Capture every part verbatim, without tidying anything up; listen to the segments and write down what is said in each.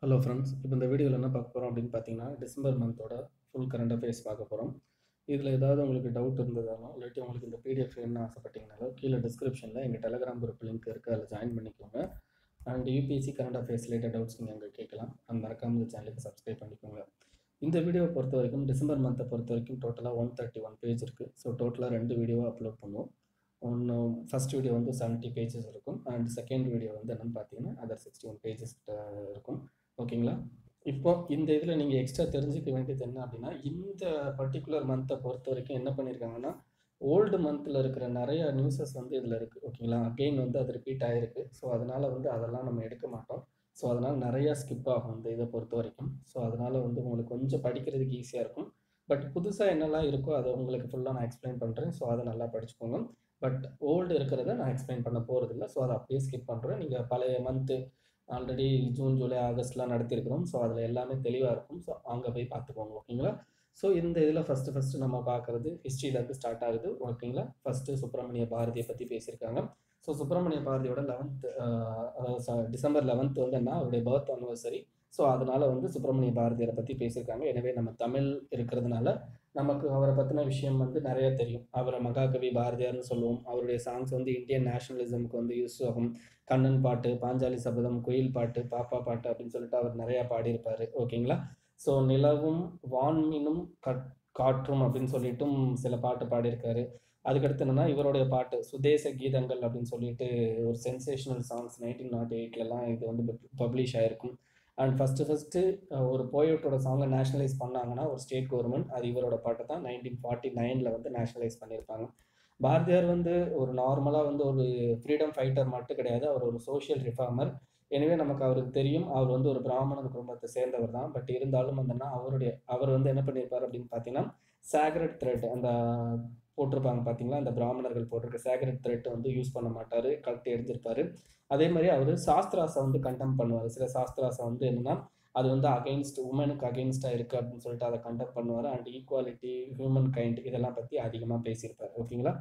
Hello friends. இப்போ இந்த வீடியோவில் என்ன பார்க்க போகிறோம் அப்படின்னு பார்த்தீங்கன்னா, டிசம்பர் மந்தோட ஃபுல் கரண்ட் அஃபேர்ஸ் பார்க்க போகிறோம். இதில் ஏதாவது உங்களுக்கு டவுட் இருந்ததாலும் இல்லாட்டி உங்களுக்கு இந்த பிடிஎஃப் வேணும்னு ஆசைப்பட்டீங்கனாலும் கீழே டிஸ்கிரிப்ஷனில் எங்கள் டெலகிராம் குரூப் லிங்க் இருக்குது, அதில் ஜாயின் பண்ணிக்கோங்க. And UPSC current affairs related doubts நீங்கள் அங்கே கேட்கலாம். அந்த மறக்காம இந்த சேனலுக்கு சப்ஸ்கிரைப் பண்ணிக்கோங்க. இந்த வீடியோவை பொறுத்த வரைக்கும் டிசம்பர் மந்த்தை பொறுத்த வரைக்கும் டோட்டலாக ஒன் தேர்ட்டி ஒன் பேஜ் இருக்குது. ஸோ டோட்டலாக ரெண்டு வீடியோவை அப்லோட் பண்ணுவோம். ஒன்று ஃபஸ்ட் வீடியோ வந்து செவன்ட்டி பேஜஸ் இருக்கும், அண்ட் செகண்ட் வீடியோ வந்து என்னென்னு பார்த்தீங்கன்னா அதர் சிக்ஸ்டி ஒன் பேஜஸ் இருக்கும். ஓகேங்களா? இப்போ இந்த இதில் நீங்கள் எக்ஸ்ட்ரா தெரிஞ்சுக்க வேண்டியது என்ன அப்படின்னா, இந்த பர்டிகுலர் மந்த்தை பொறுத்த வரைக்கும் என்ன பண்ணியிருக்காங்கன்னா, ஓல்டு மந்தில் இருக்கிற நிறைய நியூஸஸ் வந்து இதில் இருக்குது. ஓகேங்களா? அகெயின் வந்து அது ரிப்பீட் ஆகிருக்கு. ஸோ அதனால் வந்து அதெல்லாம் நம்ம எடுக்க மாட்டோம். ஸோ அதனால் நிறையா ஸ்கிப் ஆகும் இந்த இதை பொறுத்த வரைக்கும். ஸோ அதனால் வந்து உங்களுக்கு கொஞ்சம் படிக்கிறதுக்கு ஈஸியாக இருக்கும். பட் புதுசாக என்னெல்லாம் இருக்கோ அதை உங்களுக்கு ஃபுல்லாக நான் எக்ஸ்பிளைன் பண்ணுறேன். ஸோ அதை நல்லா படிச்சுக்கோங்க. பட் ஓல்டு இருக்கிறத நான் எக்ஸ்பிளைன் பண்ண போகிறதில்ல. ஸோ அதை அப்படியே ஸ்கிப் பண்ணுறேன். நீங்கள் பழைய மந்த்து ஆல்ரெடி ஜூன், ஜூலை, ஆகஸ்ட்லாம் நடத்தியிருக்கிறோம். ஸோ அதில் எல்லாமே தெளிவாக இருக்கும். ஸோ அங்கே போய் பார்த்துக்கோங்க. ஓகேங்களா? ஸோ இந்த இதில் ஃபஸ்ட்டு ஃபஸ்ட்டு நம்ம பார்க்குறது ஹிஸ்ட்ரியிலேருந்து ஸ்டார்ட் ஆகுது. ஓகேங்களா? ஃபஸ்ட்டு சுப்பிரமணிய பாரதியை பற்றி பேசியிருக்காங்க. ஸோ சுப்பிரமணிய பாரதியோட லெவன்த் அதாவது டிசம்பர் லெவன்த் வந்து என்ன அவருடைய பர்த் அனிவர்சரி. ஸோ அதனால் வந்து சுப்பிரமணிய பாரதியரை பற்றி பேசியிருக்காங்க. எனவே நம்ம தமிழ் இருக்கிறதுனால நமக்கு அவரை பற்றின விஷயம் வந்து நிறைய தெரியும். அவரை மகாகவி பாரதியார்னு சொல்லுவோம். அவருடைய சாங்ஸ் வந்து இந்தியன் நேஷனலிசமுக்கு வந்து யூஸ் ஆகும். கண்ணன் பாட்டு, பாஞ்சாலி சபதம், குயில் பாட்டு, பாப்பா பாட்டு அப்படின்னு சொல்லிட்டு அவர் நிறையா பாடியிருப்பார். ஓகேங்களா? ஸோ நிலவும் வான்மீனும் கட் காற்றும் அப்படின்னு சொல்லிட்டும் சில பாட்டு பாடியிருக்காரு. அதுக்கடுத்து என்னென்னா இவருடைய பாட்டு சுதேச கீதங்கள் அப்படின்னு சொல்லிட்டு ஒரு சென்சேஷனல் சாங்ஸ் நைன்டீன் நாட் எயிட்லலாம் இது வந்து பப்ளிஷ் ஆகிருக்கும். அண்ட் ஃபஸ்ட்டு ஃபஸ்ட்டு ஒரு போயட்டோட சாங்கை நேஷனலைஸ் பண்ணாங்கன்னா ஒரு ஸ்டேட் கவர்மெண்ட் அது இவரோட பாட்டை தான் நைன்டீன் ஃபார்ட்டி நைனில் வந்து நேஷனலைஸ் பண்ணியிருப்பாங்க. பாரதியார் வந்து ஒரு நார்மலாக வந்து ஒரு ஃப்ரீடம் ஃபைட்டர் மட்டும் கிடையாது, அவர் ஒரு சோஷியல் ரிஃபார்மர். எனவே நமக்கு அவருக்கு தெரியும் அவர் வந்து ஒரு பிராமணன் குடும்பத்தை சேர்ந்தவர் தான். பட் இருந்தாலும் வந்துன்னா அவருடைய அவர் வந்து என்ன பண்ணியிருப்பார் அப்படின்னு பார்த்தீங்கன்னா, சாக்ரெட் த்ரெட் அந்த போட்டிருப்பாங்க பார்த்தீங்களா, அந்த பிராமணர்கள் போட்டிருக்க சாக்ரெட் த்ரெட் வந்து யூஸ் பண்ண மாட்டார், கழட்டி எடுத்திருப்பார். அதே மாதிரி அவர் சாஸ்திராஸை வந்து கண்டெம் பண்ணுவார். சில சாஸ்திராஸை வந்து என்னென்னா அது வந்து அகெயின்ஸ்ட் உமனுக்கு அகெயின்ஸ்டாக இருக்குது அப்படின்னு சொல்லிட்டு அதை கண்டெம் பண்ணுவார். அண்ட் ஈக்குவாலிட்டி, ஹியூமன் கைண்ட் இதெல்லாம் பற்றி அதிகமாக பேசியிருப்பார். ஓகேங்களா?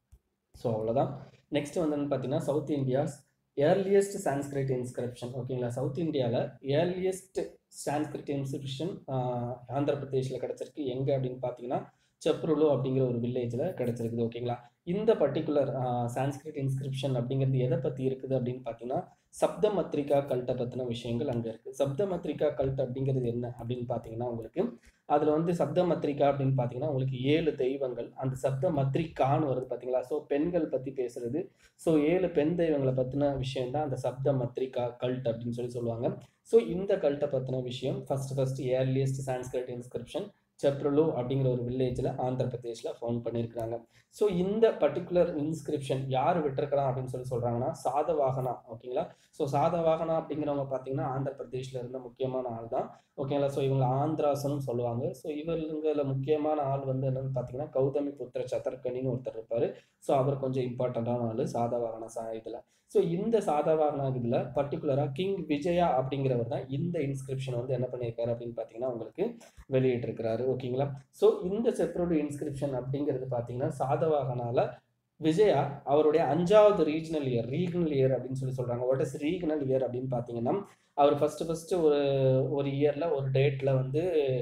ஸோ அவ்வளோதான். நெக்ஸ்ட் வந்து பார்த்தீங்கன்னா South India's earliest Sanskrit inscription. ஓகேங்களா? சவுத் இந்தியாவில் ஏர்லியஸ்ட் சான்ஸ்கிரிட் இன்ஸ்கிரிப்ஷன் ஆந்திர பிரதேஷில் கிடச்சிருக்கு. எங்கே அப்படின்னு பார்த்தீங்கன்னா செப்ருலு அப்படிங்கிற ஒரு வில்லேஜில் கிடச்சிருக்குது. ஓகேங்களா? இந்த பர்டிகுலர் சான்ஸ்கிரிட் இன்ஸ்கிரிப்ஷன் அப்படிங்கிறது எதை பற்றி இருக்குது அப்படின்னு பார்த்தீங்கன்னா சப்தமத்ரிகா கல்ட்டை பற்றின விஷயங்கள் அங்கே இருக்குது. சப்தமத்ரிகா கல்ட் அப்படிங்கிறது என்ன அப்படின்னு பார்த்தீங்கன்னா உங்களுக்கு அதில் வந்து சப்தமத்ரிகா அப்படின்னு பார்த்தீங்கன்னா உங்களுக்கு ஏழு தெய்வங்கள், அந்த சப்தமத்ரிகான்னு வருது பார்த்தீங்களா? ஸோ பெண்கள் பற்றி பேசுறது. ஸோ ஏழு பெண் தெய்வங்களை பற்றின விஷயம் தான் அந்த சப்தமத்ரிகா கல்ட் அப்படின்னு சொல்லி சொல்லுவாங்க. ஸோ இந்த கல்ட்டை பற்றின விஷயம் first first earliest Sanskrit inscription Chebrolu அப்படிங்கிற ஒரு வில்லேஜில் ஆந்திர பிரதேஷில் ஃபவுண்ட் பண்ணியிருக்கிறாங்க. ஸோ இந்த பர்டிகுலர் இன்ஸ்கிரிப்ஷன் யார் விட்டுருக்கலாம் அப்படின்னு சொல்லி சொல்கிறாங்கன்னா சாதவாகனா. ஓகேங்களா? ஸோ சாதவாகனா அப்படிங்கிறவங்க பார்த்தீங்கன்னா ஆந்திர பிரதேஷில் இருந்த முக்கியமான ஆள் தான். ஓகேங்களா? ஸோ இவங்க ஆந்திராசனும் சொல்லுவாங்க. ஸோ இவங்களில் முக்கியமான ஆள் வந்து என்னென்னு பார்த்தீங்கன்னா கௌதமி புத்திர சதர்கனின்னு ஒருத்தர் இருப்பார். ஸோ அவர் கொஞ்சம் இம்பார்ட்டண்ட்டான ஆள் சாதவாகனா சா இதில். ஸோ இந்த சாதவாகனா இதில் பர்டிகுலராக கிங் விஜயா அப்படிங்கிறவர் தான் இந்த இன்ஸ்கிரிப்ஷன் வந்து என்ன பண்ணியிருக்காரு அப்படின்னு பார்த்தீங்கன்னா உங்களுக்கு வெளியிட்டிருக்கிறாரு. ஓகேங்களா? ஸோ இந்த செப்ருலு இன்ஸ்கிரிப்ஷன் அப்படிங்கிறது பார்த்தீங்கன்னா சாதவாகனால விஜயா அவருடைய அஞ்சாவது ரீஜனல் இயர் ரீகனல் இயர் அப்படின்னு சொல்லி சொல்கிறாங்க. வாட் இஸ் ரீகனல் இயர் அப்படின்னு பார்த்தீங்கன்னா அவர் ஃபஸ்ட்டு ஃபஸ்ட்டு ஒரு ஒரு இயரில் ஒரு டேட்டில் வந்து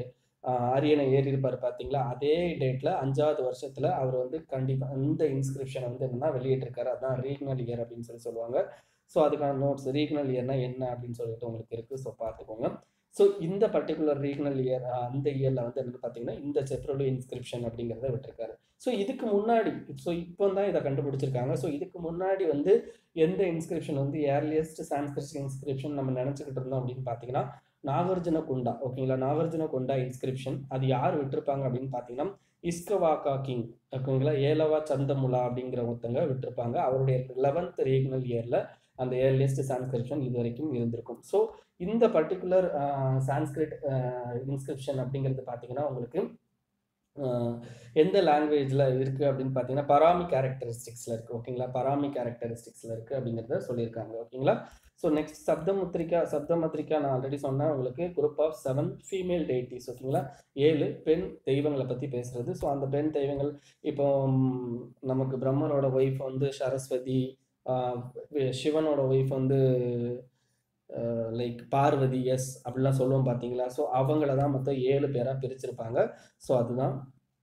அரியணை ஏறி இருப்பார் பார்த்தீங்களா, அதே டேட்டில் அஞ்சாவது வருஷத்தில் அவர் வந்து கண்டிப்பாக இந்த இன்ஸ்கிரிப்ஷனை வந்து என்னென்னா வெளியிட்டிருக்காரு. அதுதான் ரீகனல் இயர் அப்படின்னு சொல்லி சொல்லுவாங்க. ஸோ அதுக்கான நோட்ஸ் ரீகனல் இயர்னா என்ன அப்படின்னு சொல்லிட்டு உங்களுக்கு இருக்குது. ஸோ பார்த்துக்கோங்க. ஸோ இந்த பர்டிகுலர் ரீகனல் இயர் அந்த இயரில் வந்து என்னென்னு பார்த்தீங்கன்னா இந்த செப்ருலு இன்ஸ்கிரிப்ஷன் அப்படிங்கிறத விட்டுருக்காரு. ஸோ இதுக்கு முன்னாடி ஸோ இப்போ தான் இதை கண்டுபிடிச்சிருக்காங்க. ஸோ இதுக்கு முன்னாடி வந்து எந்த இன்ஸ்கிரிப்ஷன் வந்து ஏர்லியஸ்ட் சான்ஸ்கிரிட் இன்ஸ்கிரிப்ஷன் நம்ம நினச்சிக்கிட்டு இருந்தோம் அப்படின்னு பார்த்தீங்கன்னா நாகார்ஜுன கொண்டா. ஓகேங்களா? நாகார்ஜுன கொண்டா இன்ஸ்கிரிப்ஷன் அது யார் விட்டுருப்பாங்க அப்படின்னு பார்த்தீங்கன்னா இஸ்கவாக்கா கிங். ஓகேங்களா? ஏலவா சந்தமுலா அப்படிங்கிற ஒருத்தங்க விட்டுருப்பாங்க. அவருடைய லெவன்த் ரீகனல் இயரில் அந்த ஏர்லியஸ்ட் சான்ஸ்கிரிப்ஷன் இது வரைக்கும் இருந்திருக்கும். ஸோ இந்த பர்டிகுலர் சான்ஸ்கிரிட் இன்ஸ்கிரிப்ஷன் அப்படிங்கிறது பார்த்தீங்கன்னா உங்களுக்கு எந்த லாங்குவேஜில் இருக்குது அப்படின்னு பார்த்தீங்கன்னா பராமி கேரக்டரிஸ்டிக்ஸில் இருக்குது. ஓகேங்களா? பராமி கேரக்டரிஸ்டிக்ஸில் இருக்குது அப்படிங்கிறத சொல்லியிருக்காங்க. ஓகேங்களா? ஸோ நெக்ஸ்ட் சப்தமுத்ரிகா சப்தமத்ரிகா நான் ஆல்ரெடி சொன்னேன் உங்களுக்கு group of seven female deities. ஓகேங்களா? ஏழு பெண் தெய்வங்களை பற்றி பேசுகிறது. ஸோ அந்த பெண் தெய்வங்கள் இப்போ நமக்கு பிரம்மனோட ஒய்ஃப் வந்து சரஸ்வதி, சிவனோட ஒய்ஃப் வந்து லைக் பார்வதி எஸ் அப்படிலாம் சொல்லுவோம் பார்த்தீங்களா. ஸோ அவங்கள தான் மொத்தம் ஏழு பேராக பிரிச்சிருப்பாங்க. ஸோ அதுதான்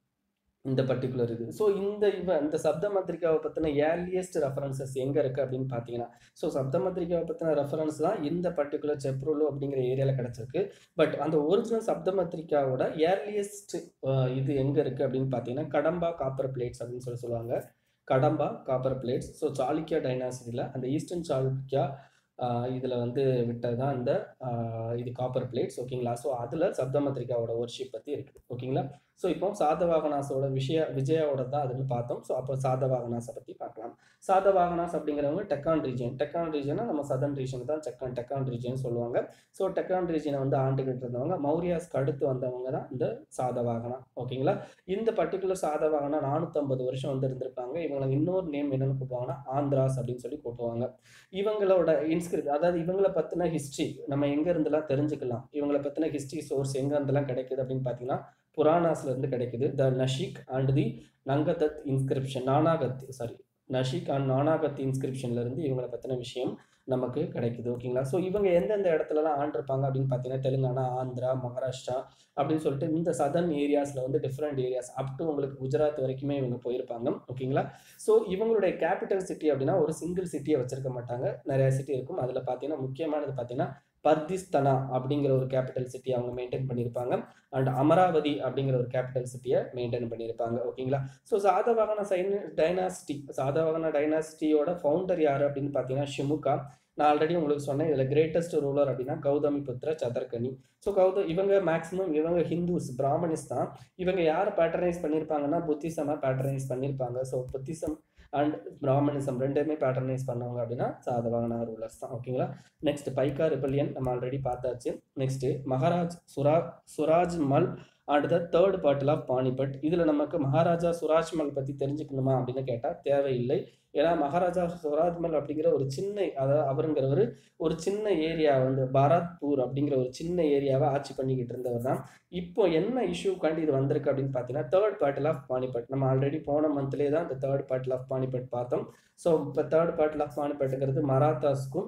இந்த பர்டிகுலர் இது. ஸோ இந்த இவ இந்த சப்தமத்ரிகாவை பற்றின ஏர்லியஸ்ட் ரெஃபரன்சஸ் எங்கே இருக்குது அப்படின்னு பார்த்தீங்கன்னா, ஸோ சப்தமத்ரிகாவை பற்றின ரெஃபரன்ஸ் தான் இந்த பர்டிகுலர் செப்ரோலு அப்படிங்கிற ஏரியாவில் கிடச்சிருக்கு. பட் அந்த ஒரிஜினல் சப்தமத்ரிகாவோட ஏர்லியஸ்ட் இது எங்கே இருக்குது அப்படின்னு பார்த்தீங்கன்னா, கடம்பா காப்பர் பிளேட்ஸ் அப்படின்னு சொல்லி சொல்லுவாங்க. Kadamba copper plates. So Chalukya டைனாசிட்டியில் அந்த ஈஸ்டர்ன் சாளுக்கியா இதில் வந்து விட்டது தான் இந்த இது காப்பர் பிளேட்ஸ். ஓகேங்களா. ஸோ அதில் சப்தமத்ரிகாவோட ஒர்ஷிப் பற்றி இருக்குது. ஓகேங்களா. ஸோ இப்போ சாதவாகனாஸோட விஷய விஜயாவோட தான் அதுன்னு பார்த்தோம். ஸோ அப்போ சாதவாகனாஸை பற்றி பார்க்கலாம். சாதவாகனாஸ் அப்படிங்கிறவங்க டெக்கான் ரீஜன். டெக்கான் ரீஜனை நம்ம சதர்ன் ரீஜன் தான் டெக்கான் டெக்கான் ரீஜன் சொல்லுவாங்க. ஸோ டெக்கான் ரீஜனை வந்து ஆண்டுகிட்டு இருந்தவங்க மௌரியாஸ்க்கு அடுத்து வந்தவங்க தான் இந்த சாதவாகனா. ஓகேங்களா. இந்த பர்டிகுலர் சாதவாகனா நானூற்றம்பது வருஷம் வந்து இருந்திருப்பாங்க. இவங்களை இன்னொரு நேம் என்னென்னு கூப்பிடுவாங்கன்னா ஆந்திராஸ் அப்படின்னு சொல்லி கூப்பிடுவாங்க. இவங்களோட இன்ஸ்கிரிப்ட், அதாவது இவங்களை பற்றின ஹிஸ்ட்ரி நம்ம எங்கே இருந்தெல்லாம் தெரிஞ்சுக்கலாம். இவங்களை பற்றின ஹிஸ்ட்ரி சோர்ஸ் எங்கே இருந்தெல்லாம் கிடைக்குது அப்படின்னு பார்த்தீங்கன்னா, புராணாஸ்ல இருந்து கிடைக்குது. The Nashik and the Nanaghat inscription Naneghat sorry Nashik and Naneghat இன்ஸ்கிரிப்ஷன்ல இருந்து இவங்களை பற்றின விஷயம் நமக்கு கிடைக்குது. ஓகேங்களா. ஸோ இவங்க எந்தெந்த இடத்துலலாம் ஆண்டிருப்பாங்க அப்படின்னு பார்த்தீங்கன்னா, தெலுங்கானா, ஆந்திரா, மகாராஷ்டிரா அப்படின்னு சொல்லிட்டு இந்த சதர்ன் ஏரியாஸில் வந்து டிஃப்ரெண்ட் ஏரியாஸ் அப் டு உங்களுக்கு குஜராத் வரைக்குமே இவங்க போயிருப்பாங்க. ஓகேங்களா. ஸோ இவங்களுடைய கேபிட்டல் சிட்டி அப்படின்னா ஒரு சிங்கிள் சிட்டியை வச்சிருக்க மாட்டாங்க, நிறைய சிட்டி இருக்கும். அதில் பார்த்தீங்கன்னா முக்கியமானது பார்த்தீங்கன்னா பர்திஸ்தனா அப்படிங்கிற ஒரு கேபிட்டல் சிட்டி அவங்க மெயின்டைன் பண்ணியிருப்பாங்க. அண்ட் அமராவதி அப்படிங்கிற ஒரு கேபிட்டல் சிட்டியை மெயின்டைன் பண்ணியிருப்பாங்க. ஓகேங்களா. ஸோ சாதவாகன சைன் டைனாசிட்டி சாதவாகன டைனாசிட்டியோட ஃபவுண்டர் யார் அப்படின்னு பார்த்தீங்கன்னா ஷிமுகா. நான் ஆல்ரெடி உங்களுக்கு சொன்னேன், இதில் கிரேட்டஸ்ட் ரூலர் அப்படின்னா கௌதமி புத்திர சதர்கனி. ஸோ கௌத இவங்க மேக்ஸிமம் இவங்க ஹிந்துஸ் பிராமணிஸ் தான். இவங்க யாரை பேட்டர்னைஸ் பண்ணியிருப்பாங்கன்னா புத்திசமாக பேட்டர்னைஸ் பண்ணியிருப்பாங்க. ஸோ புத்திசம் அண்ட் பிராமணிசம் ரெண்டுமே பேட்டர்னைஸ் பண்ணவங்க அப்படின்னா சாதவாகனா ரூலர்ஸ் தான். ஓகேங்களா. நெக்ஸ்ட் பைக்கா ரிபல்லியன் நம்ம ஆல்ரெடி பார்த்தாச்சு. நெக்ஸ்ட் மகாராஜ் சுரா Suraj Mal and the third battle of Panipat. இதில் நமக்கு மகாராஜா சுராஜ் மல் பற்றி தெரிஞ்சுக்கணுமா அப்படின்னு கேட்டால் தேவையில்லை. ஏன்னா மகாராஜா சுராஜ்மல் அப்படிங்கிற ஒரு சின்ன, அதாவது அவருங்கிறவர் ஒரு சின்ன ஏரியா வந்து பாரத்பூர் அப்படிங்கிற ஒரு சின்ன ஏரியாவை ஆட்சி பண்ணிக்கிட்டு இருந்தவர் தான். இப்போ என்ன இஷ்யூக்காண்டி இது வந்திருக்கு அப்படின்னு பார்த்தீங்கன்னா, தேர்ட் பார்ட்டில் ஆஃப் பானிபட். நம்ம ஆல்ரெடி போன மந்த்லேயே தான் இந்த தேர்ட் பார்ட்டில் ஆஃப் பானிபட் பார்த்தோம். ஸோ இப்போ தேர்ட் பார்ட்டில் ஆஃப் பானிபட்டுங்கிறது மராத்தாஸ்க்கும்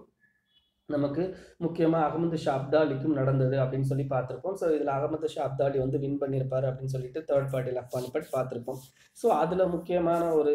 நமக்கு முக்கியமாக அகமது ஷா அப்தாலிக்கும் நடந்தது அப்படின்னு சொல்லி பார்த்துருப்போம். ஸோ இதில் அகமது ஷா அப்தாலி வந்து வின் பண்ணியிருப்பாரு அப்படின்னு சொல்லிட்டு தேர்ட் பார்ட்டில் ஆஃப் பானிபட் பார்த்துருப்போம். ஸோ அதில் முக்கியமான ஒரு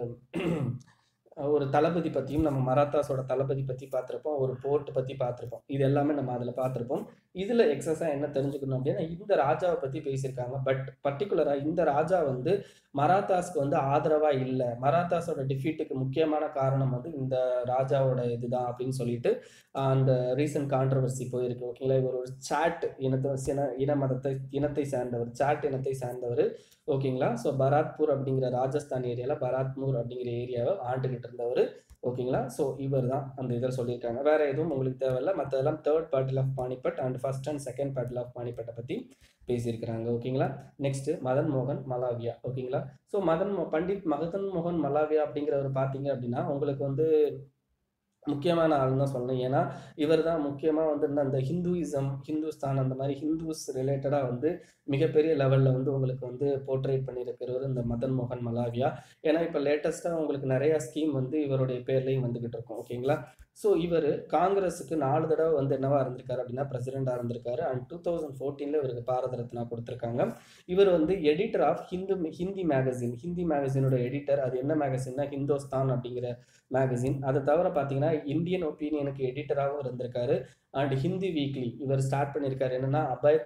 ஒரு தளபதி பற்றியும் நம்ம மராத்தாஸோட தளபதி பற்றி பார்த்துருப்போம், ஒரு போர்ட் பற்றி பார்த்துருப்போம். இது எல்லாமே நம்ம அதில் பார்த்துருப்போம். இதில் எக்ஸஸாக என்ன தெரிஞ்சுக்கணும் அப்படின்னா, இந்த ராஜாவை பற்றி பேசியிருக்காங்க. பட் பர்டிகுலராக இந்த ராஜா வந்து மராத்தாஸ்க்கு வந்து ஆதரவாக இல்லை. மராத்தாஸோட டிஃபீட்டுக்கு முக்கியமான காரணம் வந்து இந்த ராஜாவோட இதுதான் அப்படின்னு சொல்லிட்டு அந்த ரீசன்ட் கான்ட்ரவர்சி போயிருக்கு. ஓகேங்களா. இவர் ஒரு சாட் இனத்தை இன இன மதத்தை இனத்தை சேர்ந்தவர், சாட் இனத்தை சேர்ந்தவர். ஓகேங்களா. ஸோ பராத்பூர் அப்படிங்கிற ராஜஸ்தான் ஏரியாவில் பராத்பூர் அப்படிங்கிற ஏரியாவை ஆண்டுகிட்டு இருந்தவர். ஓகேங்களா. ஸோ இவர் தான் அந்த இதில் சொல்லியிருக்காங்க. வேறு எதுவும் உங்களுக்கு தேவையில்லை. மற்றதெல்லாம் third battle of Panipat and first and second battle of பானிபட்டை பற்றி பேசியிருக்கிறாங்க. ஓகேங்களா. நெக்ஸ்ட்டு மதன் மோகன் மலாவியா. ஓகேங்களா. ஸோ மதன் பண்டிட் மதன் மோகன் மலாவியா அப்படிங்கிறவர் பார்த்தீங்க அப்படின்னா உங்களுக்கு வந்து முக்கியமான ஆள்னு தான் சொல்லணும். ஏன்னா இவர் தான் முக்கியமாக வந்து அந்த ஹிந்துயிசம், ஹிந்துஸ்தான் அந்த மாதிரி ஹிந்துஸ் ரிலேட்டடாக வந்து மிகப்பெரிய லெவலில் வந்து உங்களுக்கு வந்து போர்ட்ரேட் பண்ணியிருக்கிறவர் இந்த மதன் மோகன் மலாவியா. ஏன்னா இப்போ லேட்டஸ்ட்டாக உங்களுக்கு நிறையா ஸ்கீம் வந்து இவருடைய பேர்லையும் வந்துக்கிட்டு இருக்கும். ஓகேங்களா. ஸோ இவர் காங்கிரஸுக்கு நாலு தடவை வந்து என்னவா இருந்திருக்காரு அப்படின்னா பிரசிடெண்டாக இருந்திருக்காரு. அண்ட் டூ தௌசண்ட் ஃபோர்டீனில் இவருக்கு பாரத ரத்னா கொடுத்துருக்காங்க. இவர் வந்து editor of Hindu Hindi magazine Hindi மேகசினோட எடிட்டர். அது என்ன மேகசின்னா ஹிந்துஸ்தான் அப்படிங்கிற மேகசின். அதை தவிர பார்த்தீங்கன்னா இந்தியன் ஒப்பீனியனுக்கு எடிட்டராகவும் இருந்திருக்காரு. அண்ட் ஹிந்தி வீக்லி இவர் ஸ்டார்ட் பண்ணியிருக்காரு. என்னென்னா அபயத்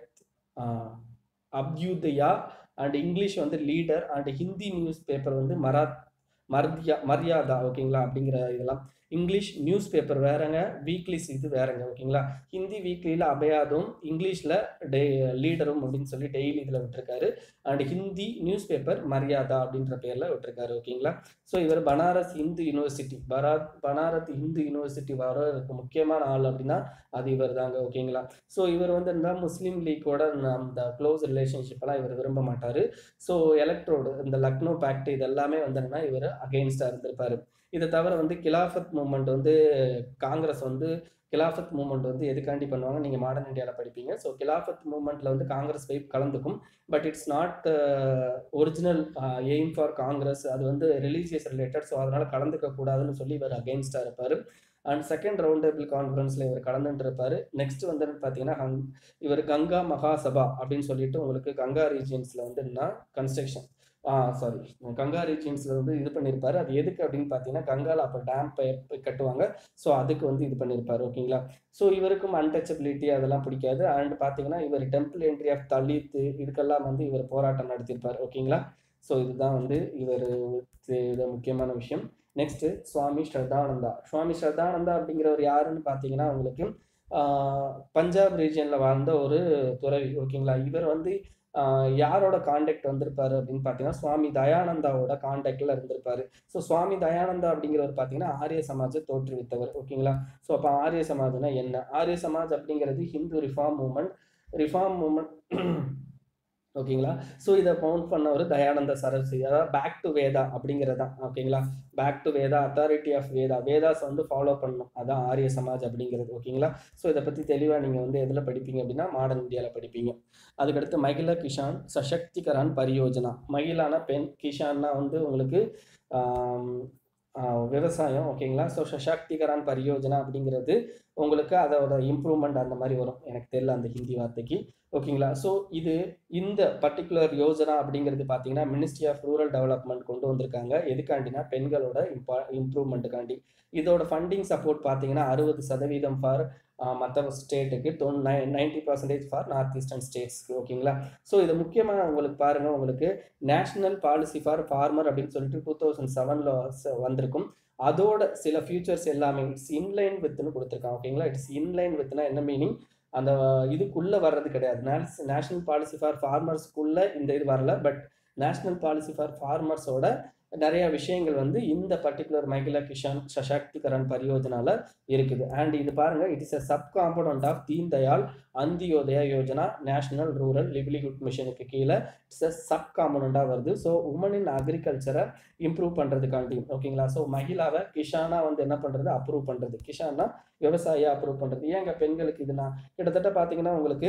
அப்யூதயா அண்ட் இங்கிலீஷ் வந்து leader and Hindi newspaper வந்து மராத் மர்தியா மரியாதா. ஓகேங்களா. அப்படிங்கிற இதெல்லாம் இங்கிலீஷ் நியூஸ் பேப்பர் வேறங்க, வீக்லிஸ் இது வேறங்க. ஓகேங்களா. ஹிந்தி வீக்லியில் அபயாதும் இங்கிலீஷில் டே லீடரும் அப்படின்னு சொல்லி டெய்லி இதில் விட்டுருக்காரு. And Hindi newspaper Maryada அப்படின்ற பேரில் விட்டுருக்காரு. ஓகேங்களா. ஸோ இவர் பனாரஸ் இந்து யூனிவர்சிட்டி பராத் பனாரத் இந்து யூனிவர்சிட்டி வர முக்கியமான ஆள் அப்படின்னா அது இவர் தாங்க. ஓகேங்களா. ஸோ இவர் வந்து இந்த முஸ்லீம் லீக்கோட அந்த க்ளோஸ் ரிலேஷன்ஷிப்பெல்லாம் இவர் விரும்ப மாட்டார். ஸோ எலக்ட்ரோடு இந்த லக்னோ பேக்ட் இதெல்லாமே வந்து என்னன்னா இவர் அகெயின்ஸ்டாக இருந்திருப்பார். இதை தவிர வந்து கிலாஃபத் மூமெண்ட் வந்து காங்கிரஸ் வந்து கிலாஃபத் மூமெண்ட் வந்து எதுக்காண்டி பண்ணுவாங்க நீங்கள் மாடர்ன் இந்தியாவில் படிப்பீங்க. ஸோ கிலாஃபத் மூமெண்ட்டில் வந்து காங்கிரஸ் போய் கலந்துக்கும். But it's not original aim for Congress. அது வந்து ரிலீஜியஸ் ரிலேட்டட். ஸோ அதனால் கலந்துக்க கூடாதுன்னு சொல்லி இவர் அகெயின்ஸ்டாக இருப்பார். அண்ட் செகண்ட் ரவுண்ட் டேபிள் கான்ஃபரன்ஸில் இவர் கலந்துட்டு இருப்பார். நெக்ஸ்ட் வந்து பார்த்தீங்கன்னா ஹங் இவர் கங்கா மகாசபா அப்படின்னு சொல்லிட்டு உங்களுக்கு கங்கா ரீஜியன்ஸில் வந்து என்ன கன்ஸ்ட்ரக்ஷன் ஆ சாரி கங்கா ரீஜியன்ஸில் வந்து இது பண்ணியிருப்பாரு. அது எதுக்கு அப்படின்னு பார்த்தீங்கன்னா கங்கால அப்போ டேம் கட்டுவாங்க. ஸோ அதுக்கு வந்து இது பண்ணியிருப்பாரு. ஓகேங்களா. ஸோ இவருக்கும் அன்டச்சபிலிட்டி அதெல்லாம் பிடிக்காது. அண்ட் பார்த்தீங்கன்னா இவர் டெம்பிள் என்ட்ரி ஆஃப் தலித் இதுக்கெல்லாம் வந்து இவர் போராட்டம் நடத்தியிருப்பார். ஓகேங்களா. ஸோ இதுதான் வந்து இவர் இது முக்கியமான விஷயம். நெக்ஸ்ட் சுவாமி ஸ்ரத்தானந்தா. சுவாமி ஸ்ரத்தானந்தா அப்படிங்கிறவர் யாருன்னு பார்த்தீங்கன்னா உங்களுக்கு பஞ்சாப் ரீஜியனில் வாழ்ந்த ஒரு துறவி. ஓகேங்களா. இவர் வந்து யாரோட கான்டாக்ட் வந்திருப்பாரு அப்படின்னு பார்த்தீங்கன்னா சுவாமி தயானந்தாவோட கான்டாக்ட்ல இருந்திருப்பாரு. ஸோ சுவாமி தயானந்தா அப்படிங்கிறவர் பார்த்தீங்கன்னா ஆரிய சமாஜை தோற்றுவித்தவர். ஓகேங்களா. ஸோ அப்போ ஆரிய சமாஜ்னா என்ன? ஆரிய சமாஜ் அப்படிங்கிறது Hindu reform movement reform movement ஓகேங்களா. ஸோ இதை ஃபவுண்ட் பண்ண ஒரு தயானந்த சரஸ்வதி, அதாவது பேக் டு வேதா அப்படிங்கிறது தான். ஓகேங்களா. Back to Veda, authority of Veda, Vedas வந்து ஃபாலோ பண்ணணும், அதான் ஆரிய சமாஜ் அப்படிங்கிறது. ஓகேங்களா. ஸோ இதை பற்றி தெளிவாக நீங்கள் வந்து எதில் படிப்பீங்க அப்படின்னா மாடர்ன் இந்தியாவில் படிப்பீங்க. அதுக்கடுத்து மகிழா கிஷான் சசக்திகரான் பரியோஜனா. மகிழான பெண், கிஷான்னா வந்து உங்களுக்கு விவசாயம். ஓகேங்களா. ஸோ சசக்திகரான் பரியோஜனா அப்படிங்கிறது உங்களுக்கு அதோட இம்ப்ரூவ்மெண்ட் அந்த மாதிரி வரும், எனக்கு தெரியல அந்த ஹிந்தி வார்த்தைக்கு. ஓகேங்களா. ஸோ இது இந்த பர்டிகுலர் யோஜனா அப்படிங்கிறது பார்த்தீங்கன்னா மினிஸ்ட்ரி ஆஃப் ரூரல் டெவலப்மெண்ட் கொண்டு வந்திருக்காங்க. எதுக்காண்டினா பெண்களோட இம்பா இம்ப்ரூவ்மெண்ட்டுக்காண்டி. இதோட ஃபண்டிங் சப்போர்ட் பார்த்தீங்கன்னா அறுபது சதவீதம் ஃபார் மற்ற ஸ்டேட்டுக்கு, தொன் நை ninety percentage for north eastern ஸ்டேட்ஸ்க்கு. ஓகேங்களா. ஸோ இது முக்கியமாக உங்களுக்கு பாருங்கள், உங்களுக்கு நேஷனல் பாலிசி ஃபார் ஃபார்மர் அப்படின்னு சொல்லிட்டு டூ தௌசண்ட் செவனில் வந்திருக்கும். அதோட சில ஃபியூச்சர்ஸ் எல்லாமே இட்ஸ் இன்லைன் வித்னு கொடுத்துருக்காங்க. ஓகேங்களா. இட்ஸ் இன்லைன் வித்னா என்ன மீனிங், அந்த இதுக்குள்ளே வர்றது கிடையாது. நேஷனல் பாலிசி ஃபார் ஃபார்மர்ஸ்க்குள்ளே இந்த இது வரல. பட் நேஷனல் பாலிசி ஃபார் ஃபார்மர்ஸோட நிறைய விஷயங்கள் வந்து இந்த பர்டிகுலர் மகிழா கிஷான் சசக்திகரான் பரியோஜனால இருக்குது. அண்ட் இது பாருங்க, it is a sub component of Deen Dayal Antyodaya Yojana national rural livelihood மிஷனுக்கு கீழே இட்ஸ் அ சப் காம்பனண்டாக வருது. ஸோ உமனின் அக்ரிகல்ச்சரை இம்ப்ரூவ் பண்ணுறதுக்காண்டி. ஓகேங்களா. ஸோ மகிழாவை கிஷானா வந்து என்ன பண்ணுறது, அப்ரூவ் பண்ணுறது. கிஷானா விவசாயியை அப்ரூவ் பண்ணுறது. ஏங்க பெண்களுக்கு இதுனா கிட்டத்தட்ட பார்த்தீங்கன்னா உங்களுக்கு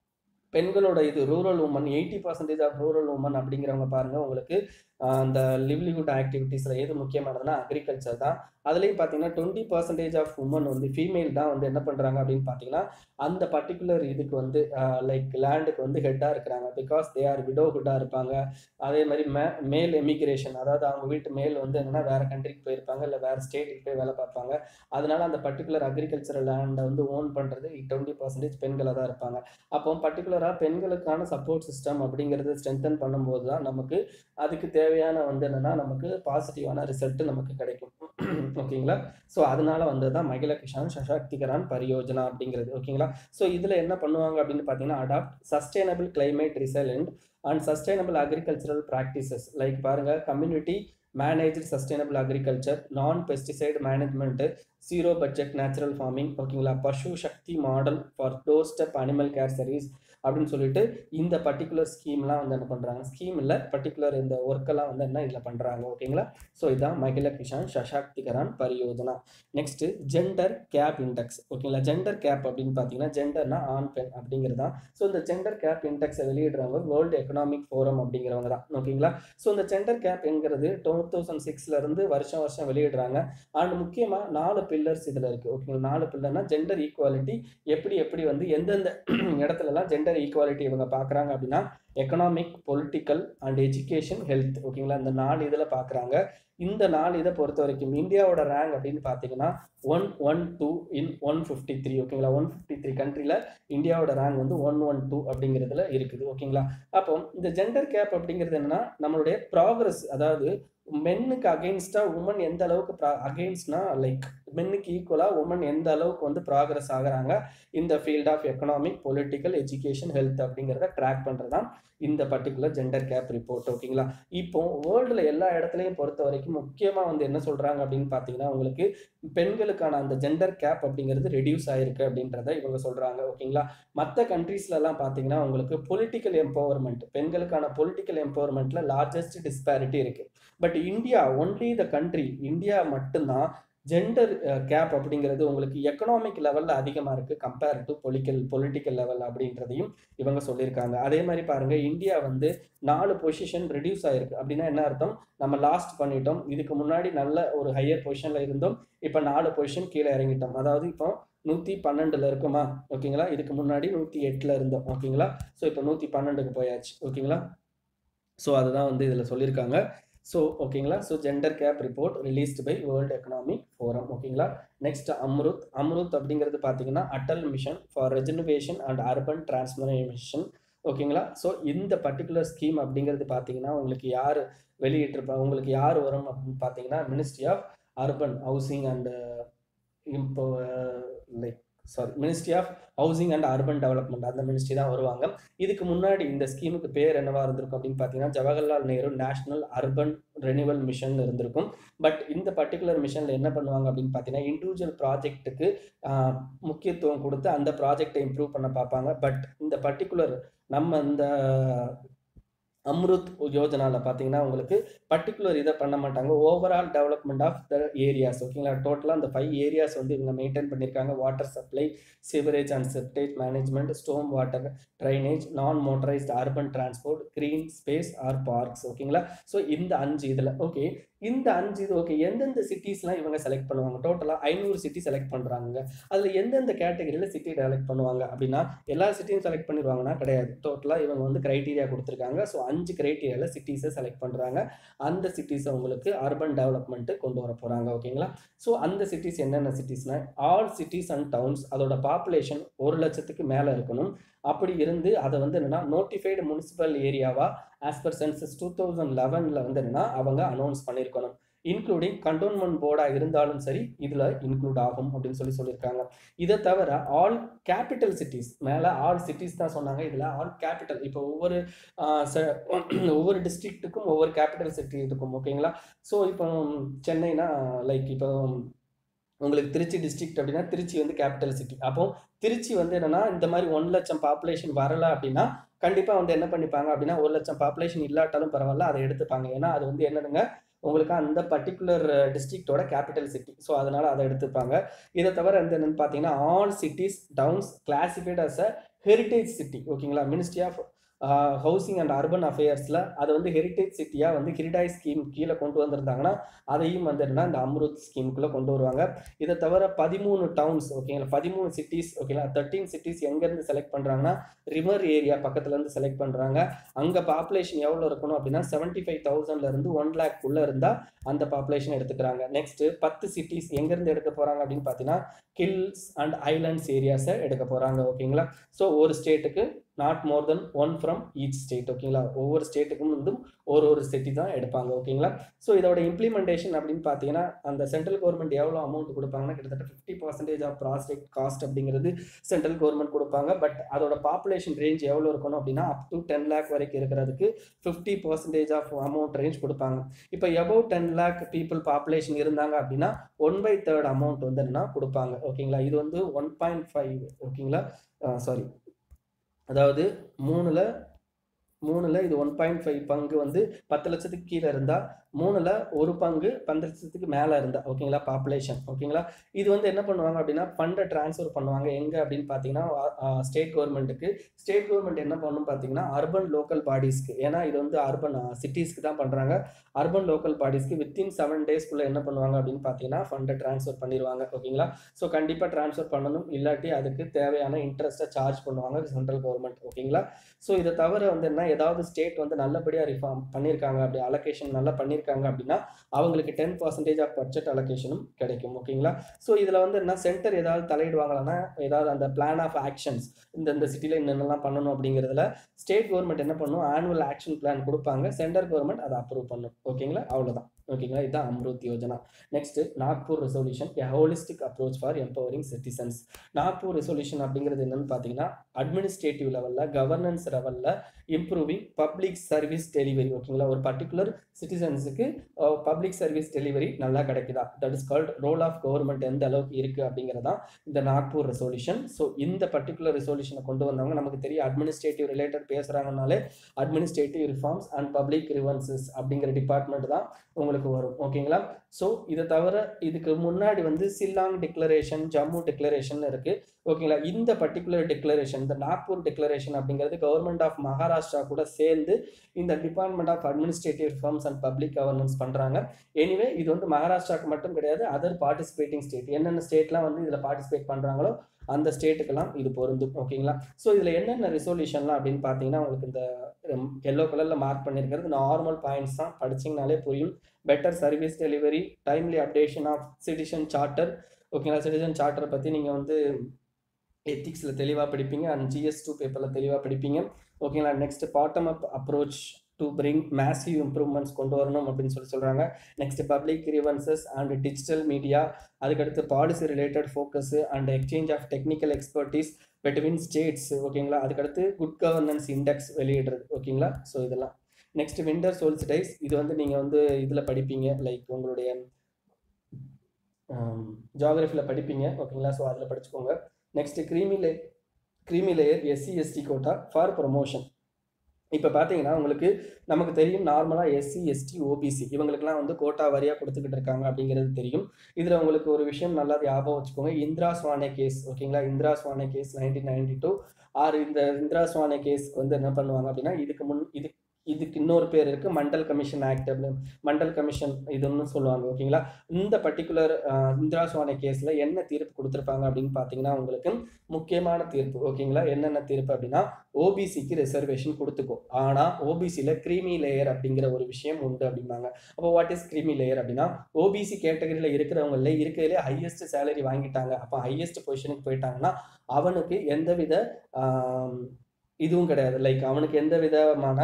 பெண்களோட இது rural women eighty percentage of rural women அப்படிங்கிறவங்க பாருங்கள் உங்களுக்கு அந்த லிவ்லிஹுட் ஆக்டிவிட்டீஸில் எது முக்கியமானதுன்னா அக்ரிகல்ச்சர் தான். அதுலேயும் பார்த்தீங்கன்னா டுவெண்ட்டி பர்சன்டேஜ் ஆஃப் உமன் வந்து ஃபீமேல் தான் வந்து என்ன பண்ணுறாங்க அப்படின்னு பார்த்தீங்கன்னா அந்த பர்டிகுலர் இதுக்கு வந்து லைக் லேண்டுக்கு வந்து ஹெட்டாக இருக்கிறாங்க. பிகாஸ் தே ஆர் விடோஹுட்டாக இருப்பாங்க. அதே மாதிரி மே மேல் எமிக்ரேஷன், அதாவது அவங்க வீட்டு மேல் வந்து என்னென்னா வேறு கண்ட்ரிக்கு போயிருப்பாங்க, இல்லை வேறு ஸ்டேட்டுக்கு போய் வேலை பார்ப்பாங்க. அதனால அந்த பர்டிகுலர் அக்ரிகல்ச்சரல் லேண்டை வந்து ஓன் பண்ணுறது டுவெண்ட்டி பர்சன்டேஜ் பெண்களாக தான் இருப்பாங்க. அப்போ பர்டிகுலராக பெண்களுக்கான சப்போர்ட் சிஸ்டம் அப்படிங்கிறது ஸ்ட்ரென்தன் பண்ணும்போது தான் நமக்கு அதுக்கு தேவையான வந்து என்னன்னா நமக்கு பாசிட்டிவான ரிசல்ட் நமக்கு கிடைக்கும். ஓகேங்களா. ஸோ அதனால வந்தது தான் மகிழா கிஷான் சசக்திகரான் பரியோஜனா அப்படிங்கிறது. ஓகேங்களா. ஸோ இதில் என்ன பண்ணுவாங்க அப்படின்னு பார்த்தீங்கன்னா adopt sustainable climate resilient and sustainable agricultural practices like பாருங்க community managed sustainable agriculture, non pesticide management, zero budget natural farming. ஓகேங்களா. Pashu Sakthi model for doorstep animal care service அப்படின்னு சொல்லிட்டு இந்த பர்டிகுலர் ஸ்கீம்லாம் வந்து என்ன பண்ணுறாங்க, ஸ்கீம் இல்லை பர்டிகுலர் இந்த ஒர்க்கெல்லாம் வந்து என்ன இதில் பண்ணுறாங்க. ஓகேங்களா. ஸோ இதான் Mahila Kisan Sashaktikaran Pariyojana. Next gender gap index. ஓகேங்களா. ஜெண்டர் கேப் அப்படின்னு பார்த்தீங்கன்னா ஜெண்டர்னா ஆண் பெண் அப்படிங்கிறது தான். ஸோ இந்த ஜெண்டர் கேப் இண்டெக்ஸை வெளியிடுறவங்க வேர்ல்டு எக்கனாமிக் ஃபோரம் அப்படிங்கிறவங்க தான். ஓகேங்களா. ஸோ இந்த ஜெண்டர் கேப் என்கிறது டூ தௌசண்ட் சிக்ஸ்லேருந்து வருஷம் வருஷம் வெளியிடுறாங்க. அண்ட் முக்கியமாக நாலு பில்லர்ஸ் இதில் இருக்குது. ஓகேங்களா. நாலு பில்லர்னா ஜெண்டர் ஈக்குவாலிட்டி எப்படி எப்படி வந்து எந்தெந்த இடத்துலலாம் ஜெண்டர் ஈக்குவாலிட்டி இவங்க பார்க்குறாங்க அப்படின்னா economic, political and education, health. ஓகேங்களா. இந்த நாலு இதில் பார்க்குறாங்க. இந்த நாலு இதை பொறுத்த வரைக்கும் இந்தியாவோட ரேங்க் அப்படின்னு பார்த்தீங்கன்னா one one two in one fifty three. ஓகேங்களா. ஒன் ஃபிஃப்டி த்ரீ கண்ட்ரியில் இந்தியாவோட ரேங்க் வந்து ஒன் ஒன் டூ அப்படிங்கிறதுல இருக்குது. ஓகேங்களா. அப்போ இந்த ஜெண்டர் கேப் அப்படிங்கிறது என்னன்னா நம்மளுடைய ப்ராக்ரஸ், அதாவது மென்னுக்கு அகெயின்ஸ்டா உமன் எந்த அளவுக்கு அகெயின்ஸ்ட்னா லைக் மென்னுக்கு ஈக்குவலாக உமன் எந்த அளவுக்கு வந்து ப்ராக்ரஸ் ஆகுறாங்க இந்த field of economic, political, education, health அப்படிங்கிறத ட்ராக் பண்ணுறது தான் இந்த பர்டிகுலர் ஜெண்டர் கேப் ரிப்போர்ட். ஓகேங்களா. இப்போ வேர்ல்டில் எல்லா இடத்துலையும் பொறுத்த வரைக்கும் முக்கியமாக வந்து என்ன சொல்கிறாங்க அப்படின்னு பார்த்தீங்கன்னா உங்களுக்கு பெண்களுக்கான அந்த ஜெண்டர் கேப் அப்படிங்கிறது ரெடியூஸ் ஆயிருக்கு அப்படின்றத இவங்க சொல்கிறாங்க. ஓகேங்களா. மற்ற கண்ட்ரீஸ்லலாம் பார்த்தீங்கன்னா உங்களுக்கு பொலிட்டிக்கல் எம்பவர்மெண்ட், பெண்களுக்கான பொலிட்டிக்கல் எம்பவர்மெண்ட்டில் லார்ஜஸ்ட் டிஸ்பாரிட்டி இருக்குது. But India only the country, India மட்டும்தான் ஜெண்டர் கேப் அப்படிங்கிறது உங்களுக்கு எக்கனாமிக் லெவலில் அதிகமாக இருக்குது கம்பேர் டு பொலிக்கல் பொலிட்டிக்கல் லெவல் அப்படின்றதையும் இவங்க சொல்லியிருக்காங்க. அதே மாதிரி பாருங்கள், இந்தியா வந்து நாலு பொசிஷன் ரெடியூஸ் ஆகிருக்கு. அப்படின்னா என்ன அர்த்தம்? நம்ம லாஸ்ட் பண்ணிட்டோம். இதுக்கு முன்னாடி நல்ல ஒரு ஹையர் பொசிஷனில் இருந்தோம், இப்போ நாலு பொசிஷன் கீழே இறங்கிட்டோம். அதாவது இப்போ நூற்றி பன்னெண்டில் இருக்குமா, ஓகேங்களா? இதுக்கு முன்னாடி நூற்றி எட்டில் இருந்தோம், ஓகேங்களா? ஸோ இப்போ நூற்றி பன்னெண்டுக்கு போயாச்சு, ஓகேங்களா? ஸோ அதுதான் வந்து இதில் சொல்லியிருக்காங்க. ஸோ ஓகேங்களா? So gender gap report released by World economic Forum, ஓகேங்களா? நெக்ஸ்ட் அம்ருத். அம்ருத் அப்படிங்கிறது பார்த்தீங்கன்னா Atal mission for rejuvenation and urban transformation, ஓகேங்களா? ஸோ இந்த பர்டிகுலர் ஸ்கீம் அப்படிங்கிறது பார்த்தீங்கன்னா உங்களுக்கு யார் வெளியிட்டிருப்பாங்க, உங்களுக்கு யார் வரும் அப்படின்னு பார்த்தீங்கன்னா ministry of urban housing and இப்போ like sorry ministry of housing and urban development, அந்த மினிஸ்ட்ரி தான் வருவாங்க. இதுக்கு முன்னாடி இந்த ஸ்கீமுக்கு பேர் என்னவா இருந்திருக்கும் அப்படின்னு பார்த்தீங்கன்னா Jawaharlal Nehru national urban renewal mission இருந்திருக்கும். பட் இந்த பர்டிகுலர் மிஷனில் என்ன பண்ணுவாங்க அப்படின்னு பார்த்தீங்கன்னா இண்டிவிஜுவல் ப்ராஜெக்ட்டுக்கு முக்கியத்துவம் கொடுத்து அந்த ப்ராஜெக்டை இம்ப்ரூவ் பண்ண பார்ப்பாங்க. பட் இந்த பர்டிகுலர் நம்ம இந்த அம்ருத் யோஜனாவில் பார்த்தீங்கன்னா உங்களுக்கு பர்டிகுலர் இதை பண்ண மாட்டாங்க. Overall development of the areas, ஓகேங்களா? டோட்டலாக அந்த ஃபைவ் ஏரியாஸ் வந்து இவங்க மெயின்டைன் பண்ணியிருக்காங்க. Water supply, sewerage and septage management, storm water drainage, non motorised urban transport, green space or parks, ஓகேங்களா? ஸோ இந்த அஞ்சு இதில் ஓகே இந்த அஞ்சு இது ஓகே எந்தெந்த சிட்டிஸ்லாம் இவங்க செலக்ட் பண்ணுவாங்க? டோட்டலாக ஐநூறு சிட்டி செலக்ட் பண்ணுறாங்க. அதில் எந்தெந்த கேட்டகரியில் சிட்டி செலக்ட் பண்ணுவாங்க அப்படின்னா எல்லா சிட்டியும் செலக்ட் பண்ணிடுவாங்கன்னா கிடையாது. டோட்டலாக இவங்க வந்து கிரைட்டீரியா கொடுத்துருக்காங்க. ஸோ அஞ்சு கிரைட்டீரியாவில் சிட்டிஸை செலக்ட் பண்ணுறாங்க. அந்த சிட்டிஸை உங்களுக்கு அர்பன் டெவலப்மெண்ட்டு கொண்டு வர போகிறாங்க, ஓகேங்களா? ஸோ அந்த சிட்டிஸ் என்னென்ன சிட்டிஸ்னா ஆல் சிட்டிஸ் அண்ட் டவுன்ஸ் அதோட பாப்புலேஷன் ஒரு லட்சத்துக்கு மேலே இருக்கணும். அப்படி இருந்து அதை வந்து என்னன்னா நோட்டிஃபைடு முனிசிபல் ஏரியாவா as per census two thousand லெவனில் வந்து என்னன்னா அவங்க அனௌன்ஸ் பண்ணியிருக்கணும். இன்க்ளூடிங் கண்டோன்மெண்ட் போர்டாக இருந்தாலும் சரி இதில் இன்க்ளூட் ஆகும் அப்படின்னு சொல்லி சொல்லியிருக்காங்க. இதை தவிர ஆல் கேபிட்டல் சிட்டிஸ், மேலே ஆல் சிட்டிஸ் தான் சொன்னாங்க, இதில் ஆல் கேபிட்டல் இப்போ ஒவ்வொரு ஒவ்வொரு டிஸ்ட்ரிக்ட்டுக்கும் ஒவ்வொரு கேபிட்டல் சிட்டி இருக்கும், ஓகேங்களா? ஸோ இப்போ சென்னைனா லைக் இப்போ உங்களுக்கு திருச்சி டிஸ்ட்ரிக்ட் அப்படின்னா திருச்சி வந்து கேபிட்டல் சிட்டி. அப்போ திருச்சி வந்து என்னன்னா இந்த மாதிரி ஒன் லட்சம் பாப்புலேஷன் வரல அப்படின்னா கண்டிப்பாக வந்து என்ன பண்ணிப்பாங்க அப்படின்னா ஒரு லட்சம் பாப்புலேஷன் இல்லாட்டாலும் பரவாயில்ல அதை எடுத்துப்பாங்க. ஏன்னா அது வந்து என்னதுங்க உங்களுக்கு அந்த பர்டிகுலர் டிஸ்ட்ரிக்டோட கேபிட்டல் சிட்டி. ஸோ அதனால அதை எடுத்துப்பாங்க. இதை தவிர வந்து என்னன்னு பார்த்தீங்கன்னா all cities towns classified as a heritage city, ஓகேங்களா? Ministry of housing and urban அஃபேர்ஸில் அதை வந்து ஹெரிட்டேஜ் சிட்டியாக வந்து ஹிரிடாய் ஸ்கீம் கீழே கொண்டு வந்திருந்தாங்கன்னா அதையும் வந்து என்ன இந்த அம்ருத் ஸ்கீமுக்குள்ளே கொண்டு வருவாங்க. இதை தவிர பதிமூணு டவுன்ஸ், ஓகேங்களா? பதிமூணு சிட்டிஸ், ஓகேங்களா? தேர்ட்டீன் சிட்டிஸ் எங்கேருந்து செலக்ட் பண்ணுறாங்கன்னா ரிவர் ஏரியா பக்கத்துலேருந்து செலக்ட் பண்ணுறாங்க. அங்கே பாப்புலேஷன் எவ்வளோ இருக்கணும் அப்படின்னா செவன்ட்டி ஃபைவ் தௌசண்ட்லேருந்து ஒன் லேக் உள்ளே இருந்தால் அந்த பாப்புலேஷன் எடுத்துக்கிறாங்க. நெக்ஸ்ட்டு பத்து சிட்டிஸ் எங்கேருந்து எடுக்க போகிறாங்க அப்படின்னு பார்த்தீங்கன்னா ஹில்ஸ் அண்ட் ஐலண்ட்ஸ் ஏரியாஸை எடுக்க போகிறாங்க, ஓகேங்களா? ஸோ ஒரு ஸ்டேட்டுக்கு not more than one from each state, ஓகேங்களா? ஒவ்வொரு ஸ்டேட்டுக்கும் வந்து ஒரு ஒரு சிட்டி தான் எடுப்பாங்க, ஓகேங்களா? ஸோ இதோட இம்ப்ளிமெண்டேஷன் அப்படின்னு பார்த்தீங்கன்னா அந்த சென்ட்ரல் கவர்மெண்ட் எவ்வளோ அமௌண்ட் கொடுப்பாங்கன்னா கிட்டத்தட்ட fifty percentage of project cost அப்படிங்கிறது சென்ட்ரல் கவர்மெண்ட் கொடுப்பாங்க. பட் அதோட பாப்புலேஷன் ரேஞ்ச் எவ்வளோ இருக்கணும் அப்படின்னா அப் டு டென் லேக் வரைக்கும் இருக்கிறதுக்கு fifty percentage of amount range கொடுப்பாங்க. இப்போ above ten lakh people population இருந்தாங்க அப்படின்னா ஒன் பை தேர்ட் அமௌண்ட் வந்து என்ன கொடுப்பாங்க, ஓகேங்களா? இது வந்து ஒன் பாயிண்ட் ஃபைவ் ஓகேங்களா சாரி அதாவது மூணுல மூணுல இது ஒன் பாயிண்ட் ஃபைவ் பங்கு வந்து பத்து லட்சத்துக்கு கீழே இருந்தால் மூணுல ஒரு பங்கு பத்து லட்சத்துக்கு மேலே இருந்தால், ஓகேங்களா? பாப்புலேஷன், ஓகேங்களா? இது வந்து என்ன பண்ணுவாங்க அப்படின்னா ஃபண்டை ட்ரான்ஸ்ஃபர் பண்ணுவாங்க எங்கே அப்படின்னு பார்த்தீங்கன்னா ஸ்டேட் கவர்மெண்ட்டுக்கு. ஸ்டேட் கவர்மெண்ட் என்ன பண்ணணும் பார்த்தீங்கன்னா அர்பன் லோக்கல் பாடிஸ்க்கு, ஏன்னா இது வந்து அர்பன் சிட்டிஸ்க்கு தான் பண்ணுறாங்க. அர்பன் லோக்கல் பாடிஸ்க்கு வித்தின் செவன் டேஸ்க்குள்ளே என்ன பண்ணுவாங்க அப்படின்னு பார்த்தீங்கன்னா ஃபண்டை ட்ரான்ஸ்ஃபர் பண்ணிடுவாங்க, ஓகேங்களா? ஸோ கண்டிப்பாக ட்ரான்ஸ்ஃபர் பண்ணணும், இல்லாட்டி அதுக்கு தேவையான இன்ட்ரெஸ்ட்டை சார்ஜ் பண்ணுவாங்க சென்ட்ரல் கவர்மெண்ட், ஓகேங்களா? ஸோ இதை தவிர வந்து என்ன ஏதாவது ஸ்டேட் வந்து நல்லபடியாக ரிஃபார்ம் பண்ணியிருக்காங்க அப்படி அலோகேஷன் நல்லா பண்ணியிருக்காங்க அப்படின்னா அவங்களுக்கு டென் பர்சன்டேஜ் ஆஃப் பட்ஜெட் அலோகேஷனும் கிடைக்கும், ஓகேங்களா? ஸோ இதில் வந்து என்ன சென்டர் ஏதாவது தலையிடுவாங்களான்னா ஏதாவது அந்த பிளான் ஆஃப் ஆக்ஷன்ஸ் இந்த இந்த சிட்டியில் என்னென்னலாம் பண்ணணும் அப்படிங்கிறதுல ஸ்டேட் கவர்மெண்ட் என்ன பண்ணும் ஆனுவல் ஆக்ஷன் பிளான் கொடுப்பாங்க, சென்ட்ரல் கவர்மெண்ட் அதை அப்ரூவ் பண்ணும், ஓகேங்களா? அவ்வளோதான், ஓகேங்களா? இதுதான் Amrut Yojana. Next Nagpur resolution a holistic approach for empowering citizens. Nagpur resolution அப்படிங்கிறது என்னன்னு பார்த்தீங்கன்னா அட்மினிஸ்ட்ரேட்டிவ் லெவலில் கவர்னன்ஸ் லெவலில் இம்ப்ரூவிங் பப்ளிக் சர்வீஸ் டெலிவரி, ஓகேங்களா? ஒரு பர்டிகுலர் சிட்டிசன்ஸுக்கு பப்ளிக் சர்வீஸ் டெலிவரி நல்லா கிடைக்குதா, that is called role of government எந்த அளவுக்கு இருக்குது அப்படிங்கிறதான் இந்த நாக்பூர் ரெசல்யூஷன். ஸோ இந்த பர்டிகுலர் ரெசல்யூஷனை கொண்டு வந்தவங்க நமக்கு தெரியும் அட்மினிஸ்ட்ரேட்டிவ் ரிலேட்டட் பேசுகிறாங்கனாலே administrative reforms and public grievances அப்படிங்கிற டிபார்ட்மெண்ட் தான் உங்களுக்கு உங்களுக்கு வரும். ஓகேங்களா? ஸோ இதை தவிர இதுக்கு முன்னாடி வந்து சில்லாங் டிக்ளரேஷன், ஜம்மு டிக்ளரேஷன் இருக்கு. ஓகேங்களா? இந்த பர்டிகுலர் டிக்ளரேஷன், இந்த நாக்பூர் டிக்ளரேஷன் அப்படிங்கிறது கவர்மெண்ட் ஆஃப் மகாராஷ்டிரா கூட சேர்ந்து இந்த department of administrative reforms and public governance பண்றாங்க. எனிவே இது வந்து மகாராஷ்டிராவுக்கு மட்டும் கிடையாது, அதர் பார்ட்டிசிபேட்டிங் ஸ்டேட் என்னென்ன ஸ்டேட்லாம் வந்து இதில் பார்ட்டிசிபேட் பண்றாங்களோ அந்த ஸ்டேட்டுக்கெல்லாம் இது பொருந்தும். ஓகேங்களா? ஸோ இதில் என்னென்ன ரிசொல்யூஷன்லாம் அப்படின்னு பார்த்தீங்கன்னா உங்களுக்கு இந்த எல்லோ கலரில் மார்க் பண்ணியிருக்கிறது நார்மல் பாயிண்ட்ஸ் தான், படிச்சிங்கனாலே புரியும். Better service delivery, timely updation of citizen charter. ஓகேங்களா? சிட்டிசன் சார்ட்டரை பற்றி நீங்கள் வந்து எத்திக்ஸில் தெளிவாக படிப்பீங்க அண்ட் ஜிஎஸ் டூ பேப்பரில் தெளிவாக படிப்பீங்க. ஓகேங்களா? Next bottom up approach to bring massive improvements கொண்டு வரணும் அப்படின்னு சொல்லி சொல்கிறாங்க. Next public grievances and digital media, அதுக்கடுத்து policy related focus and exchange of technical expertise between states. ஓகேங்களா? அதுக்கடுத்து குட் கவர்னன்ஸ் இண்டெக்ஸ் வெளியிடுறது. ஓகேங்களா? ஸோ இதெல்லாம் நெக்ஸ்ட் விண்டர் சோல்ஸ்டைஸ், இது வந்து நீங்கள் வந்து இதில் படிப்பீங்க, லைக் உங்களுடைய ஜியாகிரஃபியில் படிப்பீங்க. ஓகேங்களா? ஸோ அதில் படிச்சுக்கோங்க. Next creamy lay creamy layer SC ST quota for promotion. இப்போ பார்த்தீங்கன்னா உங்களுக்கு நமக்கு தெரியும் நார்மலாக எஸ்சி எஸ்டி ஓபிசி இவங்களுக்குலாம் வந்து கோட்டா வரியாக கொடுத்துக்கிட்டு இருக்காங்க அப்படிங்கிறது தெரியும். இதில் உங்களுக்கு ஒரு விஷயம் நல்லா ஞாபகம் வச்சுக்கோங்க, இந்திரா ஸ்வானே கேஸ். ஓகேங்களா? Indra Sawhney case nineteen ninety two ஆறு இந்த இந்திரா ஸ்வானே கேஸ்க்கு வந்து என்ன பண்ணுவாங்க அப்படின்னா, இதுக்கு முன் இது இதுக்கு இன்னொரு பேர் இருக்குது, மண்டல் கமிஷன் ஆக்ட் அப்படின்னு, மண்டல் கமிஷன் இதுன்னு சொல்லுவாங்க. ஓகேங்களா? இந்த பர்டிகுலர் இந்திரா ஸ்வானே கேஸில் என்ன தீர்ப்பு கொடுத்துருப்பாங்க அப்படின்னு பார்த்தீங்கன்னா உங்களுக்கு முக்கியமான தீர்ப்பு. ஓகேங்களா? என்னென்ன தீர்ப்பு அப்படின்னா, ஓபிசிக்கு ரிசர்வேஷன் கொடுத்துக்கோ, ஆனால் ஓபிசியில் க்ரீமி லேயர் அப்படிங்கிற ஒரு விஷயம் உண்டு அப்படிம்பாங்க. அப்போ வாட் இஸ் க்ரீமி லேயர் அப்படின்னா, ஓபிசி கேட்டகரியில் இருக்கிறவங்கள இருக்கிறதுலே ஹையஸ்ட் சேலரி வாங்கிட்டாங்க, அப்போ ஹையஸ்ட் பொசிஷனுக்கு போயிட்டாங்கன்னா அவனுக்கு எந்த வித இதுவும் கிடையாது, லைக் அவனுக்கு எந்த விதமான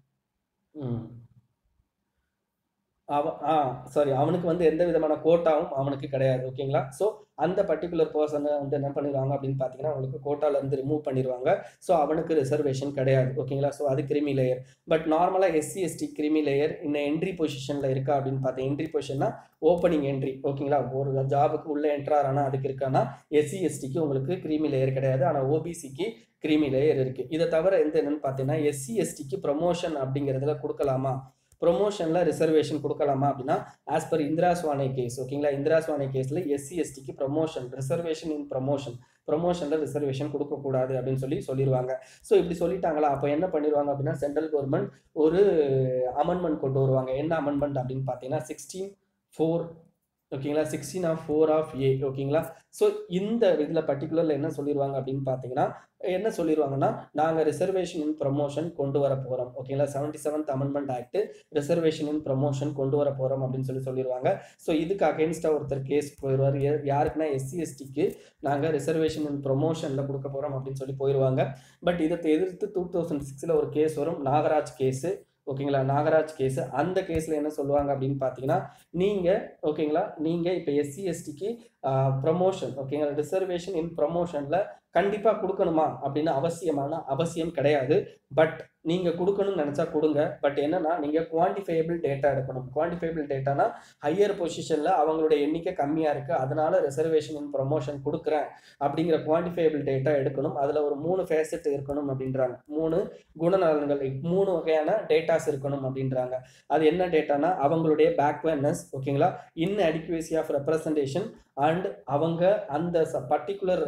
அவ ஆ சாரி அவனுக்கு வந்து எந்த விதமான கோட்டாவும் அவனுக்கு கிடையாது. ஓகேங்களா? ஸோ அந்த பர்டிகுலர் பர்சனை வந்து என்ன பண்ணிடுவாங்க அப்படின்னு பார்த்தீங்கன்னா அவங்களுக்கு கோட்டாலேருந்து ரிமூவ் பண்ணிடுவாங்க. ஸோ அவனுக்கு ரிசர்வேஷன் கிடையாது. ஓகேங்களா? ஸோ அது கிரிமி லேயர். பட் நார்மலாக எஸ்சி எஸ்டி கிரிமி லேயர் இன்னும் என்ட்ரி பொசிஷனில் இருக்கா அப்படின்னு பார்த்தேன். என்ட்ரி பொசிஷன்னா ஓப்பனிங் என்ட்ரி. ஓகேங்களா? ஒரு ஜாபுக்கு உள்ளே என்ட்ரானா அதுக்கு இருக்கானா, எஸ்சி எஸ்டிக்கு உங்களுக்கு கிரிமி லேயர் கிடையாது, ஆனால் ஓபிசிக்கு கிரிமி லேயர் இருக்குது. இதை தவிர எந்த என்னன்னு பார்த்தீங்கன்னா எஸ்சி எஸ்டிக்கு ப்ரொமோஷன் அப்படிங்கிறதுல கொடுக்கலாமா, ப்ரொமோஷனில் ரிசர்வேஷன் கொடுக்கலாமா அப்படின்னா as per Indra Sawhney case. ஓகேங்களா? இந்திரா ஸ்வானே கேஸில் எஸ்சி எஸ்டிக்கு ப்ரொமோஷன், ரிசர்வேஷன் இன் ப்ரொமோஷன், ப்ரொமோஷனில் ரிசர்வேஷன் கொடுக்கக்கூடாது அப்படின்னு சொல்லி சொல்லிடுவாங்க. ஸோ இப்படி சொல்லிட்டாங்களா, அப்போ என்ன பண்ணிடுவாங்க அப்படின்னா சென்ட்ரல் கவர்மெண்ட் ஒரு அமெண்ட்மெண்ட் கொண்டு வருவாங்க. என்ன அமெண்ட்மெண்ட் அப்படின்னு பார்த்தீங்கன்னா சிக்ஸ்டீன் ஃபோர். ஓகேங்களா? Sixteen of four of A. ஓகேங்களா? ஸோ இந்த இதில் பர்டிகுலரில் என்ன சொல்லிடுவாங்க அப்படின்னு பார்த்தீங்கன்னா, என்ன சொல்லிடுவாங்கன்னா, நாங்கள் ரிசர்வேஷன் இன் ப்ரொமோஷன் கொண்டு வர போகிறோம். ஓகேங்களா? Seventy seventh amendment act reservation in promotion கொண்டு வர போகிறோம் அப்படின்னு சொல்லி சொல்லிடுவாங்க. ஸோ இதுக்கு அகேன்ஸ்டாக ஒருத்தர் கேஸ் போயிடுவார். யாருக்குன்னா எஸ்சி எஸ்டிக்கு நாங்கள் ரிசர்வேஷன் இன் ப்ரொமோஷனில் கொடுக்க போகிறோம் அப்படின்னு சொல்லி போயிடுவாங்க. பட் இதை எதிர்த்து டூ தௌசண்ட் சிக்ஸில் ஒரு கேஸ் வரும், நாகராஜ் கேஸு. ஓகேங்களா? நாகராஜ் கேஸ். அந்த கேஸில் என்ன சொல்லுவாங்க அப்படின்னு பார்த்தீங்கன்னா, நீங்கள் ஓகேங்களா நீங்கள் இப்போ எஸ்சி எஸ்டிக்கு ப்ரொமோஷன், ஓகேங்களா, ரிசர்வேஷன் இன் ப்ரொமோஷனில் கண்டிப்பாக கொடுக்கணுமா அப்படின்னு அவசியமான அவசியம் கிடையாது. பட் நீங்கள் கொடுக்கணும்னு நினச்சா கொடுங்க. பட் என்னன்னா நீங்கள் குவான்டிஃபைபிள் டேட்டா எடுக்கணும். குவான்டிஃபைபிள் டேட்டானா ஹையர் பொசிஷனில் அவங்களுடைய எண்ணிக்கை கம்மியாக இருக்குது, அதனால ரிசர்வேஷன் இன் ப்ரொமோஷன் கொடுக்குறேன் அப்படிங்கிற குவான்டிஃபைபிள் டேட்டா எடுக்கணும். அதில் ஒரு மூணு ஃபேசட் இருக்கணும் அப்படின்றாங்க, மூணு குணநலன்கள், மூணு வகையான டேட்டாஸ் இருக்கணும் அப்படின்றாங்க. அது என்ன டேட்டானா அவங்களுடைய பேக்வேர்ட்னஸ், ஓகேங்களா, இன்அடிக்குவசி ஆஃப் ரெப்ரசன்டேஷன் அண்ட் அவங்க அந்த பர்டிகுலர்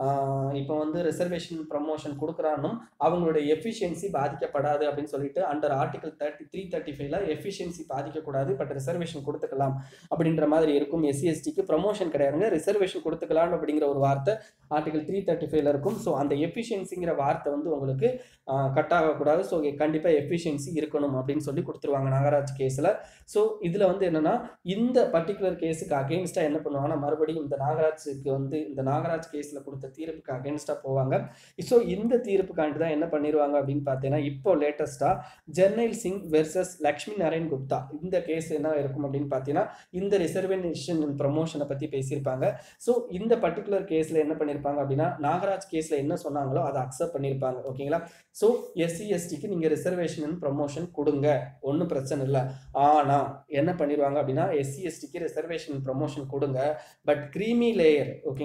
இப்போ வந்து ரிசர்வேஷன் ப்ரமோஷன் கொடுக்குறானும் அவங்களுடைய எஃபிஷியன்சி பாதிக்கப்படாது அப்படின்னு சொல்லிட்டு under article thirty three thirty ஃபைவ்ல எஃபிஷியன்சி பாதிக்கக்கூடாது, பட் ரிசர்வேஷன் கொடுத்துக்கலாம் அப்படின்ற மாதிரி இருக்கும். எஸ்சி எஸ்டிக்கு ப்ரமோஷன் கிடையாதுங்க, ரிசர்வேஷன் கொடுத்துக்கலாம் அப்படிங்கிற ஒரு வார்த்தை ஆர்டிகல் த்ரீ தேர்ட்டி ஃபைவ்ல இருக்கும். ஸோ அந்த எஃபிஷியன்சிங்கிற வார்த்தை வந்து உங்களுக்கு கட் ஆகக்கூடாது. ஸோ கண்டிப்பாக எஃபிஷியன்சி இருக்கணும் அப்படின்னு சொல்லி கொடுத்துருவாங்க நாகராஜ் கேஸில். ஸோ இதில் வந்து என்னன்னா இந்த பர்டிகுலர் கேஸுக்கு அகெயின்ஸ்டாக என்ன பண்ணுவாங்கன்னா மறுபடியும் இந்த நாகராஜுக்கு வந்து இந்த நாகராஜ் கேஸில் கொடுத்த தீர்ப்புக்கு அகெயின்ஸ்டாக போவாங்க. ஸோ இந்த தீர்ப்புக்காண்டி தான் என்ன பண்ணிடுவாங்க அப்படின்னு பார்த்தீங்கன்னா இப்போ லேட்டஸ்டாக ஜெர்னைல் சிங் வெர்சஸ் லக்ஷ்மி நாராயண் குப்தா இந்த கேஸ் என்ன இருக்கும் அப்படின்னு பார்த்தீங்கன்னா இந்த ரிசர்வேஷன் ப்ரமோஷனை பற்றி பேசியிருப்பாங்க. ஸோ இந்த பர்டிகுலர் கேஸில் என்ன பண்ணியிருப்பாங்க அப்படின்னா நாகராஜ் கேஸில் என்ன சொன்னாங்களோ அதை அக்செப்ட் பண்ணியிருப்பாங்க. ஓகேங்களா? ஸோ எஸ்சி எஸ்டிக்கு நீங்கள் ரிசர்வேஷன் ப்ரமோஷன் கொடுங்க, ஒன்றும் பிரச்சனை இல்லை. ஆனால் என்ன பண்ணிடுவாங்க அப்படின்னா எஸ்சி எஸ்டிக்கு ரிசர்வேஷன் ப்ரமோஷன் கொடுங்க, பட் கிரீமி லேயர், ஓகேங்களா,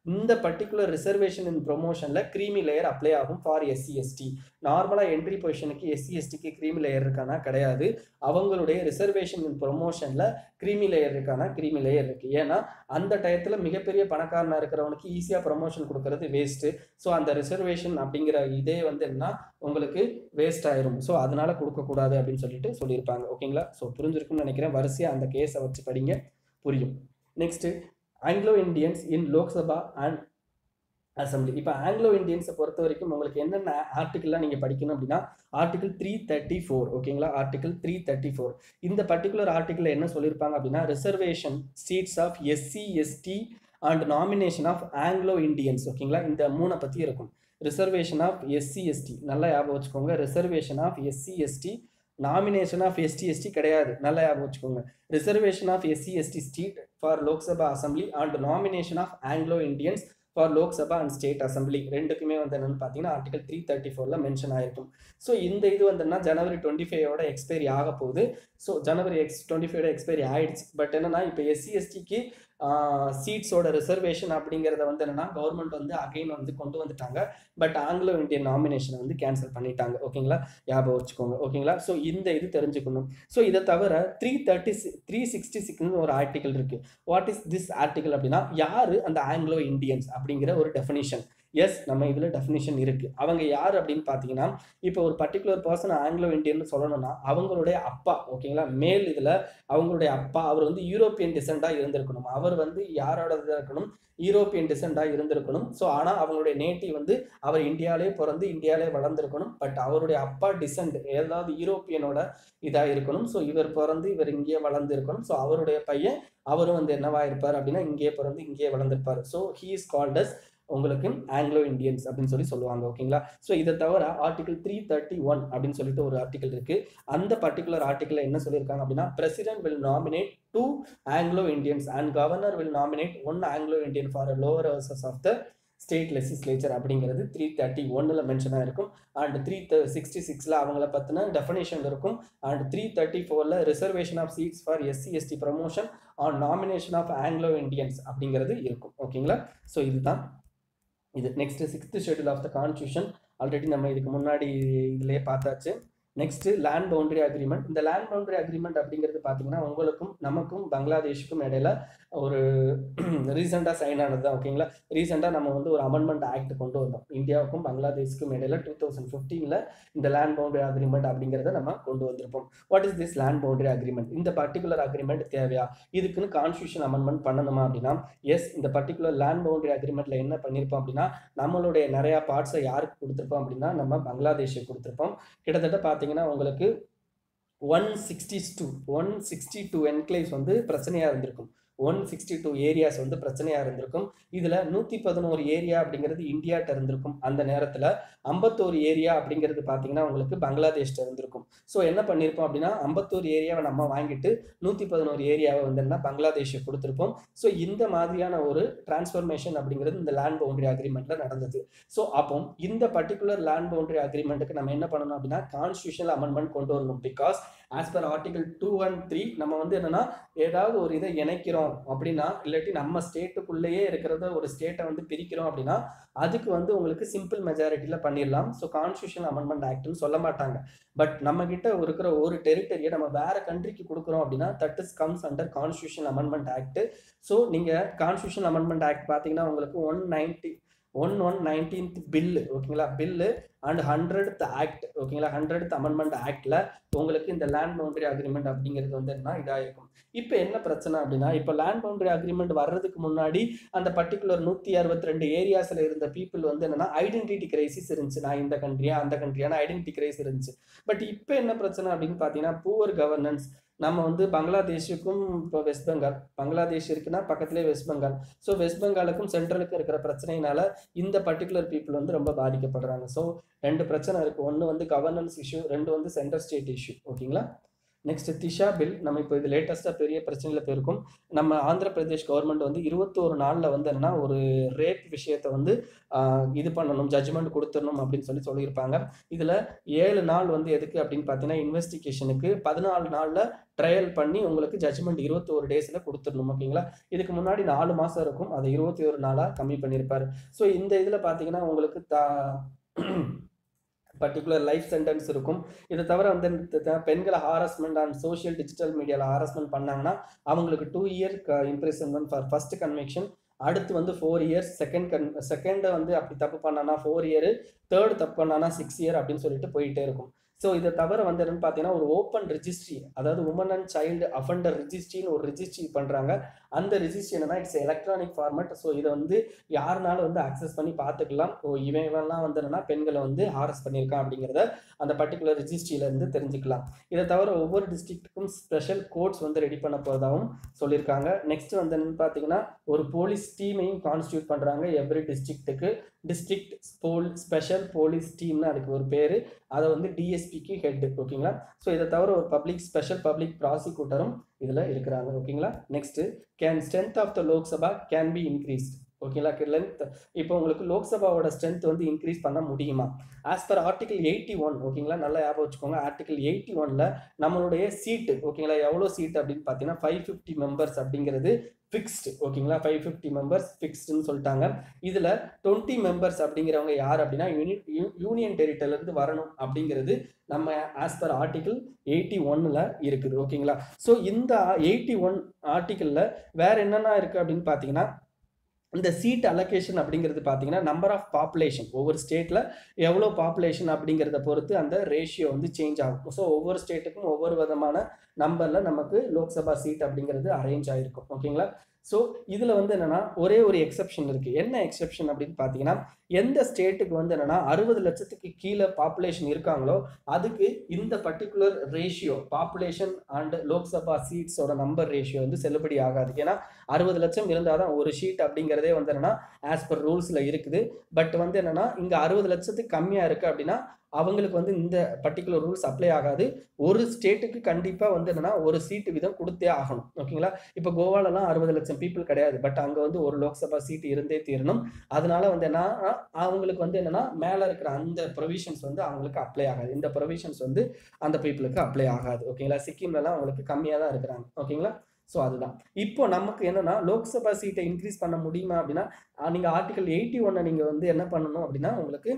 இந்த பர்டிகுலர் ரிசர்வேஷன் இன் ப்ரொமோஷனில் க்ரீமி லேயர் அப்ளை ஆகும் ஃபார் எஸ்சி எஸ்டி. நார்மலாக என்ட்ரி பொசிஷனுக்கு எஸ்சி எஸ்டிக்கு க்ரீமி லேயர் இருக்கானா கிடையாது. அவங்களுடைய ரிசர்வேஷன் இன் ப்ரொமோஷனில் க்ரீமி லேயர் இருக்கானா க்ரீமி லேயர் இருக்குது. ஏன்னா அந்த டயத்தில் மிகப்பெரிய பணக்காரனாக இருக்கிறவனுக்கு ஈஸியாக ப்ரொமோஷன் கொடுக்கறது வேஸ்ட்டு. ஸோ அந்த ரிசர்வேஷன் அப்படிங்கிற இதே வந்து என்ன உங்களுக்கு வேஸ்ட் ஆயிரும். ஸோ அதனால கொடுக்கக்கூடாது அப்படின்னு சொல்லிட்டு சொல்லியிருப்பாங்க. ஓகேங்களா? ஸோ புரிஞ்சிருக்கும்னு நினைக்கிறேன். வரிசையாக அந்த கேஸை வச்சு படிங்க, புரியும். Next Anglo Indians in Lok Sabha and assembly. இப்போ ஆங்கிலோ இண்டியன்ஸை பொறுத்த வரைக்கும் உங்களுக்கு என்னென்ன ஆர்டிகிள்லாம் நீங்கள் படிக்கணும் அப்படின்னா ஆர்டிகிள் த்ரீ தேர்ட்டி ஃபோர் ஓகேங்களா? ஆர்டிகிள் த்ரீ தேர்ட்டி ஃபோர் இந்த பர்டிகுலர் ஆர்டிகிள் என்ன சொல்லியிருப்பாங்க அப்படின்னா reservation seats of SC ST and nomination of Anglo Indians. ஓகேங்களா? இந்த மூணை பற்றி இருக்கும். ரிசர்வேஷன் ஆஃப் எஸ்சி எஸ்டி நல்லா ஞாபகம் வச்சுக்கோங்க. Reservation of SC ST, nomination of ST ST கிடையாது, நல்லா ஞாபகம் வச்சுக்கோங்க. Reservation of SC ST seat for Lok Sabha assembly and nomination of Anglo Indians for Lok Sabha and state assembly ரெண்டுக்குமே வந்து என்னென்னு பார்த்தீங்கன்னா ஆர்டிகல் த்ரீ தேர்ட்டி ஃபோரில் மென்ஷன் ஆயிருக்கும். ஸோ இந்த இது வந்துன்னா ஜனவரி டுவெண்ட்டி ஃபைவோட எக்ஸ்பைரி ஆக போகுது. ஸோ ஜனவரி எக்ஸ் டுவெண்ட்டி ஃபைவோட எக்ஸ்பைரி ஆயிடுச்சு. பட் என்னன்னா இப்போ எஸ்சி எஸ்டிக்கு சீட்ஸோட ரிசர்வேஷன் அப்படிங்கிறத வந்து என்னன்னா கவர்மெண்ட் வந்து அகைன் வந்து கொண்டு வந்துட்டாங்க. பட் ஆங்கிலோ இந்தியன் நாமினேஷனை வந்து கேன்சல் பண்ணிட்டாங்க. ஓகேங்களா? ஞாபகம் வச்சுக்கோங்க. ஓகேங்களா? ஸோ இந்த இது தெரிஞ்சுக்கணும். ஸோ இதை தவிர த்ரீ தேர்ட்டி த்ரீ சிக்ஸ்டி சிக்ஸ்னு ஒரு ஆர்டிகல் இருக்கு. வாட் இஸ் திஸ் ஆர்டிகல் அப்படின்னா யாரு அந்த ஆங்கிலோ இண்டியன்ஸ் அப்படிங்கிற ஒரு டெஃபினிஷன். எஸ், நம்ம இதில் டெஃபினிஷன் இருக்குது. அவங்க யார் அப்படின்னு பார்த்தீங்கன்னா இப்போ ஒரு பர்டிகுலர் பர்சன் ஆங்கிலோ இண்டியன் சொல்லணும்னா அவங்களுடைய அப்பா, ஓகேங்களா, மேல் இதில் அவங்களுடைய அப்பா அவர் வந்து யூரோப்பியன் டிசெண்டாக இருந்திருக்கணும். அவர் வந்து யாரோட இருக்கணும், யூரோப்பியன் டிசெண்டாக இருந்திருக்கணும். ஸோ ஆனால் அவங்களுடைய நேட்டிவ் வந்து அவர் இந்தியாவிலே பிறந்து இந்தியாவிலே வளர்ந்துருக்கணும். பட் அவருடைய அப்பா டிசெண்ட் ஏதாவது யூரோப்பியனோட இதாக இருக்கணும். ஸோ இவர் பிறந்து இவர் இங்கேயே வளர்ந்துருக்கணும். ஸோ அவருடைய பையன் அவரும் வந்து என்னவா இருப்பார் அப்படின்னா இங்கேயே பிறந்து இங்கேயே வளர்ந்துருப்பார். So he is called as உங்களுக்கு ஆங்கிலோ இண்டியன்ஸ் அப்படின்னு சொல்லி சொல்லுவாங்க. ஓகேங்களா? ஸோ இதை தவிர ஆர்டிகல் த்ரீ தேர்ட்டி ஒன் அப்படின்னு சொல்லிட்டு ஒரு ஆர்டிகல் இருக்கு. அந்த பர்டிகுலர் ஆர்டிகல் என்ன சொல்லியிருக்காங்க அப்படின்னா president will nominate two Anglo Indians and governor will nominate one Anglo Indian for lower houses of the state legislature அப்படிங்கிறது த்ரீ தேர்ட்டி ஒன்னில் மென்ஷனாக இருக்கும். அண்ட் த்ரீ சிக்ஸ்டி சிக்ஸில் அவங்கள பற்றின டெஃபினேஷன் இருக்கும். அண்ட் த்ரீ தேர்ட்டி ஃபோரில் reservation of seats for SC ST promotion on nomination of Anglo Indians அப்படிங்கிறது இருக்கும். ஓகேங்களா? ஸோ இதுதான் இது. Next sixth schedule of the constitution already நம்ம இதுக்கு முன்னாடி இதிலே பார்த்தாச்சு. Next land boundary agreement. இந்த லேண்ட் பவுண்டரி அக்ரிமெண்ட் அப்படிங்கிறது பார்த்தீங்கன்னா உங்களுக்கும் நமக்கும் பங்களாதேஷுக்கும் இடையில ஒரு ரீசெண்டாக சைன் ஆனது தான். ஓகேங்களா? ரீசெண்டாக நம்ம வந்து ஒரு அமெண்ட்மெண்ட் ஆக்ட் கொண்டு வந்தோம். இந்தியாவுக்கும் பங்களாதேஷுக்கும் இடையில டூ தௌசண்ட் ஃபிஃப்டீனில் இந்த லேண்ட் பவுண்டரி அக்ரிமெண்ட் அப்படிங்கிறத நம்ம கொண்டு வந்திருப்போம். What is this land boundary agreement? இந்த பர்டிகுலர் அக்ரிமெண்ட் தேவையா, இதுக்குன்னு கான்ஸ்டியூஷன் அமெண்ட்மெண்ட் பண்ணணுமா அப்படின்னா எஸ், இந்த பர்டிகுலர் லேண்ட் பவுண்டரி அக்ரிமெண்ட்ல என்ன பண்ணியிருப்போம் அப்படின்னா நம்மளுடைய நிறையா பார்ட்ஸை யாருக்கு கொடுத்துருப்போம் அப்படின்னா நம்ம பங்களாதேஷுக்கு கொடுத்துருப்போம். கிட்டத்தட்ட பார்த்தீங்கன்னா உங்களுக்கு one sixty two one sixty two enclaves வந்து பிரச்சனையாக இருந்திருக்கும். ஒன் சிக்ஸ்டி டூ ஏரியாஸ் வந்து பிரச்சனையாக இருந்திருக்கும். இதில் நூற்றி பதினோரு ஏரியா அப்படிங்கிறது இந்தியாட்ட இருந்திருக்கும். அந்த நேரத்தில் ஐம்பத்தோரு ஏரியா அப்படிங்கிறது பார்த்தீங்கன்னா உங்களுக்கு பங்களாதேஷ்ட இருந்திருக்கும். ஸோ என்ன பண்ணியிருப்போம் அப்படின்னா ஐம்பத்தோரு ஏரியாவை நம்ம வாங்கிட்டு நூற்றி பதினோரு ஏரியாவை வந்து என்ன பங்களாதேஷுக்கு கொடுத்துருப்போம். ஸோ இந்த மாதிரியான ஒரு டிரான்ஸ்ஃபர்மேஷன் அப்படிங்கிறது இந்த லேண்ட் பவுண்டரி அக்ரிமெண்ட்ல நடந்தது. ஸோ அப்போ இந்த பர்டிகுலர் லேண்ட் பவுண்டரி அக்ரிமெண்ட்டுக்கு நம்ம என்ன பண்ணணும் அப்படின்னா கான்ஸ்டியூஷனல் அமெண்ட்மெண்ட் கொண்டு வரணும். Because as per article two and three நம்ம வந்து என்னன்னா ஏதாவது ஒரு இதை இணைக்கிறோம் அப்படின்னா இல்லாட்டி நம்ம ஸ்டேட்டுக்குள்ளேயே இருக்கிறத ஒரு ஸ்டேட்டை வந்து பிரிக்கிறோம் அப்படின்னா அதுக்கு வந்து உங்களுக்கு சிம்பிள் மெஜாரிட்டியில பண்ணிடலாம். ஸோ கான்ஸ்டியூஷன் அமெண்ட்மெண்ட் ஆக்ட்னு சொல்ல மாட்டாங்க. பட் நம்ம கிட்ட இருக்கிற ஒரு டெரிட்டரியை நம்ம வேற கண்ட்ரிக்கு கொடுக்குறோம் அப்படின்னா that is comes under constitution amendment act. So நீங்க கான்ஸ்டியூஷன் அமெண்ட்மெண்ட் ஆக்ட் பார்த்தீங்கன்னா உங்களுக்கு one ninety one one nineteenth bill ஓகேங்களா, பில்லு அண்ட் ஹண்ட்ரட் ஆக்ட் ஓகேங்களா, ஹண்ட்ரட் அமெண்ட்மெண்ட் ஆக்ட்ல உங்களுக்கு இந்த லேண்ட் பவுண்டரி அக்ரிமெண்ட் அப்படிங்கிறது வந்து என்ன இதாக இருக்கும். இப்போ என்ன பிரச்சனை அப்படின்னா இப்போ லேண்ட் பவுண்டரி அக்ரிமெண்ட் வர்றதுக்கு முன்னாடி அந்த பர்டிகுலர் நூற்றி அறுபத்தி ரெண்டு ஏரியாஸில் இருந்த பீப்புள் வந்து என்னன்னா ஐடென்டிட்டி கிரைசிஸ் இருந்துச்சு. நான் இந்த கண்ட்ரியா அந்த கண்ட்ரியான ஐடென்டிட்டி கிரைசிஸ் இருந்துச்சு. பட் இப்போ என்ன பிரச்சனை அப்படின்னு பார்த்தீங்கன்னா புவர் கவர்னன்ஸ். நம்ம வந்து பங்களாதேஷுக்கும் இப்போ வெஸ்ட் பெங்கால், பங்களாதேஷ் இருக்குன்னா பக்கத்துலேயே வெஸ்ட் பெங்கால். ஸோ வெஸ்ட் பெங்காலுக்கும் சென்ட்ரலுக்கும் இருக்கிற பிரச்சனையினால இந்த பர்டிகுலர் பீப்புள் வந்து ரொம்ப பாதிக்கப்படுறாங்க. ஸோ ரெண்டு பிரச்சனை இருக்குது. ஒன்று வந்து கவர்னன்ஸ் இஷ்யூ, ரெண்டு வந்து சென்ட்ரல் ஸ்டேட் இஷ்யூ. ஓகேங்களா? நெக்ஸ்ட் திஷா பில், நம்ம இப்போ இது லேட்டஸ்ட்டாக பெரிய பிரச்சனையில் போயிருக்கும். நம்ம ஆந்திர பிரதேஷ் கவர்மெண்ட் வந்து இருபத்தோரு நாளில் வந்து என்னன்னா ஒரு ரேப் விஷயத்தை வந்து இது பண்ணணும், ஜட்ஜ்மெண்ட் கொடுத்துடணும் அப்படின்னு சொல்லி சொல்லியிருப்பாங்க. இதில் ஏழு நாள் வந்து எதுக்கு அப்படின்னு பார்த்தீங்கன்னா இன்வெஸ்டிகேஷனுக்கு, பதினாலு நாளில் ட்ரையல் பண்ணி உங்களுக்கு ஜட்ஜ்மெண்ட் இருபத்தோரு டேஸில் கொடுத்துடணும். ஓகேங்களா, இதுக்கு முன்னாடி நாலு மாதம் இருக்கும், அதை இருபத்தி ஒரு நாளாக கம்மி பண்ணியிருப்பார். ஸோ இந்த இதில் பார்த்தீங்கன்னா உங்களுக்கு தா பர்டிகுலர் லைஃப் சென்டென்ஸ் இருக்கும். இதை தவிர வந்து பெண்களை ஹாரஸ்மெண்ட் அண்ட் சோஷியல் டிஜிட்டல் மீடியாவில் ஹாரஸ்மெண்ட் பண்ணாங்கன்னா அவங்களுக்கு two year imprisonment for first conviction, அடுத்து வந்து ஃபோர் இயர்ஸ் செகண்ட் கன் செகண்டை வந்து அப்படி தப்பு பண்ணானா ஃபோர் இயர், தேர்டு தப்பு பண்ணானா சிக்ஸ் இயர் அப்படின்னு சொல்லிட்டு போயிட்டே இருக்கும். ஸோ இதை தவிர வந்து என்னன்னு பார்த்தீங்கன்னா ஒரு ஓப்பன் ரிஜிஸ்ட்ரி, அதாவது உமன் அண்ட் சைல்டு அஃபண்டர் ரிஜிஸ்ட்ரின்னு ஒரு ரிஜிஸ்ட்ரி பண்ணுறாங்க. அந்த ரிஜிஸ்ட்ரி என்னன்னா இட்ஸ் எலக்ட்ரானிக் ஃபார்மேட். ஸோ இதை வந்து யாருனாலும் வந்து அக்சஸ் பண்ணி பார்த்துக்கலாம். ஓ இவன் இவன்லாம் வந்து என்னன்னா பெண்களை வந்து ஹாரஸ் பண்ணியிருக்கான் அப்படிங்கிறத அந்த பர்டிகுலர் ரிஜிஸ்ட்ரியிலேருந்து தெரிஞ்சுக்கலாம். இதை தவிர ஒவ்வொரு டிஸ்ட்ரிக்ட்டுக்கும் ஸ்பெஷல் கோட்ஸ் வந்து ரெடி பண்ண போகிறதாகவும் சொல்லியிருக்காங்க. நெக்ஸ்ட் வந்து என்னன்னு பார்த்தீங்கன்னா ஒரு போலீஸ் டீமையும் கான்ஸ்டியூட் பண்ணுறாங்க எவ்ரி டிஸ்ட்ரிக்ட்டுக்கு. டிஸ்ட்ரிக்ட் போல் ஸ்பெஷல் போலீஸ் டீம்னு அதுக்கு ஒரு பேர், அதை வந்து டிஎஸ்பிக்கு ஹெட். ஓகேங்களா, ஸோ இதை தவிர ஒரு பப்ளிக் ஸ்பெஷல் பப்ளிக் ப்ராசிக்யூட்டரும் இதில் இருக்கிறாங்க. ஓகேங்களா, next can strength of the Lok Sabha can be increased. ஓகேங்களா, லென்த் இப்போ உங்களுக்கு லோக்சபாவோட ஸ்ட்ரென்த் வந்து இன்க்ரீஸ் பண்ண முடியுமா? As per article eighty one, ஓகேங்களா, நல்லா ஞாபகம் வச்சுக்கோங்க. ஆர்டிகல் எயிட்டி ஒன்ல நம்மளுடைய சீட்டு, ஓகேங்களா, எவ்வளோ சீட் அப்படின்னு பார்த்தீங்கன்னா ஃபைவ் ஃபிஃப்டி மெம்பர்ஸ் அப்படிங்கிறது ஃபிக்ஸ்டு. ஓகேங்களா, ஃபைவ் ஃபிஃப்டி மெம்பர்ஸ் ஃபிக்ஸ்டுன்னு சொல்லிட்டாங்க. இதில் டுவெண்ட்டி மெம்பர்ஸ் அப்படிங்கிறவங்க யார் அப்படின்னா யூனிட் யூனியன் டெரிட்டரியிலேருந்து வரணும் அப்படிங்கிறது நம்ம ஆஸ் பர் ஆர்டிகல் எயிட்டி ஒன்னில் இருக்குது. ஓகேங்களா, ஸோ இந்த எயிட்டி ஒன் ஆர்டிக்கலில் வேற என்னென்ன இருக்குது அப்படின்னு பார்த்தீங்கன்னா இந்த சீட் அலோகேஷன் அப்படிங்கிறது பார்த்தீங்கன்னா நம்பர் ஆஃப் பாப்புலேஷன், ஒவ்வொரு ஸ்டேட்டில் எவ்வளோ பாப்புலேஷன் அப்படிங்கிறத பொறுத்து அந்த ரேஷியோ வந்து சேஞ்ச் ஆகும். ஸோ ஒவ்வொரு ஸ்டேட்டுக்கும் ஒவ்வொரு விதமான நம்பரில் நமக்கு லோக்சபா சீட் அப்படிங்கிறது அரேஞ்ச் ஆகிருக்கும். ஓகேங்களா, ஸோ இதில் வந்து என்னென்னா ஒரே ஒரு எக்ஸப்ஷன் இருக்குது. என்ன எக்ஸப்ஷன் அப்படின்னு பார்த்தீங்கன்னா எந்த ஸ்டேட்டுக்கு வந்து என்னென்னா அறுபது லட்சத்துக்கு கீழே பாப்புலேஷன் இருக்காங்களோ அதுக்கு இந்த particular ratio population and Lok Sabha சீட்ஸோட நம்பர் ரேஷியோ வந்து செல்லுபடி ஆகாது. ஏன்னா அறுபது லட்சம் இருந்தால் தான் ஒரு ஷீட் அப்படிங்கிறதே வந்து என்னென்னா ஆஸ் பர் ரூல்ஸில் இருக்குது. பட் வந்து என்னென்னா இங்கே அறுபது லட்சத்துக்கு கம்மியாக இருக்குது அப்படின்னா அவங்களுக்கு வந்து இந்த பர்டிகுலர் ரூல்ஸ் அப்ளை ஆகாது. ஒரு ஸ்டேட்டுக்கு கண்டிப்பாக வந்து என்னன்னா ஒரு சீட்டு வீதம் கொடுத்தே ஆகணும். ஓகேங்களா, இப்போ கோவாலலாம் அறுபது லட்சம் பீப்புள் கிடையாது, பட் அங்கே வந்து ஒரு லோக்சபா சீட்டு இருந்தே தீரணும். அதனால வந்து என்ன அவங்களுக்கு வந்து என்னன்னா மேலே இருக்கிற அந்த ப்ரொவிஷன்ஸ் வந்து அவங்களுக்கு அப்ளை ஆகாது. இந்த ப்ரொவிஷன்ஸ் வந்து அந்த பீப்புளுக்கு அப்ளை ஆகாது. ஓகேங்களா, சிக்கிம்லலாம் அவங்களுக்கு கம்மியாக தான் இருக்கிறாங்க. ஓகேங்களா, ஸோ அதுதான் இப்போ நமக்கு என்னன்னா லோக்சபா சீட்டை இன்க்ரீஸ் பண்ண முடியுமா அப்படின்னா நீங்கள் ஆர்டிகல் எயிட்டி ஒன்னை நீங்கள் வந்து என்ன பண்ணணும் அப்படின்னா உங்களுக்கு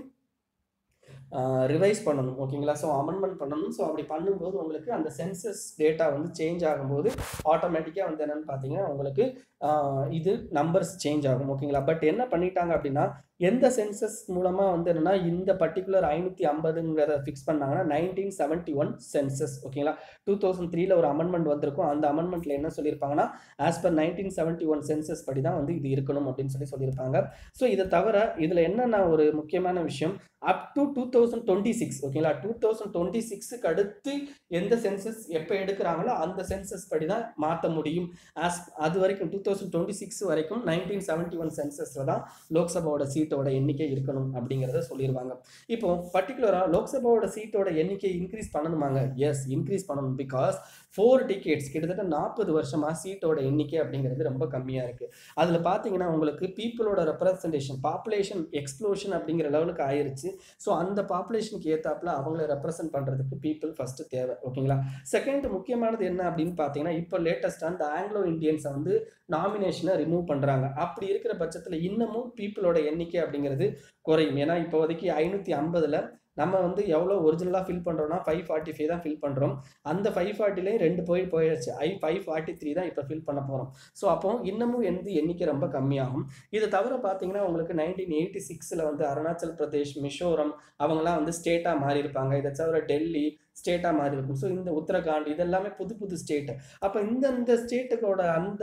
ரிவைஸ் பண்ணணும். ஓகேங்களா, ஸோ அமெண்ட்மெண்ட் பண்ணணும். ஸோ அப்படி பண்ணும்போது உங்களுக்கு அந்த சென்சஸ் டேட்டா வந்து சேஞ்ச் ஆகும்போது ஆட்டோமேட்டிக்காக வந்து என்னென்னு பார்த்தீங்கன்னா உங்களுக்கு இது நம்பர்ஸ் சேஞ்ச் ஆகும். ஓகேங்களா, பட் என்ன பண்ணிட்டாங்க அப்படின்னா எந்த சென்சஸ் மூலமாக வந்து என்னென்னா இந்த பர்டிகுலர் ஐநூற்றி ஐம்பதுங்கிறத ஃபிக்ஸ் பண்ணாங்கன்னா நைன்டீன் செவன்ட்டி ஒன் சென்சஸ். ஓகேங்களா, டூ தௌசண்ட் த்ரீல ஒரு அமெண்ட்மெண்ட் வந்திருக்கும். அந்த அமெண்ட்மெண்ட்டில் என்ன சொல்லியிருப்பாங்கன்னா as per nineteen seventy one census படி தான் வந்து இது இருக்கணும் அப்படின்னு சொல்லி சொல்லியிருப்பாங்க. ஸோ இதை தவிர இதில் என்னென்ன ஒரு முக்கியமான விஷயம், up to two thousand twenty six ஓகேங்களா, டூ தௌசண்ட் டுவெண்ட்டி சிக்ஸுக்கு அடுத்து எந்த சென்சஸ் எப்போ எடுக்கிறாங்களோ அந்த சென்சஸ் படி தான் மாற்ற முடியும். ஆஸ் அது வரைக்கும் டூ தௌசண்ட் டுவெண்ட்டி சிக்ஸ் வரைக்கும் நைன்டீன் செவன்ட்டி ஒன் சென்சஸில் தான் லோக்சபாவோட சீட்டோட எண்ணிக்கை இருக்கணும் அப்படிங்கிறத சொல்லிடுவாங்க. இப்போ பர்டிகுலராக லோக்சபாவோட சீட்டோட எண்ணிக்கை இன்க்ரீஸ் பண்ணணுமாங்க? எஸ், இன்க்ரீஸ் பண்ணணும். பிகாஸ் ஃபோர் டிகேட்ஸ் கிட்டத்தட்ட நாற்பது வருஷமா சீட்டோட எண்ணிக்கை அப்படிங்கிறது ரொம்ப கம்மியாக இருக்குது. அதில் பார்த்தீங்கன்னா உங்களுக்கு பீப்புளோட ரெப்ரசன்டேஷன் பாப்புலேஷன் எக்ஸ்ப்ளோஷன் அப்படிங்கிற லெவலுக்கு ஆயிடுச்சு. ஸோ அந்த பாப்புலேஷனுக்கு ஏற்றாப்புல அவங்கள ரெப்ரசென்ட் பண்ணுறதுக்கு பீப்புள் ஃபஸ்ட்டு தேவை. ஓகேங்களா, செகண்ட் முக்கியமானது என்ன அப்படின்னு பார்த்தீங்கன்னா இப்போ லேட்டஸ்ட்டாக அந்த ஆங்கிலோ இண்டியன்ஸை வந்து நாமினேஷனை ரிமூவ் பண்ணுறாங்க. அப்படி இருக்கிற பட்சத்தில் இன்னமும் பீப்புளோட எண்ணிக்கை அப்படிங்கிறது குறையும். ஏன்னா இப்போதைக்கு ஐநூற்றி ஐம்பதில் நம்ம வந்து எவ்வளோ ஒரிஜினலாக ஃபில் பண்ணுறோம்னா ஃபைவ் ஃபார்ட்டி ஃபைவ் தான் ஃபில் பண்ணுறோம். அந்த ஃபைவ் ஃபார்ட்டிலேயே ரெண்டு போய் போயிடுச்சு. ஐ ஃபைவ் ஃபார்ட்டி த்ரீ தான் இப்போ ஃபில் பண்ண போகிறோம். ஸோ அப்போ இன்னமும் வந்து எண்ணிக்கை ரொம்ப கம்மியாகும். இதை தவிர பார்த்தீங்கன்னா உங்களுக்கு நைன்டீன் எயிட்டி சிக்ஸில் வந்து அருணாச்சல் பிரதேஷ், மிசோரம் அவங்களாம் வந்து ஸ்டேட்டாக மாறி இருப்பாங்க. இதை தவிர டெல்லி ஸ்டேட்டாக மாறி இருக்கும். ஸோ இந்த உத்தரகாண்ட் இதெல்லாமே புது புது ஸ்டேட்டு. அப்போ இந்தந்த ஸ்டேட்டுக்கோட அந்த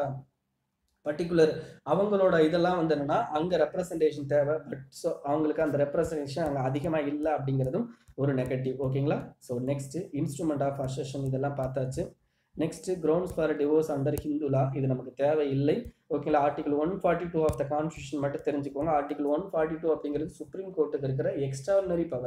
பர்டிகுலர் அவங்களோட இதெல்லாம் வந்து என்னன்னா அங்கே ரெப்ரசன்டேஷன் தேவை. பட் ஸோ அவங்களுக்கு அந்த ரெப்ரசன்டேஷன் அங்கே அதிகமாக இல்லை அப்படிங்கிறதும் ஒரு நெகட்டிவ். ஓகேங்களா, so next instrument of accession இதெல்லாம் பார்த்தாச்சு. Next grounds for divorce under Hindu law, இது நமக்கு தேவையில்லை. ஓகேங்களா, article one forty two of the constitution மட்டும் தெரிஞ்சுக்கோங்க. ஆர்டிகல் ஒன் ஃபார்ட்டி டூ அப்படிங்கிறது சுப்ரீம் கோர்ட்டுக்கு இருக்கிற எக்ஸ்ட்ராடினரி பவர்.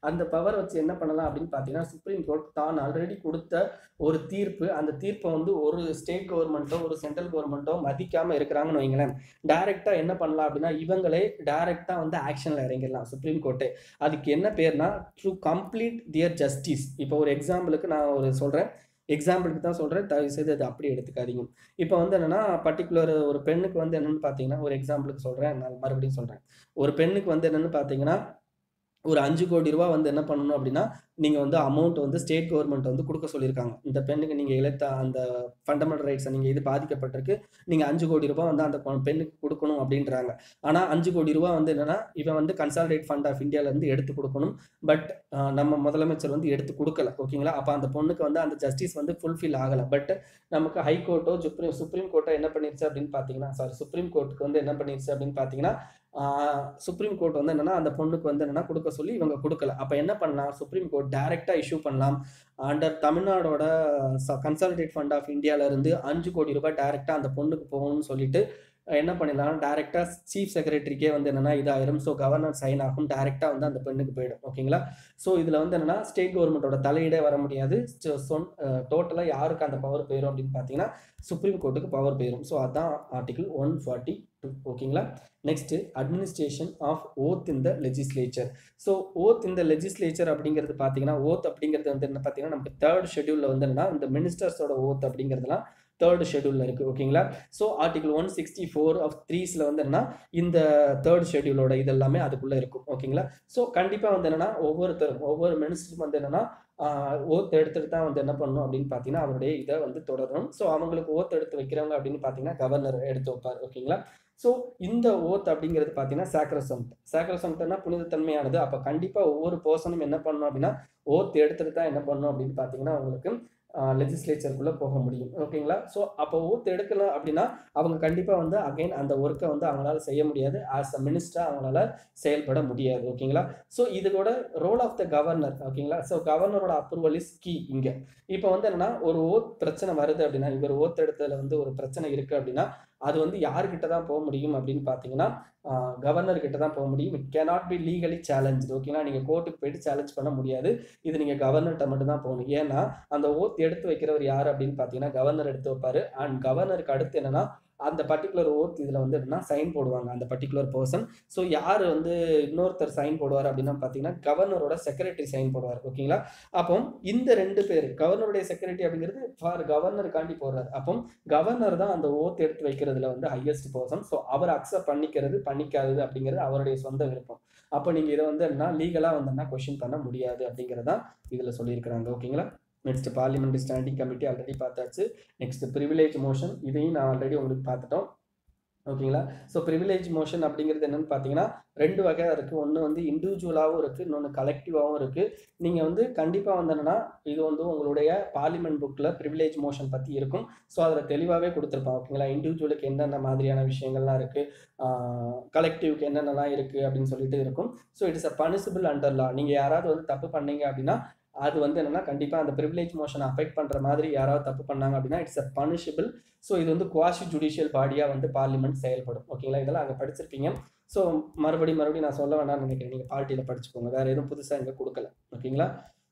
அந்த பவர் வச்சு என்ன பண்ணலாம் அப்படின்னு பார்த்தீங்கன்னா, சுப்ரீம் கோர்ட் தான் ஆல்ரெடி கொடுத்த ஒரு தீர்ப்பு, அந்த தீர்ப்பை வந்து ஒரு ஸ்டேட் கவர்மெண்ட்டோ ஒரு சென்ட்ரல் கவர்மெண்ட்டோ மதிக்காமல் இருக்கிறாங்கன்னு வைங்களேன், டைரெக்டாக என்ன பண்ணலாம் அப்படின்னா இவங்களே டைரெக்டாக வந்து ஆக்ஷனில் இறங்கிடலாம் சுப்ரீம் கோர்ட்டு. அதுக்கு என்ன பேர்னா டு கம்ப்ளீட் தியர் ஜஸ்டிஸ். இப்போ ஒரு எக்ஸாம்பிளுக்கு நான் ஒரு சொல்கிறேன், எக்ஸாம்பிளுக்கு தான் சொல்கிறேன், தயவு செய்து அது அப்படி எடுத்துக்காதீங்க. இப்போ வந்து என்னென்னா பர்டிகுலர் ஒரு பெண்ணுக்கு வந்து என்னென்னு பார்த்தீங்கன்னா, ஒரு எக்ஸாம்பிளுக்கு சொல்கிறேன், நான் மறுபடியும் சொல்கிறேன். ஒரு பெண்ணுக்கு வந்து என்னென்னு பார்த்தீங்கன்னா ஒரு அஞ்சு கோடி ரூபா வந்து என்ன பண்ணணும் அப்படின்னா, நீங்க வந்து அமௌண்ட் வந்து ஸ்டேட் கவர்மெண்ட் வந்து குடுக்க சொல்லியிருக்காங்க. இந்த பெண்ணுக்கு நீங்க இழைத்த அந்த ஃபண்டமெண்டல் ரைட்ஸ நீங்க இது பாதிக்கப்பட்டிருக்கு. நீங்க அஞ்சு கோடி ரூபா வந்து அந்த பெண்ணுக்கு குடுக்கணும் அப்படின்றாங்க. ஆனா அஞ்சு கோடி ரூபா வந்து என்னன்னா, இவன் வந்து கன்சாலிடேட் ஃபண்ட் ஆஃப் இந்தியால இருந்து எடுத்து குடுக்கணும். பட் அ நம்ம முதலமைச்சர் வந்து எடுத்து குடுக்கல. ஓகேங்களா? அப்ப அந்த பொண்ணுக்கு வந்து அந்த ஜஸ்டிஸ் வந்து ஃபுல்ஃபில் ஆகல. பட் நமக்கு ஹை கோர்ட்டோ, சுப்ரீம் சுப்ரீம் கோர்ட்டோ என்ன பண்ணிருச்சு அப்படின்னு பார்த்தீங்கன்னா, சாரி சுப்ரீம் கோர்ட்க்கு வந்து என்ன பண்ணிருச்சு அப்படின்னு பார்த்தீங்கன்னா, ஆ சுப்ரீம் கோர்ட் வந்து என்னன்னா, அந்த பொண்ணுக்கு வந்து என்னன்னா குடுக்க சொல்லி இவங்க குடுக்கல. அப்ப என்ன பண்ணலாம்? சுப்ரீம் கோர்ட் டைரக்ட்டா இஷ்யூ பண்ணலாம். அண்டர் தமிழ்நாடோட ச கன்சாலிடேட் ஃபண்ட் ஆஃப் இந்தியால இருந்து அஞ்சு கோடி ரூபாய் டைரக்ட்டா அந்த பொண்ணுக்கு போகணும்னு சொல்லிட்டு என்ன பண்ணிடலாம், டைரக்ட்டா சீஃப் செக்ரட்டரிக்கே வந்து என்னன்னா இதாயிரும். ஸோ கவர்னர் சைன் ஆகும். டைரக்ட்டா வந்து அந்த பெண்ணுக்கு போயிடும். ஓகேங்களா? ஸோ இதுல வந்து என்னன்னா, ஸ்டேட் கவர்மெண்ட்டோட தலையீடே வர முடியாது. சொ சொன் அ டோட்டலா யாருக்கு அந்த பவர் போயிரும் அப்படின்னு பார்த்தீங்கன்னா, சுப்ரீம் கோர்ட்டுக்கு பவர் போயிரும். ஸோ அதான் ஆர்டிகிள் ஒன் ஃபார்ட்டி டூ. ஓகேங்களா? Next administration of oath in the legislature. So oath in the legislature அப்படிங்கிறது பார்த்தீங்கன்னா, ஓத் அப்படிங்கிறது வந்து என்ன பார்த்தீங்கன்னா, நமக்கு தேர்ட் ஷெட்யூல்ல வந்து என்னன்னா, இந்த மினிஸ்டர்ஸோட ஓத் அப்படிங்கிறதுலாம் தேர்ட் ஷெட்யூல்ல இருக்கு. ஓகேங்களா? So article one sixty four of த்ரீஸ்ல வந்து என்னன்னா, இந்த தேர்ட் ஷெட்யூலோட இது எல்லாமே அதுக்குள்ள இருக்கும். ஓகேங்களா? ஸோ கண்டிப்பா வந்து என்னன்னா, ஒவ்வொருத்தரும் ஒவ்வொரு மினிஸ்டரும் வந்து என்னன்னா, ஆ ஓத் எடுத்துட்டு தான் வந்து என்ன பண்ணணும் அப்படின்னு பார்த்தீங்கன்னா, அவருடைய இத வந்து தொடரணும். ஸோ அவங்களுக்கு ஓத் எடுத்து வைக்கிறவங்க அப்படின்னு பார்த்தீங்கன்னா, கவர்னர் எடுத்து வைப்பார். ஓகேங்களா? ஸோ இந்த ஓத் அப்படிங்கிறது பார்த்தீங்கன்னா, சாக்ரோசம்ட். சாக்ரோசம்ட்னா புனிதத்தன்மையானது. அப்ப கண்டிப்பா ஒவ்வொரு பெர்சனும் என்ன பண்ணணும் அப்படின்னா, ஓத் எடுத்துட்டு தான் என்ன பண்ணணும் அப்படின்னு பார்த்தீங்கன்னா, உங்களுக்கு அ லெஜிஸ்லேச்சர்க்குள்ள போக முடியும். ஓகேங்களா? ஸோ அப்போ ஓத் எடுக்கல அப்படின்னா, அவங்க கண்டிப்பா வந்து அகைன் அந்த ஒர்க்க வந்து அவங்களால செய்ய முடியாது. ஆஸ் அ மினிஸ்டரா அவங்களால செயல்பட முடியாது. ஓகேங்களா? ஸோ இதோட ரோல் ஆஃப் த கவர்னர். ஓகேங்களா? ஸோ கவர்னரோட அப்ரூவல் இஸ் கீ இங்க. இப்போ வந்து என்னன்னா, ஒரு ஓத் பிரச்சனை வருது அப்படின்னா, இவர் ஓத் எடுத்ததுல வந்து ஒரு பிரச்சனை இருக்கு அப்படின்னா, அது வந்து யார்கிட்ட தான் போ முடியும் அப்படின்னு பார்த்தீங்கன்னா, அ கவர்னர் கிட்ட தான் போ முடியும். It cannot be legally challenged. ஓகேங்களா? நீங்க கோர்ட்டுக்கு போயிட்டு சேலஞ்ச் பண்ண முடியாது. இது நீங்க கவர்னர்ட்ட மட்டும் தான் போகணும். ஏன்னா, அந்த ஓத் எடுத்து வைக்கிறவர் யாரு அப்படின்னு பார்த்தீங்கன்னா, கவர்னர் எடுத்து வைப்பாரு. அண்ட் கவர்னருக்கு அடுத்து என்னன்னா, அந்த பர்ட்டிகுலர் ஓத் இதுல வந்து என்னன்னா சைன் போடுவாங்க அந்த பர்ட்டிகுலர் பெர்சன். ஸோ யார் வந்து இன்னொருத்தர் சைன் போடுவார் அப்படின்னா பார்த்தீங்கன்னா, கவர்னரோட செக்ரட்டரி சைன் போடுவார். ஓகேங்களா? அப்போ இந்த ரெண்டு பேர் கவர்னருடைய செக்ரட்டரி அப்படிங்கிறது ஃபார் கவர்னருக்காண்டி போடுறாரு. அப்போ கவர்னர் தான் அந்த ஓத் எடுத்து வைக்கிறதுல வந்து ஹையஸ்ட் பெர்சன். ஸோ அவர் அக்செப்ட் பண்ணிக்கிறது பண்ணிக்காதது அப்படிங்கிறது அவருடைய சொந்த விருப்பம். அப்போ நீங்க இதை வந்து என்ன லீகலா வந்து கொஸ்டின் பண்ண முடியாது அப்படிங்கிறதான் இதுல சொல்லியிருக்கிறாங்க. ஓகேங்களா? Next parliamentary standing committee already பார்த்தாச்சு. நெக்ஸ்ட் பிரிவிலேஜ் மோஷன், இதையும் நான் ஆல்ரெடி உங்களுக்கு பார்த்துட்டோம். ஓகேங்களா? ஸோ பிரிவிலேஜ் மோஷன் அப்படிங்கிறது என்னன்னு பார்த்தீங்கன்னா, ரெண்டு வகையா இருக்கு. ஒன்று வந்து இண்டிவிஜுவலாகவும் இருக்கு, இன்னொன்று கலெக்டிவாகவும் இருக்கு. நீங்க வந்து கண்டிப்பா வந்து என்னன்னா, இது வந்து உங்களுடைய பார்லிமெண்ட் புக்ல பிரிவிலேஜ் மோஷன் பத்தி இருக்கும். ஸோ அதில் தெளிவாகவே கொடுத்துருப்பாங்க. ஓகேங்களா? இண்டிவிஜுவலுக்கு என்னென்ன மாதிரியான விஷயங்கள்லாம் இருக்கு, கலெக்டிவ்க்கு என்னென்னலாம் இருக்கு அப்படின்னு சொல்லிட்டு இருக்கும். So it is a punishable under law. நீங்க யாராவது வந்து தப்பு பண்ணீங்க அப்படின்னா, அது வந்து என்னன்னா கண்டிப்பா அந்த பிரிவிலேஜ் மோஷனை அஃபெக்ட் பண்ற மாதிரி யாராவது தப்பு பண்ணாங்க அப்படின்னா இட்ஸ் அ பனிஷபிள். ஸோ இது வந்து குவாஷி ஜுடிஷியல் பாடியா வந்து பார்லிமெண்ட் செயல்படும். ஓகேங்களா? இதெல்லாம் அங்கே படிச்சிருப்பீங்க. ஸோ மறுபடியும் மறுபடியும் நான் சொல்ல வேண்டாம்னு நினைக்கிறேன். நீங்க பார்ட்டியில படிச்சுக்கோங்க. வேற எதுவும் புதுசா இங்க கொடுக்கல. ஓகேங்களா?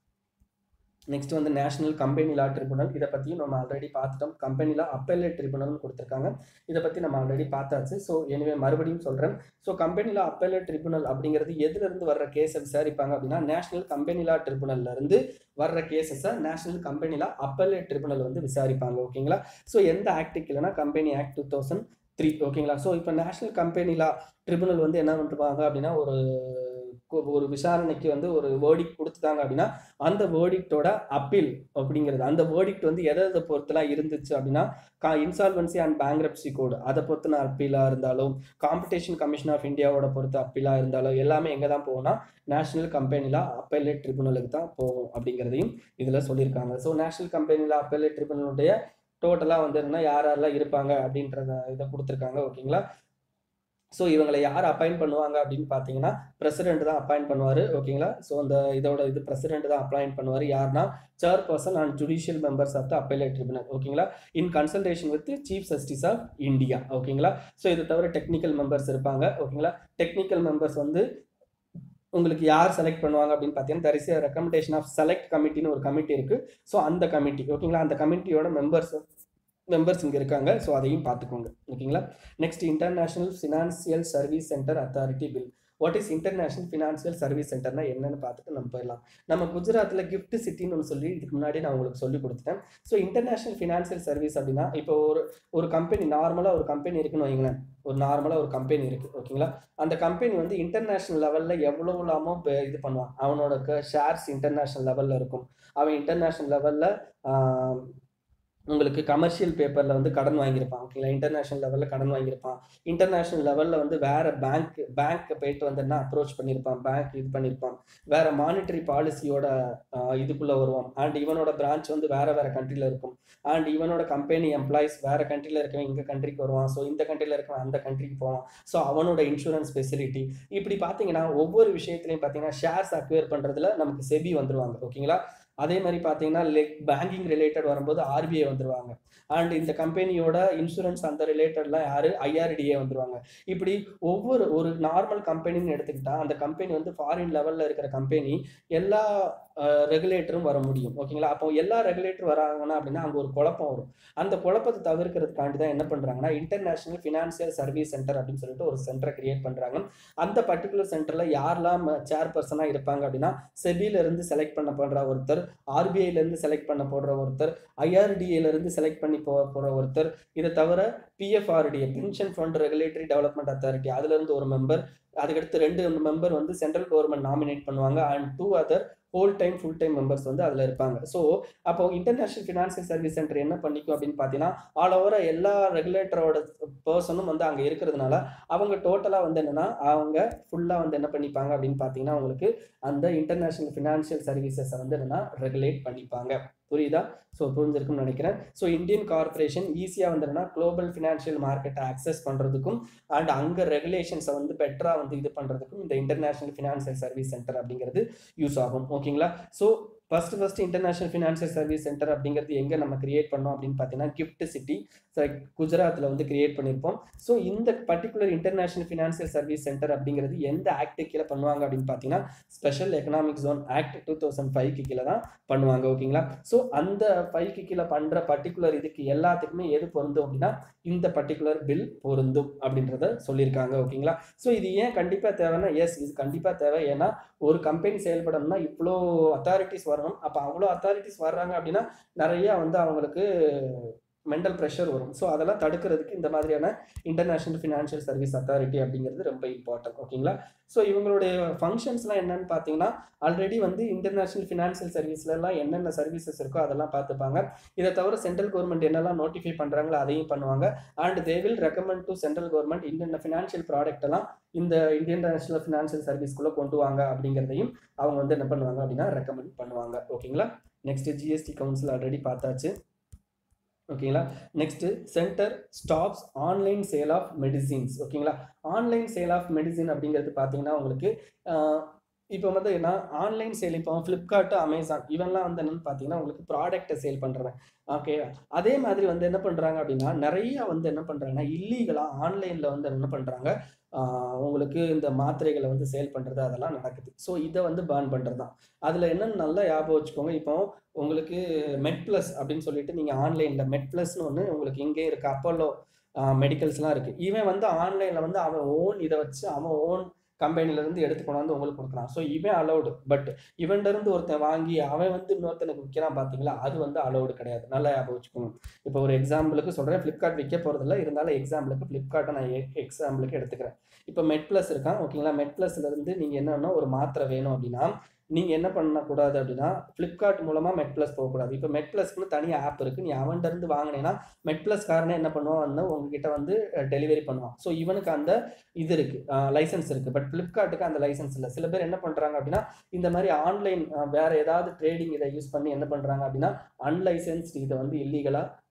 நெக்ஸ்ட் வந்து நேஷனல் கம்பெனி லா ட்ரிபுனல். இதை பற்றியும் நம்ம ஆல்ரெடி பார்த்துட்டோம். கம்பெனி லா அப்பெலேட் ட்ரிபுனல்னு கொடுத்துருக்காங்க. இதை பற்றி நம்ம ஆல்ரெடி பார்த்தாச்சு. ஸோ எனிவே மறுபடியும் சொல்கிறேன். So company law appellate tribunal அப்படிங்கிறது எதுலேருந்து வர்ற கேஸை விசாரிப்பாங்க அப்படின்னா, நேஷனல் கம்பெனி லா ட்ரிபுனல்லேருந்து வர்ற கேசஸை national company law appellate tribunal வந்து விசாரிப்பாங்க. ஓகேங்களா? ஸோ எந்த ஆக்டுக்கு இல்லைன்னா company act two thousand three. ஓகேங்களா? ஸோ இப்போ நேஷனல் கம்பெனி லா ட்ரிபுனல் வந்து என்ன பண்ணுவாங்க அப்படின்னா, ஒரு ஒரு விசாரணைக்கு வந்து ஒரு வேர்டிக்ட் கொடுத்துட்டாங்க அப்படின்னா, அந்த வேர்டிக்டோட அப்பீல் அப்படிங்கிறது அந்த வேர்டிக்ட் வந்து எதை எதை பொறுத்தெல்லாம் இருந்துச்சு அப்படின்னா, இன்சால்வன்சி அண்ட் பேங்க்ரப்சி கோடு அதை பொறுத்தின அப்பீலாக இருந்தாலும், காம்படிஷன் கமிஷன் ஆஃப் இந்தியாவோட பொறுத்த அப்பீலாக இருந்தாலும் எல்லாமே எங்கே தான் போகும்னா, நேஷனல் கம்பெனி லா அப்பெலேட் ட்ரிபுனலுக்கு தான் போகும் அப்படிங்கிறதையும் இதில் சொல்லியிருக்காங்க. So national company law appellate ட்ரிபுனலுடைய டோட்டலாக வந்து என்னன்னா யார் யாரெல்லாம் இருப்பாங்க அப்படின்றத இதை கொடுத்துருக்காங்க. ஓகேங்களா? ஸோ இவங்களை யார் அப்பாயிண்ட் பண்ணுவாங்க அப்படின்னு பார்த்தீங்கன்னா, பிரசிடென்ட் தான் அப்பாயிண்ட் பண்ணுவார். ஓகேங்களா? ஸோ அந்த இதோட இது பிரசிடென்ட் தான் அப்பாயிண்ட் பண்ணுவார். யாருன்னா chairperson and judicial members of the appellate tribunal. ஓகேங்களா? In consultation with chief justice of India. ஓகேங்களா? ஸோ இது தவிர டெக்னிக்கல் மெம்பர்ஸ் இருப்பாங்க. ஓகேங்களா? டெக்னிக்கல் மெம்பர்ஸ் வந்து உங்களுக்கு யார் செலக்ட் பண்ணுவாங்க அப்படின்னு பார்த்தீங்கன்னா there is a recommendation of select committeeன்னு ஒரு கமிட்டி இருக்கு. ஸோ அந்த கமிட்டி ஓகேங்களா, அந்த கமிட்டியோட மெம்பர்ஸ் மெம்பர்ஸ் இங்கே இருக்காங்க. ஸோ அதையும் பார்த்துக்கோங்க ஓகேங்களா. Next international financial service center authority bill. What is international financial service சென்டர்னா என்னன்னு பார்த்துட்டு நம்ம போயிடலாம். நம்ம குஜராத்தில் கிஃப்ட் சிட்டின்னு ஒன்று சொல்லி இதுக்கு முன்னாடி நான் உங்களுக்கு சொல்லி கொடுத்துட்டேன். ஸோ இன்டர்நேஷனல் ஃபினான்சியல் சர்வீஸ் அப்படின்னா இப்போ ஒரு ஒரு கம்பெனி நார்மலாக ஒரு கம்பெனி இருக்குன்னு வைங்களேன், ஒரு நார்மலாக ஒரு கம்பெனி இருக்குது ஓகேங்களா. அந்த கம்பெனி வந்து இன்டர்நேஷனல் லெவலில் எவ்வளோ இல்லாமல் இது பண்ணுவான், அவனோட ஷேர்ஸ் இன்டர்நேஷனல் லெவலில் இருக்கும். அவன் இன்டர்நேஷனல் லெவலில் உங்களுக்கு கமர்ஷியல் பேப்பரில் வந்து கடன் வாங்கியிருப்பான் ஓகேங்களா, இன்டர்நேஷனல் லெவலில் கடன் வாங்கியிருப்பான். இன்டர்நேஷனல் லெவலில் வந்து வேறு பேங்க் பேங்க்கு போயிட்டு வந்துன்னா அப்ரோச் பண்ணியிருப்பான், பேங்க் இது பண்ணியிருப்பான், வேறு மானிட்டரி பாலிசியோட இதுக்குள்ளே வருவான். அண்ட் இவனோட பிரான்ச் வந்து வேறு வேறு கண்ட்ரியில் இருக்கும். அண்ட் இவனோட கம்பெனி எம்ப்ளாயிஸ் வேறு கண்ட்ரியில் இருக்கவன் இங்கே கண்ட்ரிக்கு வருவான். ஸோ இந்த கண்ட்ரியில் இருக்கவன் அந்த கண்ட்ரிக்கு போவான். ஸோ அவனோட இன்சூரன்ஸ் ஃபெசிலிட்டி இப்படி பார்த்தீங்கன்னா ஒவ்வொரு விஷயத்துலையும் பார்த்தீங்கன்னா ஷேர்ஸ் அக்வயர் பண்ணுறதுல நமக்கு செபி வந்துருவாங்க ஓகேங்களா. அதே மாதிரி பார்த்தீங்கன்னா லைக் பேங்கிங் ரிலேட்டட் வரும்போது ஆர்பிஐ வந்துருவாங்க. அண்ட் இந்த கம்பெனியோட இன்சூரன்ஸ் அந்த ரிலேட்டட்லாம் யார் ஐஆர்டிஏ வந்துருவாங்க. இப்படி ஒவ்வொரு ஒரு நார்மல் கம்பெனின்னு எடுத்துக்கிட்டா அந்த கம்பெனி வந்து ஃபாரின் லெவலில் இருக்கிற கம்பெனி எல்லா ரெகுலேட்டரும் வர முடியும் ஓகேங்களா. அப்போ எல்லா ரெகுலேட்டர் வராங்கன்னா அப்படின்னா அங்கே ஒரு குழப்பம் வரும். அந்த குழப்பத்தை தவிர்க்கிறதுக்காண்டி தான் என்ன பண்ணுறாங்கன்னா இன்டர்நேஷனல் ஃபினான்சியல் சர்வீஸ் சென்டர் அப்படின்னு சொல்லிட்டு ஒரு சென்டரை கிரியேட் பண்ணுறாங்க. அந்த பர்டிகுலர் சென்டரில் யாரெல்லாம் சேர்பர்சனாக இருப்பாங்க அப்படின்னா செபியிலேருந்து செலக்ட் பண்ண பண்ணுற ஒருத்தர், ஆர்பிஐலேருந்து செலக்ட் பண்ண போடுற ஒருத்தர், ஐஆர்டிஏலேருந்து செலக்ட் பண்ணி போ போகிற ஒருத்தர், இதை தவிர PFRDA pension fund regulatory development authority அதுலேருந்து ஒரு மெம்பர், அதுக்கடுத்து ரெண்டு மெம்பர் வந்து சென்ட்ரல் கவர்மெண்ட் நாமினேட் பண்ணுவாங்க. And two other whole time full time members வந்து அதில் இருப்பாங்க. ஸோ அப்போ இன்டர்நேஷனல் ஃபினான்சியல் சர்வீஸ் சென்டர் என்ன பண்ணிக்கும் அப்படின்னு பார்த்தீங்கன்னா ஆல் ஓவர எல்லா ரெகுலேட்டரோட பர்சனும் வந்து அங்கே இருக்கிறதுனால அவங்க டோட்டலாக வந்து என்னென்னா அவங்க ஃபுல்லாக வந்து என்ன பண்ணிப்பாங்க அப்படின்னு பார்த்தீங்கன்னா உங்களுக்கு அந்த இன்டர்நேஷனல் ஃபினான்சியல் சர்வீசஸை வந்து என்னென்னா ரெகுலேட் பண்ணிப்பாங்க. புரியுதா? ஸோ புரிஞ்சிருக்குன்னு நினைக்கிறேன். ஸோ இந்தியன் கார்பரேஷன் ஈஸியாக வந்து என்னன்னா குளோபல் ஃபினான்ஷியல் மார்க்கெட்டை ஆக்சஸ் பண்ணுறதுக்கும் அண்ட் அங்கே ரெகுலேஷன்ஸை வந்து பெட்டராக வந்து இது பண்ணுறதுக்கும் இந்த இன்டர்நேஷனல் ஃபினான்சியல் சர்வீஸ் சென்டர் அப்படிங்கிறது யூஸ் ஆகும் ஓகேங்களா. So first first international financial service center அப்படிங்கிறது எங்கே நம்ம கிரியேட் பண்ணோம் அப்படின்னு பார்த்தீங்கன்னா கிஃப்ட் சிட்டி குஜராத்தில் வந்து கிரியேட் பண்ணியிருப்போம். ஸோ இந்த particular international financial service center அப்படிங்கிறது எந்த ஆக்ட் கீழே பண்ணுவாங்க அப்படின்னு பார்த்தீங்கன்னா special economic zone act two thousand ஃபைவ்க்கு கீழே தான் பண்ணுவாங்க ஓகேங்களா. ஸோ அந்த ஃபைவ்க்கு கீழே பண்ணுற பர்டிகுலர் இதுக்கு எல்லாத்துக்குமே எது பொருந்தும் அப்படின்னா இந்த பர்டிகுலர் பில் பொருந்தும் அப்படின்றத சொல்லியிருக்காங்க ஓகேங்களா. ஸோ இது ஏன் கண்டிப்பாக தேவைன்னா எஸ் இது கண்டிப்பாக தேவை. ஏன்னா ஒரு கம்பெனி செயல்படணும்னா இவ்வளோ அத்தாரிட்டிஸ் வரணும். அப்போ அவ்வளோ அத்தாரிட்டிஸ் வர்றாங்க அப்படின்னா நிறையா வந்து அவங்களுக்கு மென்டல் ப்ரெஷர் வரும். ஸோ அதெல்லாம் தடுக்கிறதுக்கு இந்த மாதிரியான இன்டர்நேஷனல் ஃபினான்ஷியல் சர்வீஸ் அத்தாரிட்டி அப்படிங்கிறது ரொம்ப இம்பார்ட்டன்ட் ஓகேங்களா. ஸோ இவங்களுடைய ஃபங்க்ஷன்ஸ்லாம் என்னன்னு பார்த்தீங்கன்னா ஆல்ரெடி வந்து இன்டர்நேஷனல் ஃபினான்ஷியல் சர்வீஸ்லாம் என்னென்ன சர்வீசஸ் இருக்கோ அதெல்லாம் பார்த்துப்பாங்க. இதை தவிர சென்ட்ரல் கவர்மெண்ட் என்னெல்லாம் நோட்டிஃபை பண்ணுறாங்களோ அதையும் பண்ணுவாங்க. And they will recommend to central government இந்த ஃபினான்ஷியல் ப்ராடக்ட் எல்லாம் இந்த இன்டர்நேஷனல் ஃபினான்ஷியல் சர்வீஸ்க்குள்ளே கொண்டு வாங்க அப்படிங்கிறதையும் அவங்க வந்து என்ன பண்ணுவாங்க அப்படின்னா ரெக்கமெண்ட் பண்ணுவாங்க ஓகேங்களா. நெக்ஸ்ட் ஜிஎஸ்டி கவுன்சில் ஆல்ரெடி பார்த்தாச்சு ஓகேங்களா. Next center stops online sale of medicines ஓகேங்களா. ஆன்லைன் சேல் ஆஃப் மெடிசின் அப்படிங்கிறது பார்த்தீங்கன்னா உங்களுக்கு இப்போ வந்து என்ன ஆன்லைன் சேல் இப்போ ஃப்ளிப்கார்ட்டு அமேசான் இவெல்லாம் வந்து என்னென்னு பார்த்தீங்கன்னா உங்களுக்கு ப்ராடக்ட்டை சேல் பண்ணுறேன் ஓகே. அதே மாதிரி வந்து என்ன பண்ணுறாங்க அப்படின்னா நிறைய வந்து என்ன பண்ணுறாங்கன்னா இல்லீகலாக ஆன்லைனில் வந்து என்ன பண்ணுறாங்க உங்களுக்கு இந்த மாத்திரைகளை வந்து சேல் பண்ணுறது அதெல்லாம் நடக்குது. ஸோ இதை வந்து பேன் பண்ணுறது தான். அதில் என்னென்னு நல்லா ஞாபகம் வச்சுக்கோங்க. இப்போ உங்களுக்கு மெட் ப்ளஸ் அப்படின்னு சொல்லிட்டு நீங்கள் ஆன்லைனில் மெட் ப்ளஸ்னு ஒன்று உங்களுக்கு இங்கே இருக்குது, அப்போலோ மெடிக்கல்ஸ்லாம் இருக்குது. இவன் வந்து ஆன்லைனில் வந்து அவன் ஓன் இதை வச்சு அவன் ஓன் கம்பெனிலேருந்து எடுத்து கொண்டாந்து உங்களுக்கு கொடுக்கலாம். ஸோ இவன் அலௌடு. பட் இவன்லேருந்து ஒருத்தன் வாங்கி அவன் வந்து இன்னொருத்தனுக்கு விற்கிறான் பார்த்தீங்களா, அது வந்து அலௌடு கிடையாது. நல்லா ஞாபகம் வச்சுக்கோங்க. இப்போ ஒரு எக்ஸாம்பிளுக்கு சொல்கிறேன், ஃப்ளிப்கார்ட் விற்க போகிறதில்ல, இருந்தாலும் எக்ஸாம்பிளுக்கு ஃப்ளிப்கார்ட்டை நான் எக்ஸாம்பிளுக்கு எடுத்துக்கிறேன். இப்போ மெட் ப்ளஸ் இருக்கான் ஓகேங்களா. மெட் ப்ளஸ்லேருந்து நீங்கள் என்னன்னா ஒரு மாத்திரை வேணும் அப்படின்னா நீங்கள் என்ன பண்ணக்கூடாது அப்படின்னா ஃப்ளிப்கார்ட் மூலமாக மெட் ப்ளஸ் போகக்கூடாது. இப்போ மெட் ப்ளஸ்க்குன்னு தனியாக ஆப் இருக்குது. நீ அவன்கிட்ட வாங்கினேன்னா மெட் ப்ளஸ் காரனே என்ன பண்ணுவான் வந்து உங்ககிட்ட வந்து டெலிவரி பண்ணுவான். ஸோ இவனுக்கு அந்த இது இருக்குது, லைசன்ஸ் இருக்குது. பட் ஃப்ளிப்கார்ட்டுக்கு அந்த லைசன்ஸ் இல்லை. சில பேர் என்ன பண்ணுறாங்க அப்படின்னா இந்த மாதிரி ஆன்லைன் வேறு ஏதாவது ட்ரேடிங் இதை யூஸ் பண்ணி என்ன பண்ணுறாங்க அப்படின்னா அன்லைசன்ஸ்டு இதை வந்து இல்லீகலாக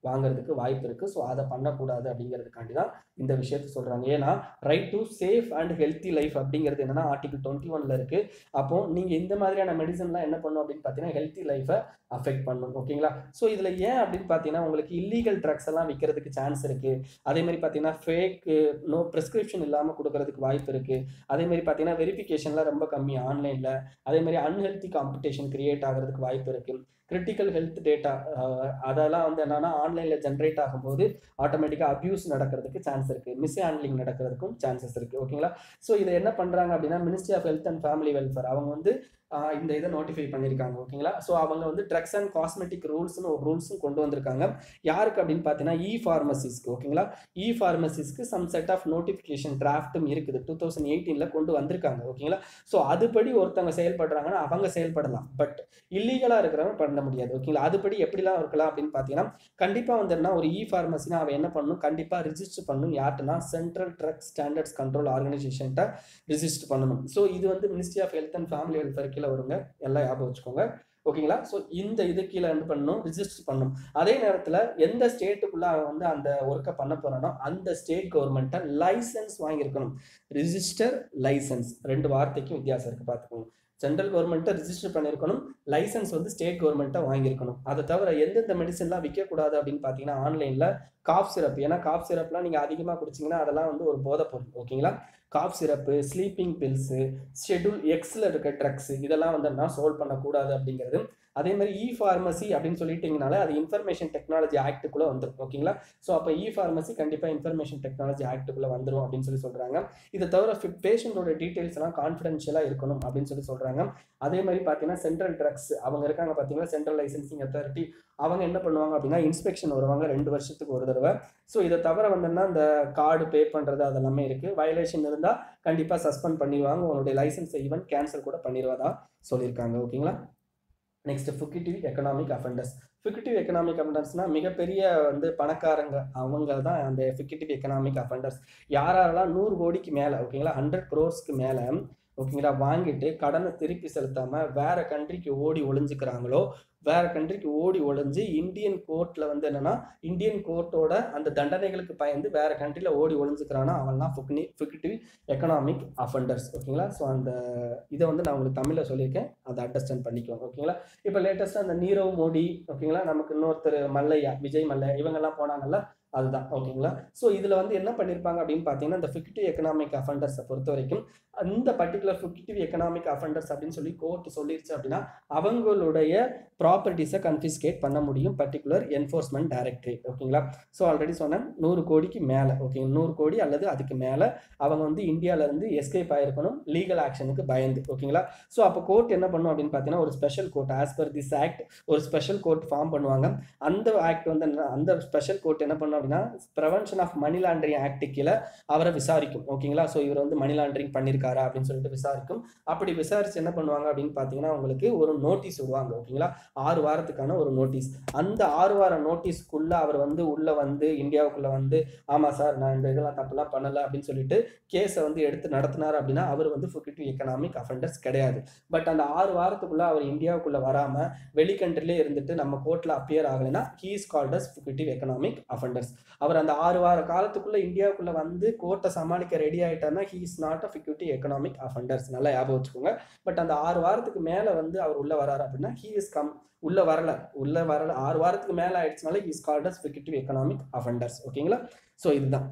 வாங்குறதுக்கு வாய்ப்பு இருக்குது. ஸோ அதை பண்ணக்கூடாது அப்படிங்கிறதுக்காண்டி தான் இந்த விஷயத்த சொல்கிறாங்க. ஏன்னா right to safe and healthy life அப்படிங்கிறது என்னன்னா ஆர்டிகல் டுவெண்ட்டி ஒன்ல இருக்குது. அப்போ நீங்கள் இந்த மாதிரியான மெடிசன்லாம் என்ன பண்ணும் அப்படின்னு பார்த்தீங்கன்னா ஹெல்த்தி லைஃபை அஃபெக்ட் பண்ணும். ஓகேங்களா? ஸோ இதில் ஏன் அப்படின்னு பார்த்தீங்கன்னா உங்களுக்கு இல்லீகல் ட்ரக்ஸ் எல்லாம் விற்கிறதுக்கு சான்ஸ் இருக்குது. அதே மாதிரி பார்த்தீங்கன்னா ஃபேக்கு நோ ப்ரிஸ்கிரிப்ஷன் இல்லாமல் கொடுக்கறதுக்கு வாய்ப்பு இருக்குது. அதே மாதிரி பார்த்தீங்கன்னா வெரிஃபிகேஷன்லாம் ரொம்ப கம்மி ஆன்லைனில். அதே மாதிரி அன்ஹெல்த்தி காம்படிஷன் கிரியேட் ஆகிறதுக்கு வாய்ப்பு இருக்குது. கிரிட்டிக்கல் ஹெல்த் டேட்டா அதெல்லாம் வந்து என்னன்னா ஆன்லைனில் ஜென்ரேட் ஆகும்போது ஆட்டோமேட்டிக்காக அப்யூஸ் நடக்கிறதுக்கு சான்ஸ் இருக்குது. மிஸ் ஹேண்ட்லிங் நடக்கிறதுக்கும் சான்சஸ் இருக்குது. ஓகேங்களா? ஸோ இதை என்ன பண்ணுறாங்க அப்படின்னா ministry of health and family welfare அவங்க வந்து இந்த இதை நோட்டிஃபை பண்ணியிருக்காங்க. ஓகேங்களா? ஸோ அவங்க வந்து ட்ரக்ஸ் அண்ட் காஸ்மெட்டிக் ரூல்ஸ்னு ஒரு ரூல்ஸும் கொண்டு வந்திருக்காங்க. யாருக்கு அப்படின்னு பார்த்தீங்கன்னா இ ஃபார்மசிஸ்க்கு. ஓகேங்களா? இ ஃபார்மசிஸ்க்கு சம் செட் ஆஃப் நோட்டிஃபிகேஷன் டிராஃப்ட்டும் இருக்குது. டூ தௌசண்ட் எயிட்டீனில் கொண்டு வந்திருக்காங்க. ஓகேங்களா? ஸோ அதுபடி ஒருத்தவங்க செயல்படுறாங்கன்னா அவங்க செயல்படலாம். பட் இல்லீகலாக இருக்கிறவங்க பண்ண முடியாது. ஓகேங்களா? அதுபடி எப்படிலாம் இருக்கலாம் அப்படின்னு பார்த்தீங்கன்னா கண்டிப்பாக வந்துன்னா ஒரு இ ஃபார்மசினா அவன் என்ன பண்ணணும், கண்டிப்பாக ரிஜிஸ்டர் பண்ணணும். யார்ட்டுனா சென்ட்ரல் ட்ரக் ஸ்டாண்டர்ட்ஸ் கண்ட்ரோல் ஆர்கனைசேஷன்ட்ட ரிஜிஸ்டர் பண்ணணும். ஸோ இது வந்து ministry of health and family welfare வருங்க. எல்லாம் ஞாபகம் வச்சுக்கோங்க. ஓகேங்களா? ஸோ இந்த இது கீழே வந்து பண்ணணும், ரிஜிஸ்டர் பண்ணணும். அதே நேரத்தில் எந்த ஸ்டேட்டுக்குள்ள அவன் வந்து அந்த ஒர்க்கை பண்ண போறானோ அந்த ஸ்டேட் கவர்மெண்ட்டை லைசன்ஸ் வாங்கியிருக்கணும். ரிஜிஸ்டர் லைசன்ஸ் ரெண்டு வார்த்தைக்கும் வித்தியாசம் இருக்கு, பார்த்துக்கோங்க. சென்ட்ரல் கவர்மெண்ட்டை ரிஜிஸ்டர் பண்ணியிருக்கணும், லைசன்ஸ் வந்து ஸ்டேட் கவர்மெண்ட்டை வாங்கியிருக்கணும். அதை தவிர எந்தெந்த மெடிசன்லாம் விற்கக்கூடாது அப்படின்னு பார்த்தீங்கன்னா ஆன்லைனில் காஃப் சிரப். ஏன்னா காஃப் சிரப்லாம் நீங்கள் அதிகமாக குடிச்சிங்கன்னா அதெல்லாம் வந்து ஒரு போதைப் பொருள். ஓகேங்களா? Cough syrup, sleeping pills, schedule எக்ஸில் இருக்க ட்ரக்ஸ் இதெல்லாம் வந்து என்ன சோல்வ் பண்ணக்கூடாது அப்படிங்கிறது. அதே மாதிரி இ ஃபார்மசி அப்படின்னு சொல்லிட்டீங்கனால அது இன்ஃபர்மேஷன் டெக்னாலஜி ஆக்டுக்குள்ளே வந்துடும். ஓகேங்களா? ஸோ அப்போ இ ஃபார்மசி கண்டிப்பாக இன்ஃபர்மேஷன் டெக்னாலஜி ஆக்டுக்குள்ளே வந்துடும் அப்படின்னு சொல்லி சொல்கிறாங்க. இதை தவிர பேஷண்டோட டீட்டெயில்ஸ் எல்லாம் கான்ஃபிடென்ஷியலாக இருக்கணும் அப்படின்னு சொல்லி சொல்கிறாங்க. அதே மாதிரி பார்த்தீங்கன்னா சென்ட்ரல் ட்ரக்ஸ் அவங்க இருக்காங்க பார்த்தீங்கன்னா சென்ட்ரல் லைசன்சிங் அத்தாரிட்டி அவங்க என்ன பண்ணுவாங்க அப்படின்னா இன்ஸ்பெக்ஷன் வருவாங்க ரெண்டு வருஷத்துக்கு ஒரு தடவை. ஸோ இதை தவிர வந்துன்னா இந்த கார்டு பே பண்ணுறது அதெல்லாமே இருக்குது. வயலேஷன் இருந்தால் கண்டிப்பாக சஸ்பெண்ட் பண்ணிடுவாங்க. உங்களுடைய லைசன்ஸை ஈவன் கேன்சல் கூட பண்ணிடுவதா சொல்லியிருக்காங்க. ஓகேங்களா? Next fugitive economic offenders. Fugitive economic அஃபெண்டர்ஸ்னா மிகப்பெரிய வந்து பணக்காரங்க அவங்க தான் அந்த ஃபுகிட்டிவ் எக்கனாமிக் அஃபெண்டர்ஸ். யாரெல்லாம் நூறு கோடிக்கு மேலே, ஓகேங்களா, ஹண்ட்ரட் க்ரோர்ஸ்க்கு மேலே ஓகேங்களா வாங்கிட்டு கடனை திருப்பி செலுத்தாமல் வேற கண்ட்ரிக்கு ஓடி ஒளிஞ்சுக்கிறாங்களோ, வேற கண்ட்ரிக்கு ஓடி ஒளிஞ்சு இந்தியன் கோர்ட்டில் வந்து என்னன்னா இந்தியன் கோர்ட்டோட அந்த தண்டனைகளுக்கு பயந்து வேற கண்ட்ரியில் ஓடி ஒளிஞ்சுக்கிறானா அவன்லாம் ஃபுக்னி ஃபுகிட்டிவ் எக்கனாமிக் அஃபெண்டர்ஸ். ஓகேங்களா? ஸோ அந்த இதை வந்து நான் உங்களுக்கு தமிழில் சொல்லியிருக்கேன், அதை அண்டர்ஸ்டாண்ட் பண்ணிக்கோங்க. ஓகேங்களா? இப்போ லேட்டஸ்ட்டாக அந்த நீரவ் மோடி, ஓகேங்களா, நமக்கு இன்னொருத்தர் மல்லையா, விஜய் மல்லையா இவங்கெல்லாம் போனாங்கல்ல, அதுதான். ஓகேங்களா? ஸோ இதில் வந்து என்ன பண்ணியிருப்பாங்க அப்படின்னு பார்த்தீங்கன்னா இந்த ஃபுகிட்டிவ் எக்கனாமிக் அஃபெண்டர்ஸை பொறுத்த வரைக்கும் அந்த பர்டிகுலர் ஃபுகிட்டிவ் எக்கனாமிக் அஃபெண்டர்ஸ் அப்படின்னு சொல்லி கோர்ட் சொல்லிருச்சு அப்படின்னா அவங்களுடைய ப்ராப்பர்ட்டிஸை கன்ஃபிஸ்கேட் பண்ண முடியும் பர்டிகுலர் என்ஃபோர்ஸ்மெண்ட் டைரக்டரேட். ஓகேங்களா? ஸோ ஆல்ரெடி சொன்னேன் நூறு கோடிக்கு மேலே, ஓகே, நூறு கோடி அல்லது அதுக்கு மேலே அவங்க வந்து இந்தியாவிலேருந்து எஸ்கேப் ஆகிருக்கணும் லீகல் ஆக்ஷனுக்கு பயந்து. ஓகேங்களா? ஸோ அப்போ கோர்ட் என்ன பண்ணும் அப்படின்னு பார்த்தீங்கன்னா ஒரு special court as per this act ஒரு ஸ்பெஷல் கோர்ட் ஃபார்ம் பண்ணுவாங்க. அந்த ஆக்ட் வந்து அந்த ஸ்பெஷல் கோர்ட் என்ன பண்ணும் அப்படின்னா prevention of money laundering act கீழே அவரை விசாரிக்கும். ஓகேங்களா? ஸோ இவர் வந்து மணி லாண்டரிங் பண்ணியிருக்காரா அப்படின்னு சொல்லிட்டு விசாரிக்கும். அப்படி விசாரிச்சு என்ன பண்ணுவாங்க அப்படின்னு பார்த்தீங்கன்னா உங்களுக்கு ஒரு நோட்டீஸ் விடுவாங்க. ஓகேங்களா? ஆறு வாரத்துக்கான ஒரு நோட்டீஸ். அந்த ஆறு வார நோட்டீஸ்க்குள்ள அவர் வந்து உள்ள வந்து இந்தியாவுக்குள்ள வந்து ஆமா சார் நான் இந்த இதெல்லாம் தப்புலாம் பண்ணல அப்படின்னு சொல்லிட்டு கேஸை வந்து எடுத்து நடத்தினார் அப்படின்னா அவர் வந்து ஃபுகிட்டிவ் எக்கனாமிக் அஃபெண்டர்ஸ் கிடையாது. பட் அந்த ஆறு வாரத்துக்குள்ள அவர் இந்தியாவுக்குள்ள வராம வெளி கண்ட்ரிலே இருந்துட்டு நம்ம கோர்ட்ல அப்பியர் ஆகலைன்னா he is called as fugitive economic offenders. அவர் அந்த ஆறு வார காலத்துக்குள்ள இந்தியாவுக்குள்ள வந்து கோர்ட்டை சமாளிக்க ரெடி ஆயிட்டாருன்னா he is not a fugitive economic offenders. நல்லா ஞாபகம் வச்சுக்கோங்க. பட் அந்த ஆறு வாரத்துக்கு மேல வந்து அவர் உள்ள வராரு அப்படின்னா ஹீ இஸ் கம் உள்ள வரல உள்ள வரல ஆறு வாரத்துக்கு மேல ஆயிடுச்சுனால he is called as fugitive economic offenders. ஓகேங்களா? ஸோ இதுதான்.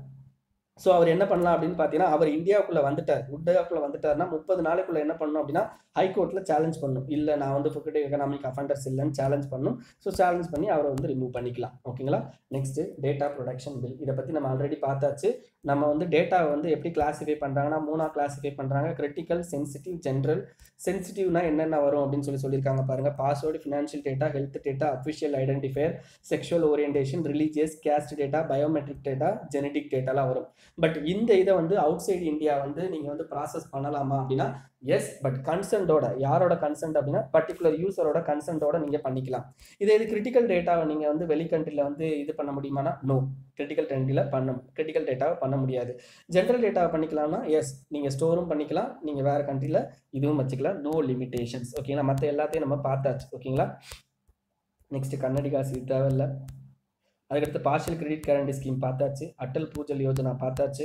ஸோ அவர் என்ன பண்ணலாம் அப்படின்னு பார்த்தீங்கன்னா அவர் இந்தியாவுக்குள்ள வந்துட்டார் இந்தியாவுக்குள்ள வந்துட்டாருன்னா முப்பது நாளைக்குள்ள என்ன பண்ணணும் அப்படின்னா ஹைகோர்ட்டில் சேலஞ்ச் பண்ணும். இல்லை நான் வந்து ஃபுகிட்டிவ் எக்கனாமிக் அஃபெண்டர்ஸ் இல்லைன்னு சேலஞ்ச் பண்ணும். ஸோ சேலஞ்ச் பண்ணி அவரை வந்து ரிமூவ் பண்ணிக்கலாம். ஓகேங்களா? Next data protection bill. இதை பற்றி நம்ம ஆல்ரெடி பார்த்தாச்சு. நம்ம வந்து டேட்டாவை வந்து எப்படி கிளாஸிஃபை பண்ணுறாங்கன்னா மூணா கிளாஸிஃபை பண்ணுறாங்க. Critical, sensitive, general. சென்சிட்டிவ்னா என்னென்ன வரும் அப்படின்னு சொல்லி சொல்லியிருக்காங்க பாருங்க. Password, financial data, health data, official identifier, sexual orientation, religious, caste data, biometric data, genetic டேட்டாலாம் வரும். பட் இந்த இதை வந்து அவுட் சைடு இந்தியா வந்து நீங்கள் வந்து ப்ராசஸ் பண்ணலாமா அப்படின்னா எஸ், பட் கன்சென்ட்டோட. யாரோட கன்சென்ட் அப்படின்னா பர்டிகுலர் யூசரோட கன்சென்ட்டோட நீங்கள் பண்ணிக்கலாம். இதே இது கிரிட்டிக்கல் டேட்டாவை நீங்கள் வந்து வெளி கண்ட்ரியில் வந்து இது பண்ண முடியுமானா நோ, கிரிட்டிக்கல் கண்ட்ரியில் பண்ண கிரிட்டிக்கல் டேட்டாவை பண்ண முடியாது. ஜென்ரல் டேட்டாவை பண்ணிக்கலாம்னா எஸ், நீங்கள் ஸ்டோரும் பண்ணிக்கலாம், நீங்கள் வேறு கண்ட்ரியில் இதுவும் வச்சுக்கலாம், நோ லிமிடேஷன்ஸ். ஓகேங்களா? மற்ற எல்லாத்தையும் நம்ம பார்த்தாச்சு. ஓகேங்களா? நெக்ஸ்ட் கர்நாடகாஸ் இது தேவையில்லை. அதுக்கடுத்து பார்ஷியல் கிரெடிட் கேரண்டி ஸ்கீம் பார்த்தாச்சு, அட்டல் பூஜல் யோஜனா பார்த்தாச்சு,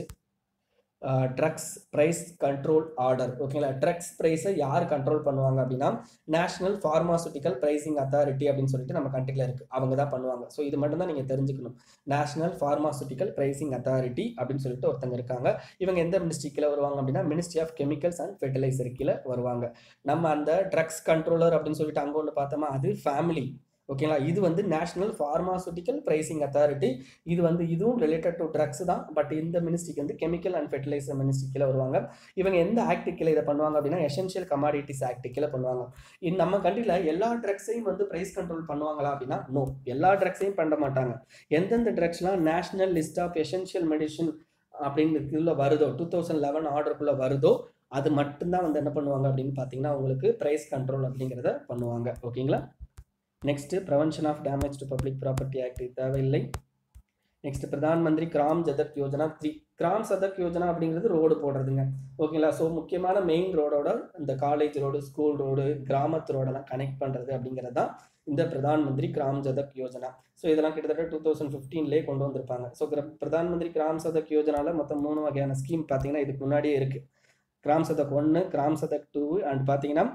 ட்ரக்ஸ் ப்ரைஸ் கண்ட்ரோல் ஆர்டர். ஓகேங்களா, ட்ரக்ஸ் ப்ரைஸை யார் கண்ட்ரோல் பண்ணுவாங்க அப்படின்னா நேஷனல் ஃபார்மாசூட்டிக்கல் ப்ரைசிங் அத்தாரிட்டி அப்படின்னு சொல்லிட்டு நம்ம கண்ட்ரியில் இருக்குது, அவங்க தான் பண்ணுவாங்க. ஸோ இது மட்டும் தான் நீங்கள் தெரிஞ்சுக்கணும். நேஷனல் ஃபார்மாசூட்டிக்கல் ப்ரைசிங் அத்தாரிட்டி அப்படின்னு சொல்லிட்டு ஒருத்தங்க இருக்காங்க. இவங்க எந்த மினிஸ்ட்ரி கீழே வருவாங்க அப்படின்னா ministry of chemicals and fertiliser கீழே வருவாங்க. நம்ம அந்த ட்ரக்ஸ் கண்ட்ரோலர் அப்படின்னு சொல்லிட்டு அங்கே ஒன்று பார்த்தோமா, அது ஃபேமிலி. ஓகேங்களா, இது வந்து நேஷனல் ஃபார்மாசூட்டிக்கல் ப்ரைசிங் அத்தாரிட்டி. இது வந்து இதுவும் ரிலேட்டட் டு ட்ரக்ஸ் தான், பட் இந்த மினிஸ்ட்ரிக்கு வந்து கெமிக்கல் அண்ட் ஃபெர்டிலைசர் மினிஸ்ட்ரி கீழே வருவாங்க. இவங்க எந்த ஆக்ட் கீழே இதை பண்ணுவாங்க அப்படின்னா எசென்ஷியல் கமாடிட்டிஸ் ஆக்ட் கீழே பண்ணுவாங்க. இந்த நம்ம கண்ட்ரியில் எல்லா ட்ரக்ஸையும் வந்து ப்ரைஸ் கண்ட்ரோல் பண்ணுவாங்களா அப்படின்னா நோ, எல்லா ட்ரக்ஸையும் பண்ண மாட்டாங்க. எந்தெந்த ட்ரக்ஸ்லாம் national list of essential medicine அப்படிங்கிறதுக்குள்ள வருதோ, டூ தௌசண்ட் லெவன் ஆர்டருக்குள்ள வருதோ, அது மட்டும்தான் வந்து என்ன பண்ணுவாங்க அப்படின்னு பார்த்தீங்கன்னா உங்களுக்கு ப்ரைஸ் கண்ட்ரோல் அப்படிங்கிறத பண்ணுவாங்க. ஓகேங்களா, next prevention of damage to public property act தேவையில்லை. Next Pradhan Mantri Gram Sadak Yojana three. கிராம் சதக் யோஜனா அப்படிங்கிறது ரோடு போடுறதுங்க. ஓகேங்களா, ஸோ முக்கியமான மெயின் ரோடோட இந்த காலேஜ் ரோடு, ஸ்கூல் ரோடு, கிராமத்து ரோடெல்லாம் கனெக்ட் பண்ணுறது அப்படிங்கிறது தான் இந்த பிரதான் மந்திரி கிராம் சதக் யோஜனா. ஸோ இதெல்லாம் கிட்டத்தட்ட டூ தௌசண்ட் ஃபிஃப்டீன்லேயே கொண்டு வந்திருப்பாங்க. ஸோ பிரதான் மந்திரி கிராம் சதக் யோஜனாவில் மொத்தம் மூணு வகையான ஸ்கீம் பார்த்தீங்கன்னா இதுக்கு முன்னாடியே இருக்குது. கிராம் சதக் ஒன்று, கிராம் சதக் டூ அண்ட் பார்த்தீங்கன்னா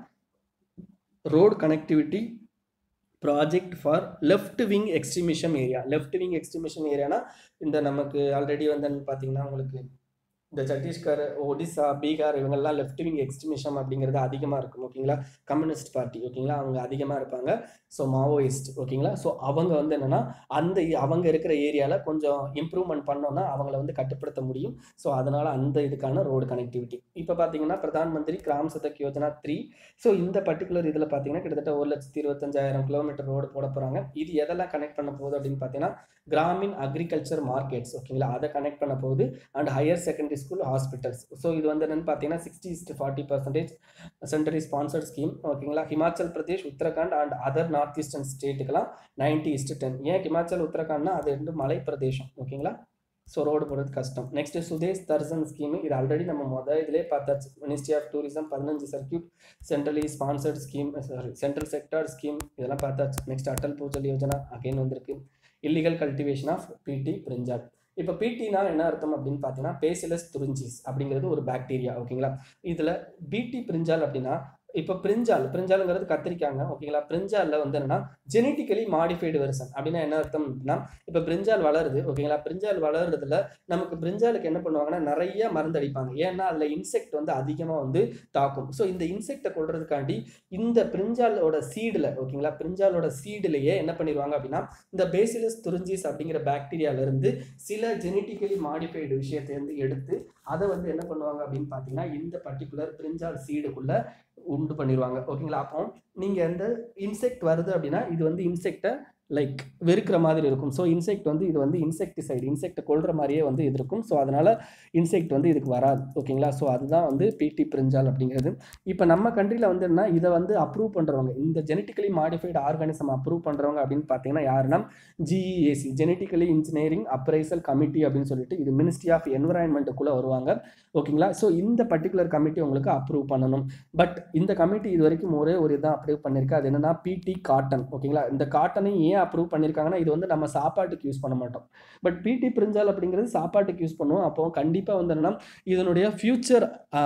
road connectivity project for left wing extremism area. Left wing extremism ஏரியானா இந்த நமக்கு ஆல்ரெடி வந்து பார்த்தீங்கன்னா உங்களுக்கு இந்த சத்தீஸ்கர், ஒடிசா, பீகார் இவங்கெல்லாம் லெஃப்ட் விங் எக்ஸ்ட்ரீமிஷம் அப்படிங்கிறது அதிகமாக இருக்கும். ஓகேங்களா, கம்யூனிஸ்ட் பார்ட்டி. ஓகேங்களா, அவங்க அதிகமாக இருப்பாங்க. So Maoist. ஓகேங்களா, ஸோ அவங்க வந்து என்னென்னா அந்த அவங்க இருக்கிற ஏரியாவில் கொஞ்சம் இம்ப்ரூவ்மெண்ட் பண்ணோன்னா அவங்கள வந்து கட்டுப்படுத்த முடியும். ஸோ அதனால் அந்த இதுக்கான ரோடு கனெக்டிவிட்டி. இப்போ பார்த்தீங்கன்னா பிரதான் மந்திரி கிராம் சதக் யோஜனா த்ரீ. ஸோ இந்த பர்டிகுலர் இதில் பார்த்தீங்கன்னா கிட்டத்தட்ட ஒரு லட்சத்தி இருபத்தஞ்சாயிரம் கிலோமீட்டர் ரோடு போட போகிறாங்க. இது எதெல்லாம் கனெக்ட் பண்ண போகுது அப்படின்னு பார்த்தீங்கன்னா கிராமின் அக்ரிகல்ச்சர் மார்க்கெட்ஸ். ஓகேங்களா, அதை கனெக்ட் பண்ண போகுது. And higher secondary school, hospitals. So இது வந்து என்னன்னு பார்த்தீங்கன்னா sixty is to forty percentage centrally sponsored scheme. ஓகேங்களா, Himachal Pradesh, Uttarakhand and other north eastern ஸ்டேட்டுக்கெல்லாம் நைன்டி இஸ்ட் டென். ஏன் ஹிமாச்சல் உத்தரகாண்ட்னா அது ரெண்டு மலை பிரதேசம். ஓகேங்களா, ஸோ ரோடு போடுறது கஷ்டம். Next Swadesh Darshan scheme. இது ஆல்ரெடி நம்ம மொதல் இதிலே பார்த்தாச்சு. மினிஸ்ட்ரி ஆஃப் டூரிசம் பதினஞ்சு circuit centrally sponsored scheme, sorry central sector scheme, இதெல்லாம் பார்த்தாச்சு. நெக்ஸ்ட் அட்டல் பூஜல் யோஜனா அகைன் வந்திருக்கு. Illegal cultivation of BT brinjal. இப்போ பிடினா என்ன அர்த்தம் அப்படின்னு பார்த்தீங்கன்னா பேசிலஸ் துரிஞ்சிஸ் அப்படிங்கிறது ஒரு பாக்டீரியா. ஓகேங்களா, இதில் பிடி பிரிஞ்சால் அப்படின்னா இப்போ பிரிஞ்சால் பிரிஞ்சாலுங்கிறது கத்திரிக்காங்க. ஓகேங்களா, பிரிஞ்சாலில் வந்து என்னன்னா ஜெனட்டிக்கலி மாடிஃபைடு வெர்சன். அப்படின்னா என்ன அர்த்தம் அப்படின்னா இப்போ பிரிஞ்சால் வளருது. ஓகேங்களா, பிரிஞ்சால் வளர்றதுல நமக்கு பிரிஞ்சாலுக்கு என்ன பண்ணுவாங்கன்னா நிறைய மருந்து அடிப்பாங்க. ஏன்னா அதில் இன்செக்ட் வந்து அதிகமாக வந்து தாக்கும். ஸோ இந்த இன்செக்டை கொள்றதுக்காண்டி இந்த பிரிஞ்சாலோட சீடில், ஓகேங்களா, பிரிஞ்சாலோட சீடிலேயே என்ன பண்ணிடுவாங்க அப்படின்னா இந்த பேசிலஸ் துரிஞ்சிஸ் அப்படிங்கிற பாக்டீரியாவிலிருந்து சில ஜெனட்டிக்கலி மாடிஃபைடு விஷயத்தை வந்து எடுத்து அதை வந்து என்ன பண்ணுவாங்க அப்படின்னு பார்த்தீங்கன்னா இந்த பர்டிகுலர் பிரிஞ்சால் சீடுக்குள்ள உண்டு பண்ணிடுவாங்க. ஓகேங்களா, அப்போ நீங்கள் எந்த இன்செக்ட் வருது அப்படின்னா இது வந்து இன்செக்டை லைக் வெறுக்கிற மாதிரி இருக்கும். ஸோ இன்செக்ட் வந்து இது வந்து இன்செக்டிசைடு, இன்செக்டை கொள்கிற மாதிரியே வந்து இது இருக்கும். ஸோ அதனால் இன்செக்ட் வந்து இதுக்கு வராது. ஓகேங்களா, ஸோ அதுதான் வந்து பிடி பிரிஞ்சால் அப்படிங்கிறது. இப்போ நம்ம கண்ட்ரியில் வந்து என்ன இதை வந்து அப்ரூவ் பண்ணுறவங்க, இந்த ஜெனட்டிக்கலி மாடிஃபைடு ஆர்கானிசம் அப்ரூவ் பண்ணுறவங்க அப்படின்னு பார்த்தீங்கன்னா யாருன்னா GEAC, genetically engineering appraisal committee அப்படின்னு சொல்லிட்டு இது மினிஸ்ட்ரி ஆஃப் என்விரான்மெண்ட்டுக்குள்ளே வருவாங்க. ஓகேங்களா, ஸோ இந்த பர்டிகுலர் கமிட்டி உங்களுக்கு அப்ரூவ் பண்ணணும். பட் இந்த கமிட்டி இது வரைக்கும் ஒரே ஒரு இதான் அப்ரூவ் பண்ணியிருக்கு. அது என்னன்னா பிடி காட்டன். ஓகேங்களா, இந்த காட்டனை ஏன் அப்ரூவ் பண்ணியிருக்காங்கன்னா இது வந்து நம்ம சாப்பாட்டுக்கு யூஸ் பண்ண மாட்டோம். பட் பிடி பிரிஞ்சால் அப்படிங்கிறது சாப்பாட்டுக்கு யூஸ் பண்ணுவோம். அப்போ கண்டிப்பாக வந்து என்னன்னா இதனுடைய ஃபியூச்சர்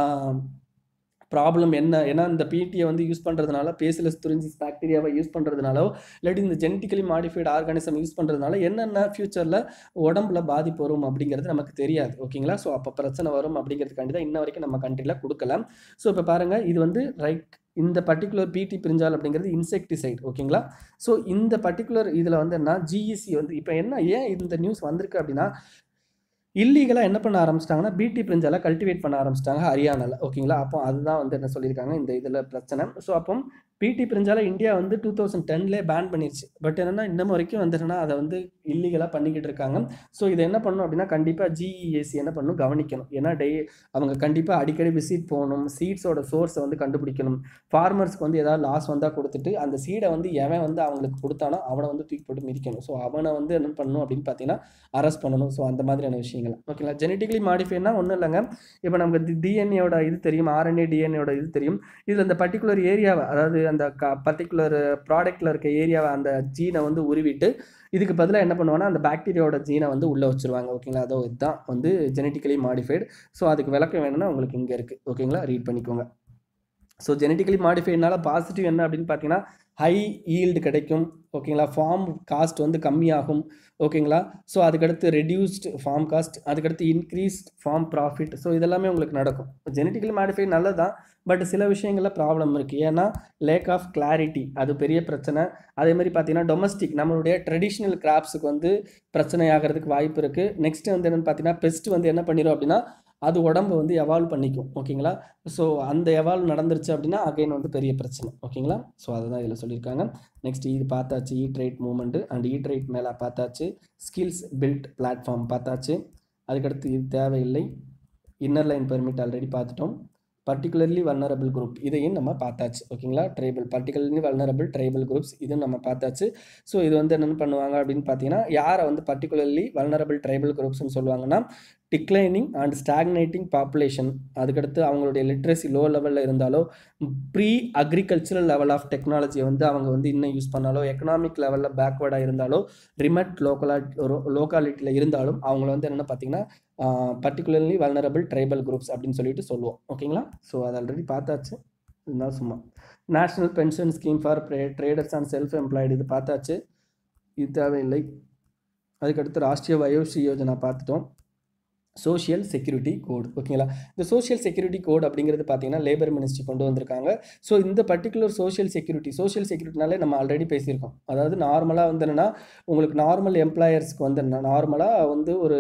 ப்ராப்ளம் என்ன, ஏன்னா இந்த பிடியை வந்து யூஸ் பண்ணுறதுனால பேசிலஸ் துரிஞ்சிஸ் பாக்டீரியாவை யூஸ் பண்ணுறதுனாலோ இல்லாட்டி இந்த ஜெனட்டிக்கலி மாடிஃபைடு ஆர்கானிசம் யூஸ் பண்ணுறதுனால என்னென்ன ஃபியூச்சரில் உடம்புல பாதிப்பு வரும் அப்படிங்கிறது நமக்கு தெரியாது. ஓகேங்களா, ஸோ அப்போ பிரச்சனை வரும் அப்படிங்கிறதுக்காண்டி தான் இன்ன வரைக்கும் நம்ம கண்ட்ரியில் கொடுக்கலாம். ஸோ இப்போ பாருங்கள், இது வந்து ரைட் இந்த பர்டிகுலர் பிடி பிரிஞ்சால் அப்படிங்கிறது இன்செக்டிசைட். ஓகேங்களா, ஸோ இந்த பர்டிகுலர் இதில் வந்து என்ன ஜிஇசி வந்து இப்போ என்ன ஏன் இந்த நியூஸ் வந்திருக்கு அப்படின்னா இல்லீகலாக என்ன பண்ண ஆரம்பிச்சிட்டாங்கன்னா பிடி பிரிஞ்சால கல்டிவேட் பண்ண ஆரம்பிச்சிட்டாங்க ஹரியானாவில். ஓகேங்களா, அப்போ அதுதான் வந்து என்ன சொல்லியிருக்காங்க இந்த இதில் பிரச்சனை. ஸோ அப்போ பிடி பிரிஞ்சால இந்தியா வந்து டூ தௌசண்ட் டென்லேயே பேன் பண்ணிடுச்சு. பட் என்னென்னா இன்னும் வரைக்கும் வந்து என்னன்னா அதை வந்து இல்லீகலாக பண்ணிக்கிட்டு இருக்காங்க. ஸோ இதை என்ன பண்ணணும் அப்படின்னா கண்டிப்பாக ஜிஇஏசி என்ன பண்ணணும் கவனிக்கணும். ஏன்னா டெய் அவங்க கண்டிப்பாக அடிக்கடி விசிட் போகணும், சீட்ஸோட சோர்ஸை வந்து கண்டுபிடிக்கணும். ஃபார்மர்ஸ்க்கு வந்து ஏதாவது லாஸ் வந்தால் கொடுத்துட்டு அந்த சீடை வந்து எவன் வந்து அவங்களுக்கு கொடுத்தானோ அவனை வந்து தூக்கி போட்டு மிதிக்கணும். ஸோ அவனை வந்து என்ன பண்ணணும் அப்படின்னு பார்த்தீங்கன்னா அரெஸ்ட் பண்ணணும். ஸோ அந்த மாதிரியான விஷயங்கள். ஓகேங்களா, ஜெனட்டிக்கலி மாடிஃபைனா ஒன்றும் இல்லைங்க. இப்போ நமக்கு டிஎன்ஏயோட இது தெரியும், ஆர்என்ஏ டிஎன்ஏயோட இது தெரியும். இதில் இந்த பர்டிகுலர் ஏரியாவை அதாவது அந்த க பர்டிகுலர் ப்ராடக்ட்டில் இருக்க ஏரியாவை அந்த ஜீனை வந்து உருவிட்டு இதுக்கு பதிலாக என்ன பண்ணுவாங்கன்னா அந்த பாக்டீரியாவோட ஜீனை வந்து உள்ளே வச்சுருவாங்க. ஓகேங்களா, அதோ இதுதான் வந்து ஜெனட்டிக்கலி மாடிஃபைடு. ஸோ அதுக்கு விளக்கம் வேணும்னா உங்களுக்கு இங்கே இருக்குது. ஓகேங்களா, ரீட் பண்ணிக்கோங்க. ஸோ ஜெனட்டிக்கலி மாடிஃபைட்னால பாசிட்டிவ் என்ன அப்படின்னு பார்த்தீங்கன்னா ஹை ஈல்டு கிடைக்கும். ஓகேங்களா, ஃபார்ம் காஸ்ட் வந்து கம்மியாகும். ஓகேங்களா, ஸோ அதுக்கடுத்து ரெடியூஸ்டு ஃபார்ம் காஸ்ட், அதுக்கடுத்து இன்க்ரீஸ்ட் ஃபார்ம் ப்ராஃபிட். ஸோ இதெல்லாமே உங்களுக்கு நடக்கும். ஜெனட்டிக்கலி மாடிஃபைட் நல்லது தான், பட் சில விஷயங்களில் ப்ராப்ளம் இருக்குது. ஏன்னா லேக் ஆஃப் கிளாரிட்டி அது பெரிய பிரச்சனை. அதே மாதிரி பார்த்தீங்கன்னா டொமஸ்டிக் நம்மளுடைய ட்ரெடிஷ்னல் கிராப்ஸுக்கு வந்து பிரச்சனை ஆகிறதுக்கு வாய்ப்பு இருக்குது. நெக்ஸ்ட்டு வந்து என்னென்னு பார்த்தீங்கன்னா பெஸ்ட் வந்து என்ன பண்ணிடும் அப்படின்னா அது உடம்பு வந்து எவால்வ் பண்ணிக்கும். ஓகேங்களா, ஸோ அந்த எவால்வ் நடந்துருச்சு அப்படின்னா அகைன் வந்து பெரிய பிரச்சனை. ஓகேங்களா, ஸோ அதுதான் இதில் சொல்லியிருக்காங்க. நெக்ஸ்ட் இது பார்த்தாச்சு, eat right movement and eat right மேலே பார்த்தாச்சு. ஸ்கில்ஸ் பில்ட் பிளாட்ஃபார்ம் பார்த்தாச்சு. அதுக்கடுத்து இது தேவையில்லை. இன்னர் லைன் பெர்மிட் ஆல்ரெடி பார்த்துட்டோம். பர்டிகுலர்லி வல்னரபிள் குரூப் இதையும் நம்ம பார்த்தாச்சு. ஓகேங்களா, tribal particularly vulnerable tribal groups இதுவும் நம்ம பார்த்தாச்சு. ஸோ இது வந்து என்னென்னு பண்ணுவாங்க அப்படின்னு பார்த்தீங்கன்னா யாரை வந்து பர்டிகுலர்லி வல்னரபிள் ட்ரைபல் குரூப்ஸ்னு சொல்லுவாங்கன்னா டிக்ளைனிங் அண்ட் ஸ்டாக்னேட்டிங் பாப்புலேஷன், அதுக்கடுத்து அவங்களுடைய லிட்ரஸி லோ லெவலில் இருந்தாலோ, ப்ரீ அக்ரிகல்ச்சரல் லெவல் ஆஃப் டெக்னாலஜியை வந்து அவங்க வந்து இன்னும் யூஸ் பண்ணாலோ, எக்கனாமிக் லெவலில் பேக்வேர்டாக இருந்தாலோ, ரிமோட் லோக்கலா லோக்காலிட்டியில் இருந்தாலும் அவங்கள வந்து என்னென்ன பார்த்தீங்கன்னா பர்டிகுலர்லி வல்னரபிள் ட்ரைபல் குரூப்ஸ் அப்படின்னு சொல்லிட்டு சொல்லுவோம். ஓகேங்களா, ஸோ அது ஆல்ரெடி பார்த்தாச்சு. இருந்தாலும் சும்மா national pension scheme for traders and self employed இது பார்த்தாச்சு, இது தேவையில்லை. அதுக்கடுத்து ராஷ்ட்ரிய வயோஸ்ரீ யோஜனா பார்த்துட்டோம். Social security code. ஓகேங்களா, இந்த சோஷியல் செக்யூரிட்டி கோட் அப்படிங்கிறது பார்த்தீங்கன்னா லேபர் மினிஸ்ட்ரி கொண்டு வந்திருக்காங்க. ஸோ இந்த பர்டிகுலர் சோஷியல் செக்யூரிட்டி சோஷியல் செக்யூரிட்டினாலே நம்ம ஆல்ரெடி பேசியிருக்கோம். அதாவது நார்மலாக வந்து என்னென்னா உங்களுக்கு நார்மல் எம்ப்ளாயர்ஸ்க்கு வந்து என்ன நார்மலாக வந்து ஒரு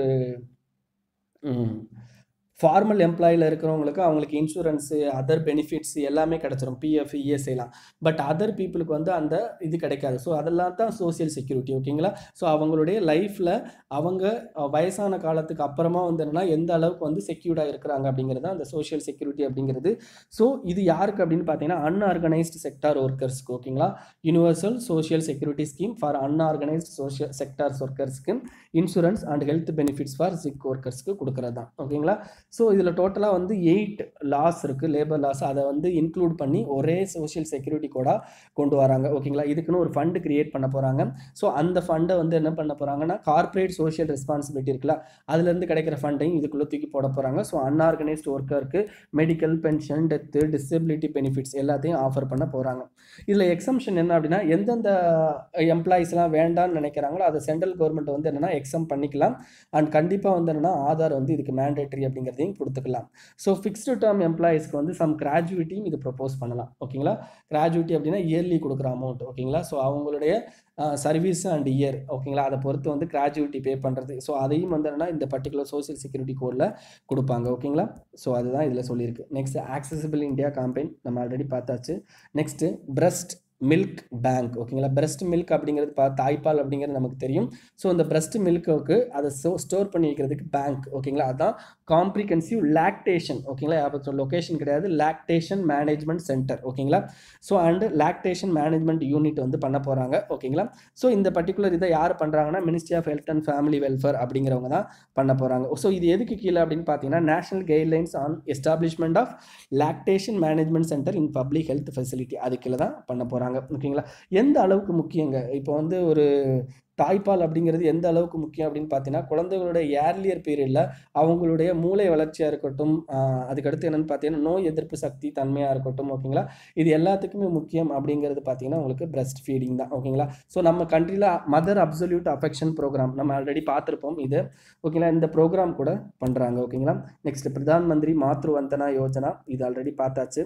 ஃபார்மல் எம்ப்ளாயில் இருக்கிறவங்களுக்கு அவங்களுக்கு இன்சூரன்ஸு அதர் பெனிஃபிட்ஸ் எல்லாமே கிடச்சிரும், பிஎஃப் இஎஸ்ஐலாம். பட் அதர் பீப்புளுக்கு வந்து அந்த இது கிடைக்காது. ஸோ அதெல்லாம் தான் சோஷியல் செக்யூரிட்டி. ஓகேங்களா, ஸோ அவங்களுடைய லைஃப்பில் அவங்க வயசான காலத்துக்கு அப்புறமா வந்து என்னென்னா எந்த அளவுக்கு வந்து செக்யூர்டாக இருக்கிறாங்க அப்படிங்கிறது தான் அந்த சோஷியல் செக்யூரிட்டி அப்படிங்கிறது. ஸோ இது யாருக்கு அப்படின்னு பார்த்தீங்கன்னா அன்ஆர்கனைஸ்டு செக்டார் ஒர்க்கர்ஸ்க்கு. ஓகேங்களா, universal social security scheme for unorganised social sectors ஒர்க்கர்ஸ்க்கு insurance and health benefits for sick ஒர்க்கர்ஸ்க்கு கொடுக்குறது தான். ஓகேங்களா, ஸோ இதில் டோட்டலாக வந்து எயிட் லாஸ் இருக்குது, லேபர் லாஸ். அதை வந்து இன்க்ளூட் பண்ணி ஒரே சோஷியல் செக்யூரிட்டி கோடாக கொண்டு வராங்க. ஓகேங்களா, இதுக்குன்னு ஒரு ஃபண்டு கிரியேட் பண்ண போகிறாங்க. ஸோ அந்த ஃபண்டை வந்து என்ன பண்ண போகிறாங்கன்னா கார்ப்பரேட் சோஷியல் ரெஸ்பான்சிபிலிட்டி இருக்குல்ல, அதுலேருந்து கிடைக்கிற ஃபண்டையும் இதுக்குள்ளே தூக்கி போட போகிறாங்க. ஸோ அன்ஆர்கனைஸ்டு ஒர்க்கருக்கு medical, pension, death, disability benefits எல்லாத்தையும் ஆஃபர் பண்ண போகிறாங்க. இதில் எக்ஸம்ஷன் என்ன அப்படின்னா எந்தெந்த எம்ப்ளாயிஸ்லாம் வேண்டான்னு நினைக்கிறாங்களோ அதை சென்ட்ரல் கவர்மெண்ட் வந்து என்னென்னா எக்ஸம் பண்ணிக்கலாம். அண்ட் கண்டிப்பாக வந்து என்னென்னா ஆதார் வந்து இதுக்கு மேண்டேட்டரி அப்படிங்கிறது கொடுத்துக்கலாம். ஸோ ஃபிக்ஸ்டு டேர்ம் எம்ப்ளாயிஸ்க்கு வந்து சம் கிராஜுவிட்டியும் இது ப்ரொபோஸ் பண்ணலாம். ஓகேங்களா, கிராஜுவிட்டி அப்படின்னா இயர்லி கொடுக்குற அமௌண்ட். ஓகேங்களா, ஸோ அவங்களுடைய சர்வீஸ் அண்ட் இயர். ஓகேங்களா, அதை பொறுத்து வந்து கிராஜுவிட்டி பே பண்ணுறது. ஸோ அதையும் வந்து என்னன்னா இந்த பர்டிகுலர் சோஷியல் செக்யூரிட்டி கோடில் கொடுப்பாங்க. ஓகேங்களா, ஸோ அதுதான் இதில் சொல்லியிருக்கு. நெக்ஸ்ட் ஆக்சசிபிள் இந்தியா கேம்பெயின் நம்ம ஆல்ரெடி பார்த்தாச்சு. Next breast milk bank. ஓகேங்களா, பிரஸ்ட் மில்க் அப்படிங்கிறது பா தாய்ப்பால் அப்படிங்கிறது நமக்கு தெரியும். ஸோ அந்த பிரஸ்ட் மில்க்கு அதை ஸ்டோ ஸ்டோர் பண்ணி வைக்கிறதுக்கு பேங்க். ஓகேங்களா, அதுதான் காம்ப்ரிஹென்சிவ் லாக்டேஷன். ஓகேங்களா, அப்போ லொக்கேஷன் கிடையாது, லாக்டேஷன் மேனேஜ்மெண்ட் சென்டர். ஓகேங்களா, so and lactation management unit வந்து பண்ண போகிறாங்க. ஓகேங்களா, ஸோ இந்த பர்டிகுலர் இதை யார் பண்ணுறாங்கன்னா ministry of health and family welfare அப்படிங்கிறவங்க தான் பண்ண போகிறாங்க. ஸோ இது எதுக்கு கீழே அப்படின்னு பார்த்தீங்கன்னா national guidelines on establishment of lactation management center in public health facility அது கீழே தான் பண்ண போகிறாங்க. ஓகேங்களா, எந்த அளவுக்கு முக்கியங்க இப்போ வந்து ஒரு தாய்ப்பால் அப்படிங்கிறது எந்த அளவுக்கு முக்கியம் அப்படின்னு பார்த்தீங்கன்னா குழந்தைகளுடைய ஏர்லியர் பீரியடில் அவங்களுடைய மூளை வளர்ச்சியாக இருக்கட்டும், அதுக்கடுத்து என்னென்னு பார்த்தீங்கன்னா நோய் எதிர்ப்பு சக்தி தன்மையாக இருக்கட்டும். ஓகேங்களா, இது எல்லாத்துக்குமே முக்கியம் அப்படிங்கிறது பார்த்தீங்கன்னா உங்களுக்கு பிரஸ்ட் ஃபீடிங் தான். ஓகேங்களா, ஸோ நம்ம கண்ட்ரியில் மதர் அப்சல்யூட் அஃபெக்ஷன் ப்ரோக்ராம் நம்ம ஆல்ரெடி பார்த்துருப்போம் இது. ஓகேங்களா, இந்த ப்ரோக்ராம் கூட பண்ணுறாங்க. ஓகேங்களா, நெக்ஸ்ட் பிரதான் மந்திரி மாத்ரு வந்தனா யோஜனா இது ஆல்ரெடி பார்த்தாச்சு.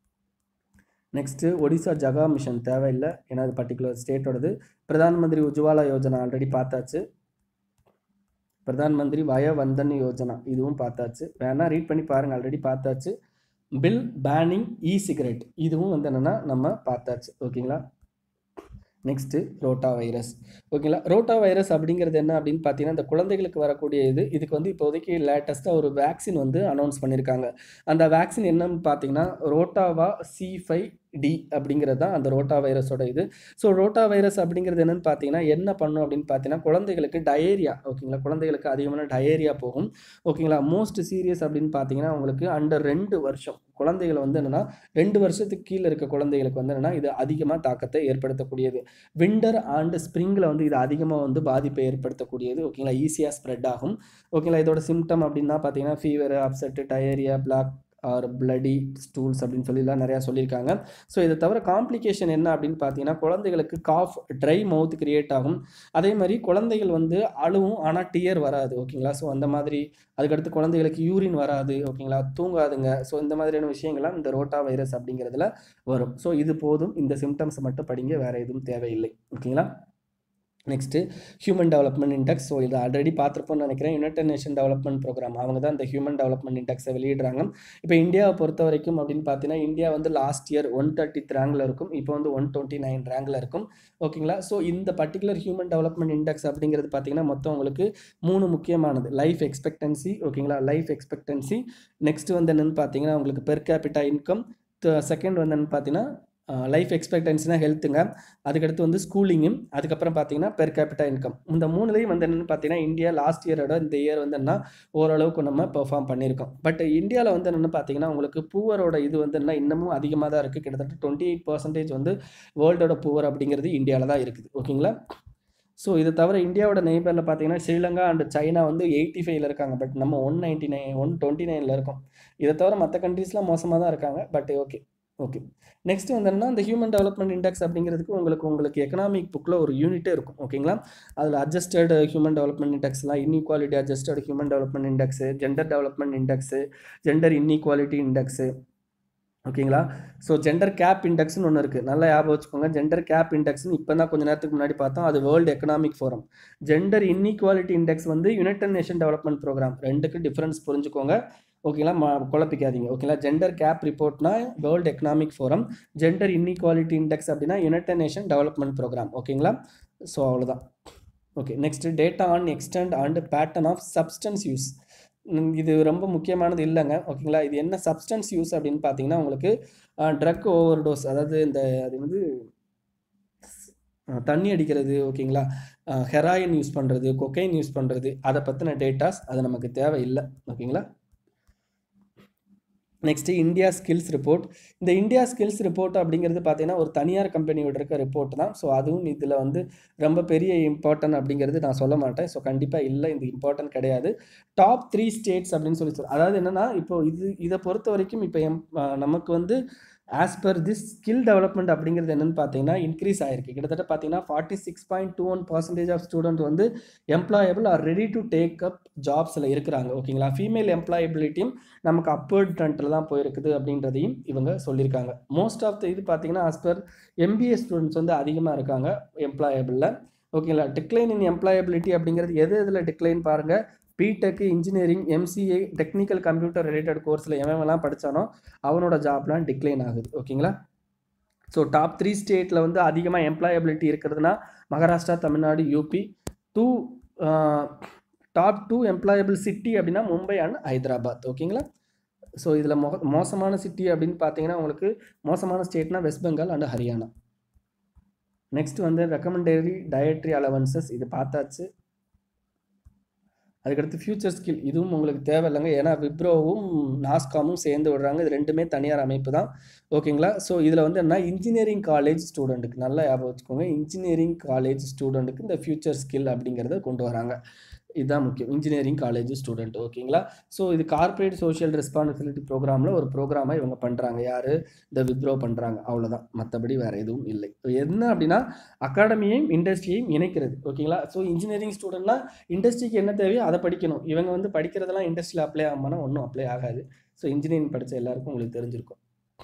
நெக்ஸ்ட்டு ஒடிசா ஜகா மிஷன் தேவையில்லை, ஏன்னா அது பர்டிகுலர் ஸ்டேட்டோடது. பிரதான் மந்திரி உஜ்வாலா யோஜனா ஆல்ரெடி பார்த்தாச்சு. பிரதான் மந்திரி வய வந்தன் யோஜனா இதுவும் பார்த்தாச்சு, வேணால் ரீட் பண்ணி பாருங்கள், ஆல்ரெடி பார்த்தாச்சு. பில் பேனிங் இ சிகரெட் இதுவும் வந்து என்னென்னா நம்ம பார்த்தாச்சு. ஓகேங்களா, நெக்ஸ்ட்டு ரோட்டா வைரஸ். ஓகேங்களா, ரோட்டா வைரஸ் அப்படிங்கிறது என்ன அப்படின்னு பார்த்தீங்கன்னா இந்த குழந்தைகளுக்கு வரக்கூடிய இது. இதுக்கு வந்து இப்போதைக்கு லேட்டஸ்ட்டாக ஒரு வேக்சின் வந்து அனௌன்ஸ் பண்ணியிருக்காங்க. அந்த வேக்சின் என்னன்னு பார்த்தீங்கன்னா ரோட்டாவா சி ஃபைவ் டி அப்படிங்கிறது தான் அந்த ரோட்டா வைரஸோட இது. ஸோ ரோட்டா வைரஸ் அப்படிங்கிறது என்னன்னு பார்த்தீங்கன்னா என்ன பண்ணும் அப்படின்னு பார்த்தீங்கன்னா குழந்தைகளுக்கு டயேரியா ஓகேங்களா, குழந்தைகளுக்கு அதிகமான டயேரியா போகும் ஓகேங்களா. மோஸ்ட் சீரியஸ் அப்படின்னு பார்த்தீங்கன்னா உங்களுக்கு அண்டர் ரெண்டு வருஷம் குழந்தைகள் வந்து என்னன்னா ரெண்டு வருஷத்துக்கு கீழே இருக்க குழந்தைகளுக்கு வந்து என்னன்னா இது அதிகமாக தாக்கத்தை ஏற்படுத்தக்கூடியது. விண்டர் அண்ட் ஸ்ப்ரிங்கில் வந்து இது அதிகமாக வந்து பாதிப்பை ஏற்படுத்தக்கூடியது ஓகேங்களா, ஈஸியாக ஸ்ப்ரெட் ஆகும் ஓகேங்களா. இதோட சிம்டம் அப்படின்னா பார்த்தீங்கன்னா fever, upset, diarrhoea, black or bloody stools அப்படின்னு சொல்லிலாம் நிறையா சொல்லியிருக்காங்க. ஸோ இதை தவிர காம்ப்ளிகேஷன் என்ன அப்படின்னு பார்த்தீங்கன்னா குழந்தைகளுக்கு காஃப், ட்ரை மவுத் கிரியேட் ஆகும். அதே மாதிரி குழந்தைகள் வந்து அழுவும் ஆனால் டியர் வராது ஓகேங்களா. ஸோ அந்த மாதிரி அதுக்கடுத்து குழந்தைகளுக்கு யூரின் வராது ஓகேங்களா, தூங்காதுங்க. ஸோ இந்த மாதிரியான விஷயங்கள்லாம் இந்த ரோட்டா வைரஸ் அப்படிங்கிறதுல வரும். ஸோ இது போதும், இந்த சிம்டம்ஸ் மட்டும் படிங்க, வேறு எதுவும் தேவையில்லை ஓகேங்களா. Next human development index. So இது ஆல்ரெடி பார்த்துருப்போம்னு நினைக்கிறேன். யுனைடெட் நேஷன் டெவலப்மெண்ட் ப்ரோக்ராம் அவங்க தான் இந்த ஹியூமன் டெவலப்மெண்ட் இண்டெக்ஸை வெளியிடுறாங்க. இப்போ இந்தியாவை பொறுத்த வரைக்கும் அப்படின்னு பார்த்தீங்கன்னா இந்தியா வந்து லாஸ்ட் இயர் ஒன் தேர்ட்டித் ரேங்கில் இருக்கும், இப்போ வந்து ஒன் டுவெண்ட்டி நைன் ரேங்கில் இருக்கும் ஓகேங்களா. ஸோ இந்த பர்டிகுலர் ஹியூமன் டெவலப்மெண்ட் இண்டெக்ஸ் அப்படிங்கிறது பார்த்தீங்கன்னா மொத்தம் உங்களுக்கு மூணு முக்கியமானது. லைஃப் எக்ஸ்பெக்டன்சி ஓகேங்களா, லைஃப் எக்ஸ்பெக்டன்சி. நெக்ஸ்ட் வந்து என்னென்னு பார்த்தீங்கன்னா உங்களுக்கு பெர் கேபிட்டா இன்கம். செகண்ட் வந்து என்னென்னு பார்த்தீங்கன்னா லைஃப் எக்ஸ்பெக்டன்சினா ஹெல்த்துங்க. அதுக்கடுத்து வந்து ஸ்கூலிங்கும், அதுக்கப்புறம் பார்த்தீங்கன்னா பெர் கேபிட்டா இன்கம். இந்த மூணுலேயும் வந்து என்னென்னு பார்த்தீங்கன்னா இந்தியா லாஸ்ட் இயரோட இந்த இயர் வந்து என்ன ஓரளவுக்கு நம்ம பெர்ஃபார்ம் பண்ணியிருக்கோம். பட் இந்தியாவில் வந்து என்னென்னு பார்த்தீங்கன்னா உங்களுக்கு பூவரோட இது வந்து என்ன இன்னமும் அதிகமாக தான் இருக்குது. கிட்டத்தட்ட டுவெண்ட்டி எயிட் பர்சன்டேஜ் வந்து வேர்ல்டோட பூவர் அப்படிங்கிறது இந்தியாவில் தான் இருக்குது ஓகேங்களா. ஸோ இதை தவிர இந்தியாவோட நெய்பரில் பார்த்தீங்கன்னா ஸ்ரீலங்கா அண்ட் சைனா வந்து எயிட்டி ஃபைவ்ல இருக்காங்க. பட் நம்ம one ninety nine one twenty நைனில் இருக்கோம். இதை தவிர மற்ற கண்ட்ரீஸ்லாம் மோசமாக தான் இருக்காங்க. பட் ஓகே ஓகே நெக்ஸ்ட் வந்து என்னன்னா இந்த ஹியூமன் டெவலப்மெண்ட் இண்டெக்ஸ் அப்படிங்கிறதுக்கு உங்களுக்கு உங்களுக்கு எக்கனாமிக் புக்கில் ஒரு யூனிட்டே இருக்கும் ஓகேங்களா. அதில் அட்ஜஸ்டட் ஹியூமன் டெவலப்மெண்ட் இண்டெக்ஸ்லாம், inequality adjusted human development index, gender development index, gender inequality index ஓகேங்களா. ஸோ ஜெண்டர் கேப் இண்டெக்ஸ்னு ஒன்று இருக்குது, நல்லா ஞாபகம் வச்சுக்கோங்க. ஜெண்டர் கேப் இண்டெக்ஸ்னு இப்போ தான் கொஞ்சம் நேரத்துக்கு முன்னாடி பார்த்தோம், அது world economic forum. Gender inequality index வந்து யுனைடெட் நேஷன் டெவலப்மெண்ட் ப்ரோக்ராம். ரெண்டுக்கு டிஃப்ரென்ஸ் புரிஞ்சுக்கோங்க ஓகேங்களா, மா குழப்பிக்காதீங்க ஓகேங்களா. ஜெண்டர் கேப் ரிப்போர்ட்னா world economic forum, gender inequality index அப்படின்னா யுனைடெட் நேஷன் டெவலப்மெண்ட் ப்ரோக்ராம் ஓகேங்களா. ஸோ அவ்வளோதான். Okay next data on extent and pattern of substance use. இது ரொம்ப முக்கியமானது இல்லைங்க ஓகேங்களா. இது என்ன சப்ஸ்டன்ஸ் யூஸ் அப்படின்னு பார்த்தீங்கன்னா உங்களுக்கு ட்ரக் ஓவர் டோஸ், அதாவது இந்த அது வந்து தண்ணி அடிக்கிறது ஓகேங்களா, ஹெராயின் யூஸ் பண்ணுறது, கொக்கைன் யூஸ் பண்ணுறது, அதை பற்றின டேட்டாஸ் அது நமக்கு தேவையில்லை ஓகேங்களா. Next India skills report. இந்த இந்தியா ஸ்கில்ஸ் ரிப்போர்ட் அப்படிங்கிறது பார்த்தீங்கன்னா ஒரு தனியார் கம்பெனியோட இருக்க ரிப்போர்ட் தான். ஸோ அதுவும் இதில் வந்து ரொம்ப பெரிய இம்பார்ட்டன்ட் அப்படிங்கிறது நான் சொல்ல மாட்டேன். ஸோ கண்டிப்பாக இல்லை, இந்த இம்பார்ட்டன்ட் கிடையாது. டாப் த்ரீ ஸ்டேட்ஸ் அப்படின்னு சொல்லி சொல்லுவோம். அதாவது என்னென்னா இப்போ இது இதை பொறுத்த வரைக்கும் இப்போ எம் நமக்கு வந்து as per this skill development அப்படிங்கிறது என்னென்னு பார்த்தீங்கன்னா இன்க்ரீஸ் ஆகிருக்கு. கிட்டத்தட்ட பார்த்தீங்கன்னா forty six point two one percentage of student வந்து employable are ready to take up ஜாப்ஸில் இருக்கிறாங்க ஓகேங்களா. ஃபீமேல் எம்ப்ளாயபிலிட்டியும் நமக்கு அப்பர்ட் ட்ரெண்டில் தான் போயிருக்குது அப்படின்றதையும் இவங்க சொல்லியிருக்காங்க. மோஸ்ட் ஆஃப் த இது பார்த்தீங்கன்னா ஆஸ் பர் எம்பிஏ ஸ்டூடெண்ட்ஸ் வந்து அதிகமாக இருக்காங்க எம்ப்ளாயபிளில் ஓகேங்களா. டிக்ளைன் இன் எம்ப்ளாயபிலிட்டி அப்படிங்கிறது எது எதில் டிக்ளைன் பாருங்கள். BTech, engineering, MCA, technical computer related கோர்ஸில் எவன்லாம் படித்தானோ அவனோட ஜாப்லாம் டிக்ளைன் ஆகுது ஓகேங்களா. ஸோ டாப் த்ரீ ஸ்டேட்டில் வந்து அதிகமாக எம்ப்ளாயபிலிட்டி இருக்கிறதுனா Maharashtra, Tamil Nadu, UP. Two top two employable city அப்படின்னா மும்பை அண்ட் ஹைதராபாத் ஓகேங்களா. ஸோ இதில் மோ மோசமான சிட்டி அப்படின்னு பார்த்தீங்கன்னா உங்களுக்கு மோசமான ஸ்டேட்னா வெஸ்ட் பெங்கால் அண்ட் ஹரியானா. நெக்ஸ்ட் வந்து ரெக்கமெண்டரி டயட்ரி அலவன்சஸ், இது பார்த்தாச்சு. அதுக்கடுத்து ஃபியூச்சர் ஸ்கில், இதுவும் உங்களுக்கு தேவையில்லைங்க, ஏன்னா விப்ரோவும் நாஸ்காமும் சேர்ந்து விடுறாங்க. இது ரெண்டுமே தனியார் அமைப்பு தான் ஓகேங்களா. ஸோ இதில் வந்து என்ன இன்ஜினியரிங் காலேஜ் ஸ்டூடெண்ட்டுக்கு நல்லா ஞாபகம் வச்சுக்கோங்க, இன்ஜினியரிங் காலேஜ் ஸ்டூடெண்ட்டுக்கு இந்த ஃபியூச்சர் ஸ்கில் அப்படிங்கிறத கொண்டு வராங்க. இதுதான் முக்கியம், இன்ஜினியரிங் காலேஜ் ஸ்டூடெண்ட் ஓகேங்களா. ஸோ இது கார்பரேட் சோஷியல் ரெஸ்பான்சிபிலிட்டி ப்ரோக்ராமில் ஒரு ப்ரோக்ராமாக இவங்க பண்ணுறாங்க. யார் இந்த விப்ரோ பண்ணுறாங்க, அவ்வளோதான், மற்றபடி வேறு எதுவும் இல்லை. என்ன அப்படின்னா அகாடமியையும் இண்டஸ்ட்ரியையும் இணைக்கிறது ஓகேங்களா. ஸோ இன்ஜினியரிங் ஸ்டூடெண்ட்லாம் இண்டஸ்ட்ரிக்கு என்ன தேவையோ அதை படிக்கணும். இவங்க வந்து படிக்கிறதெல்லாம் இண்டஸ்ட்ரியில் அப்ளை ஆகாமல் ஒன்றும் அப்ளை ஆகாது. ஸோ இன்ஜினியரிங் படித்த எல்லாருக்கும் உங்களுக்கு தெரிஞ்சிருக்கும்.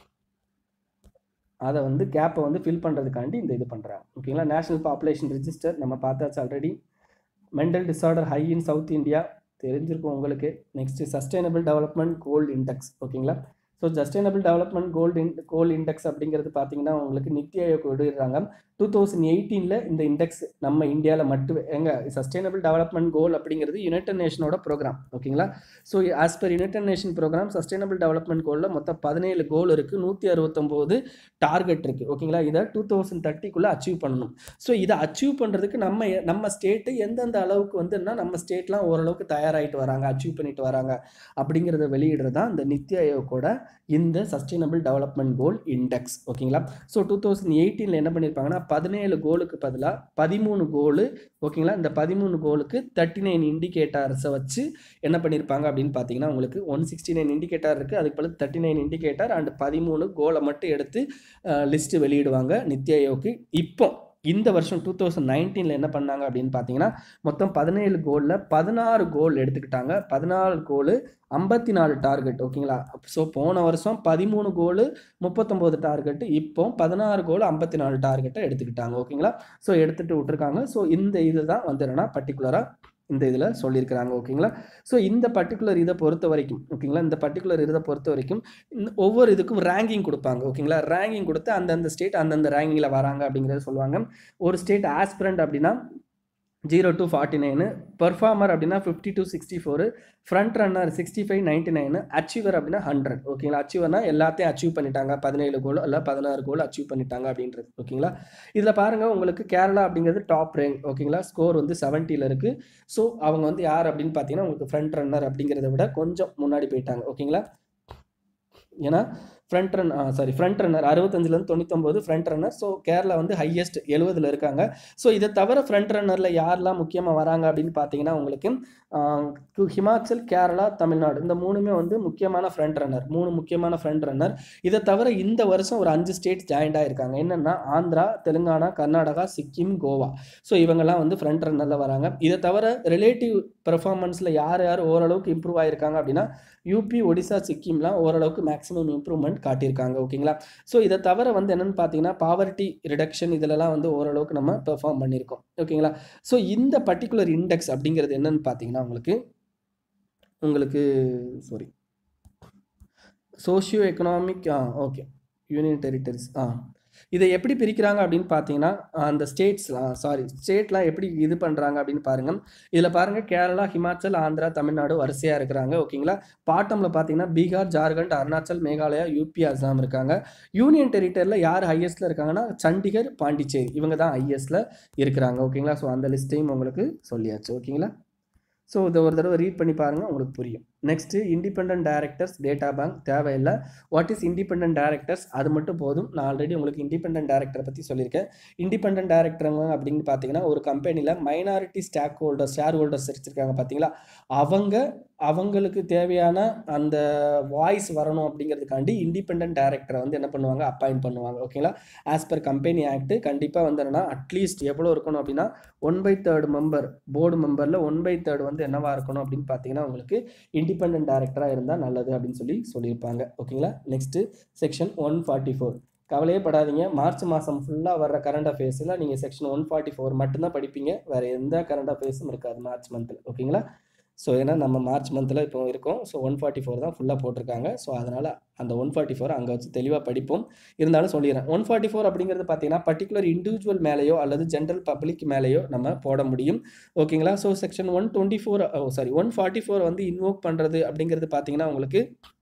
அதை வந்து கேப்பை வந்து ஃபில் பண்ணுறதுக்காண்டி இந்த இது பண்ணுறாங்க ஓகேங்களா. நேஷனல் பாப்புலேஷன் ரிஜிஸ்டர் நம்ம பார்த்தாச்சு already. Mental disorder high in South India தெரிஞ்சிருக்கும் உங்களுக்கு. Next sustainable development goal index ஓகேங்களா. So so sustainable development gold in goal index அப்படிங்கிறது பார்த்தீங்கன்னா உங்களுக்கு நித்தி ஆயோக் விடுறாங்க. டூ தௌசண்ட் எயிட்டீனில் இந்த இண்டெக்ஸ் நம்ம இந்தியாவில் மட்டும் எங்க சஸ்டைனபிள் டெவலப்மெண்ட் கோல் அப்படிங்கிறது யுனைடெட் நேஷனோட ப்ரோக்ராம். ஓகேங்களா. So as per United Nation programme sustainable development கோலில் மொத்தம் பதினேழு கோல் இருக்குது, நூற்றி அறுபத்தொம்போது டார்கெட் இருக்குது. ஓகேங்களா. இதை டூ தௌசண்ட் தேர்ட்டிக்குள்ளே அச்சீவ் பண்ணணும். ஸோ இதை அச்சீவ் பண்ணுறதுக்கு நம்ம நம்ம ஸ்டேட்டு எந்தெந்த அளவுக்கு வந்துன்னா நம்ம ஸ்டேட்லாம் ஓரளவுக்கு தயாராகிட்டு வராங்க, அச்சீவ் பண்ணிட்டு வராங்க அப்படிங்கிறத வெளியிடுறது தான் இந்த நித்தி ஆயோக்கோட இந்த சஸ்டைனபிள் டெவலப்மெண்ட் கோல் இண்டெக்ஸ். ஓகேங்களா. ஸோ டூ தௌசண்ட் எயிட்டீனில் என்ன பண்ணியிருப்பாங்கன்னா பதினேழு கோலுக்கு பதிலாக பதிமூணு கோலு. ஓகேங்களா. இந்த பதிமூணு கோலுக்கு தேர்ட்டி நைன் இண்டிகேட்டர்ஸை வச்சு என்ன பண்ணியிருப்பாங்க அப்படின்னு பார்த்தீங்கன்னா உங்களுக்கு ஒன் சிக்ஸ்டி நைன் இண்டிகேட்டர் இருக்குது, அதுக்கு பதில் தேர்ட்டி நைன் இண்டிகேட்டர் அண்ட் பதிமூணு கோலை மட்டும் எடுத்து லிஸ்ட்டு வெளியிடுவாங்க நித்தி ஆயோக்கு. இப்போ இந்த வருஷம் டூ தௌசண்ட் நைன்டீனில் என்ன பண்ணாங்க அப்படின்னு பார்த்தீங்கன்னா மொத்தம் பதினேழு கோலில் பதினாறு கோல் எடுத்துக்கிட்டாங்க. பதினாலு கோலு ஐம்பத்தி நாலு டார்கெட். ஓகேங்களா. ஸோ போன வருஷம் பதிமூணு கோலு முப்பத்தொம்போது டார்கெட்டு, இப்போ பதினாறு கோல் ஐம்பத்தி நாலு டார்கெட்டை எடுத்துக்கிட்டாங்க. ஓகேங்களா. ஸோ எடுத்துகிட்டு விட்டுருக்காங்க. ஸோ இந்த இது தான் வந்து என்னன்னா பர்டிகுலராக இந்த இதில் சொல்லியிருக்கிறாங்க. ஓகேங்களா. ஸோ இந்த பர்டிகுலர் இதை பொறுத்த வரைக்கும் ஓகேங்களா இந்த பர்டிகுலர் இதை பொறுத்த வரைக்கும் ஒவ்வொரு இதுக்கும் ரேங்கிங் கொடுப்பாங்க. ஓகேங்களா. ரேங்கிங் கொடுத்து அந்தந்த ஸ்டேட் அந்தந்த ரேங்கிங்கில் வராங்க அப்படிங்கிறத சொல்லுவாங்க. ஒரு ஸ்டேட் ஆஸ்பிரண்ட் அப்படின்னா zero to forty nine, performer அப்படின்னா fifty to sixty four, front runner sixty five ninety nine, achiever அப்படின்னா ஹண்ட்ரட். ஓகேங்களா. அச்சீவர்னா எல்லாத்தையும் அச்சீவ் பண்ணிட்டாங்க, பதினேழு கோல் இல்லை பதினாறு கோல் அச்சீவ் பண்ணிட்டாங்க அப்படின்றது. ஓகேங்களா. இதில் பாருங்கள் உங்களுக்கு கேரளா அப்படிங்கிறது டாப் ரேங்க். ஓகேங்களா. ஸ்கோர் வந்து செவன்ட்டியில் இருக்குது. ஸோ அவங்க வந்து யார் அப்படின்னு பார்த்தீங்கன்னா உங்களுக்கு ஃப்ரண்ட் ரன்னர் அப்படிங்கிறத விட கொஞ்சம் முன்னாடி போயிட்டாங்க. ஓகேங்களா. ஏன்னா front run sorry front runner அறுபத்தஞ்சிலேருந்து தொண்ணூத்தொம்பது ஃப்ரண்ட் ரன்னர். ஸோ கேரளா வந்து ஹையஸ்ட் எழுபதில் இருக்காங்க. ஸோ இதை தவிர ஃப்ரண்ட் ரன்னரில் யாரெல்லாம் முக்கியமாக வராங்க அப்படின்னு பார்த்தீங்கன்னா உங்களுக்கு ஹிமாச்சல், கேரளா, தமிழ்நாடு இந்த மூணுமே வந்து முக்கியமான ஃப்ரண்ட் ரன்னர், மூணு முக்கியமான ஃப்ரண்ட் ரன்னர். இதை தவிர இந்த வருஷம் ஒரு அஞ்சு ஸ்டேட் ஜாயின்ட் ஆகிருக்காங்க. என்னென்னா ஆந்திரா, தெலுங்கானா, கர்நாடகா, சிக்கிம், கோவா. ஸோ இவங்கெல்லாம் வந்து ஃப்ரண்ட் ரன்னரில் வராங்க. இதை தவிர ரிலேட்டிவ் பெர்ஃபார்மன்ஸில் யார் யார் ஓரளவுக்கு இம்ப்ரூவ் ஆகிருக்காங்க அப்படின்னா யூபி, ஒடிசா, சிக்கிம்லாம் ஓரளவுக்கு மேக்ஸிமம் இம்ப்ரூவ்மெண்ட் காட்டியிருக்காங்க. ஓகேங்களா. ஸோ இதை தவிர வந்து என்னென்னு பார்த்தீங்கன்னா பாவர்ட்டி ரிடக்ஷன் இதிலலாம் வந்து ஓரளவுக்கு நம்ம பெர்ஃபார்ம் பண்ணியிருக்கோம். ஓகேங்களா. ஸோ இந்த பர்டிகுலர் இண்டெக்ஸ் அப்படிங்கிறது என்னென்னு பார்த்தீங்கன்னா உங்களுக்கு உங்களுக்கு sorry socio economic ah okay union territories ah இதை எப்படி பிரிக்கிறாங்க அப்படின்னு பார்த்தீங்கன்னா அந்த ஸ்டேட்ஸ்லாம் சாரி ஸ்டேட்லாம் எப்படி இது பண்ணுறாங்க அப்படின்னு பாருங்கள். இதில் பாருங்கள் கேரளா, ஹிமாச்சல், ஆந்திரா, தமிழ்நாடு வரிசையாக இருக்கிறாங்க. ஓகேங்களா. பாட்டமில் பார்த்தீங்கன்னா பீகார், ஜார்க்கண்ட், அருணாச்சல், மேகாலயா, யூபி, அசாம் இருக்காங்க. யூனியன் டெரிட்டரியில் யார் ஹையஸ்ட்டில் இருக்காங்கன்னா சண்டிகர், பாண்டிச்சேரி இவங்க தான் ஹையஸ்ட்டில் இருக்கிறாங்க. ஓகேங்களா. ஸோ அந்த லிஸ்ட்டையும் உங்களுக்கு சொல்லியாச்சு. ஓகேங்களா. ஸோ இதை ஒரு தடவை ரீட் பண்ணி பாருங்கள், உங்களுக்கு புரியும். Next independent directors data bank தேவையில்லை. வாட் இஸ் இண்டிபெண்டன்ட் டைரக்டர்ஸ் அது மட்டும் போதும். நான் ஆல்ரெடி உங்களுக்கு இண்டிபெண்டன்ட் டைரக்டரை பற்றி சொல்லியிருக்கேன். இண்டிபெண்டன்ட் டைரக்டருங்க அப்படின்னு பார்த்தீங்கன்னா ஒரு கம்பெனியில் minority stock holders share holders வச்சுருக்காங்க பார்த்தீங்களா, அவங்க அவங்களுக்கு தேவையான அந்த வாய்ஸ் வரணும் அப்படிங்கிறதுக்காண்டி இண்டிபெண்டன்ட் டைரக்டரை வந்து என்ன பண்ணுவாங்க அப்பாயிண்ட் பண்ணுவாங்க. ஓகேங்களா. ஆஸ் பர் கம்பெனி ஆக்ட் கண்டிப்பாக வந்து என்னன்னா அட்லீஸ்ட் எவ்வளோ இருக்கணும் அப்படின்னா one by third member board மெம்பரில் ஒன் பை தேர்ட் வந்து என்னவா இருக்கணும் அப்படின்னு பார்த்தீங்கன்னா உங்களுக்கு இண்டிபெண்டன்ட் டைரக்டராக இருந்தால் நல்லது அப்படின்னு சொல்லி சொல்லியிருப்பாங்க. ஓகேங்களா. Next section one forty four கவலையே படாதீங்க. மார்ச் மாதம் ஃபுல்லாக வர்ற கரண்ட் அஃபேர்ஸில் நீங்கள் செக்ஷன் ஒன் ஃபார்ட்டி ஃபோர் மட்டும்தான் படிப்பீங்க, வேறு எந்த கரண்ட் அஃபேர்ஸும் இருக்காது மார்ச் மந்தில். ஓகேங்களா. ஸோ ஏன்னா நம்ம மார்ச் மந்தில் இப்போ இருக்கோம். ஸோ ஒன் ஃபார்ட்டி ஃபோர் தான் ஃபுல்லாக போட்டிருக்காங்க. ஸோ அதனால் அந்த ஒன் ஃபார்ட்டி ஃபோர் அங்கே வச்சு தெளிவாக படிப்போம். இருந்தாலும் சொல்லிடுறேன். ஒன் ஃபார்ட்டி ஃபோர் அப்படிங்கிறது பார்த்தீங்கன்னா பர்டிகுலர் இண்டிவிஜுவல் மேலேயோ அல்லது ஜென்ரல் பப்ளிக் மேலேயோ நம்ம போட முடியும். ஓகேங்களா. So section one twenty four sorry one forty four வந்து இன்வோக் பண்ணுறது அப்படிங்கிறது பார்த்தீங்கன்னா உங்களுக்கு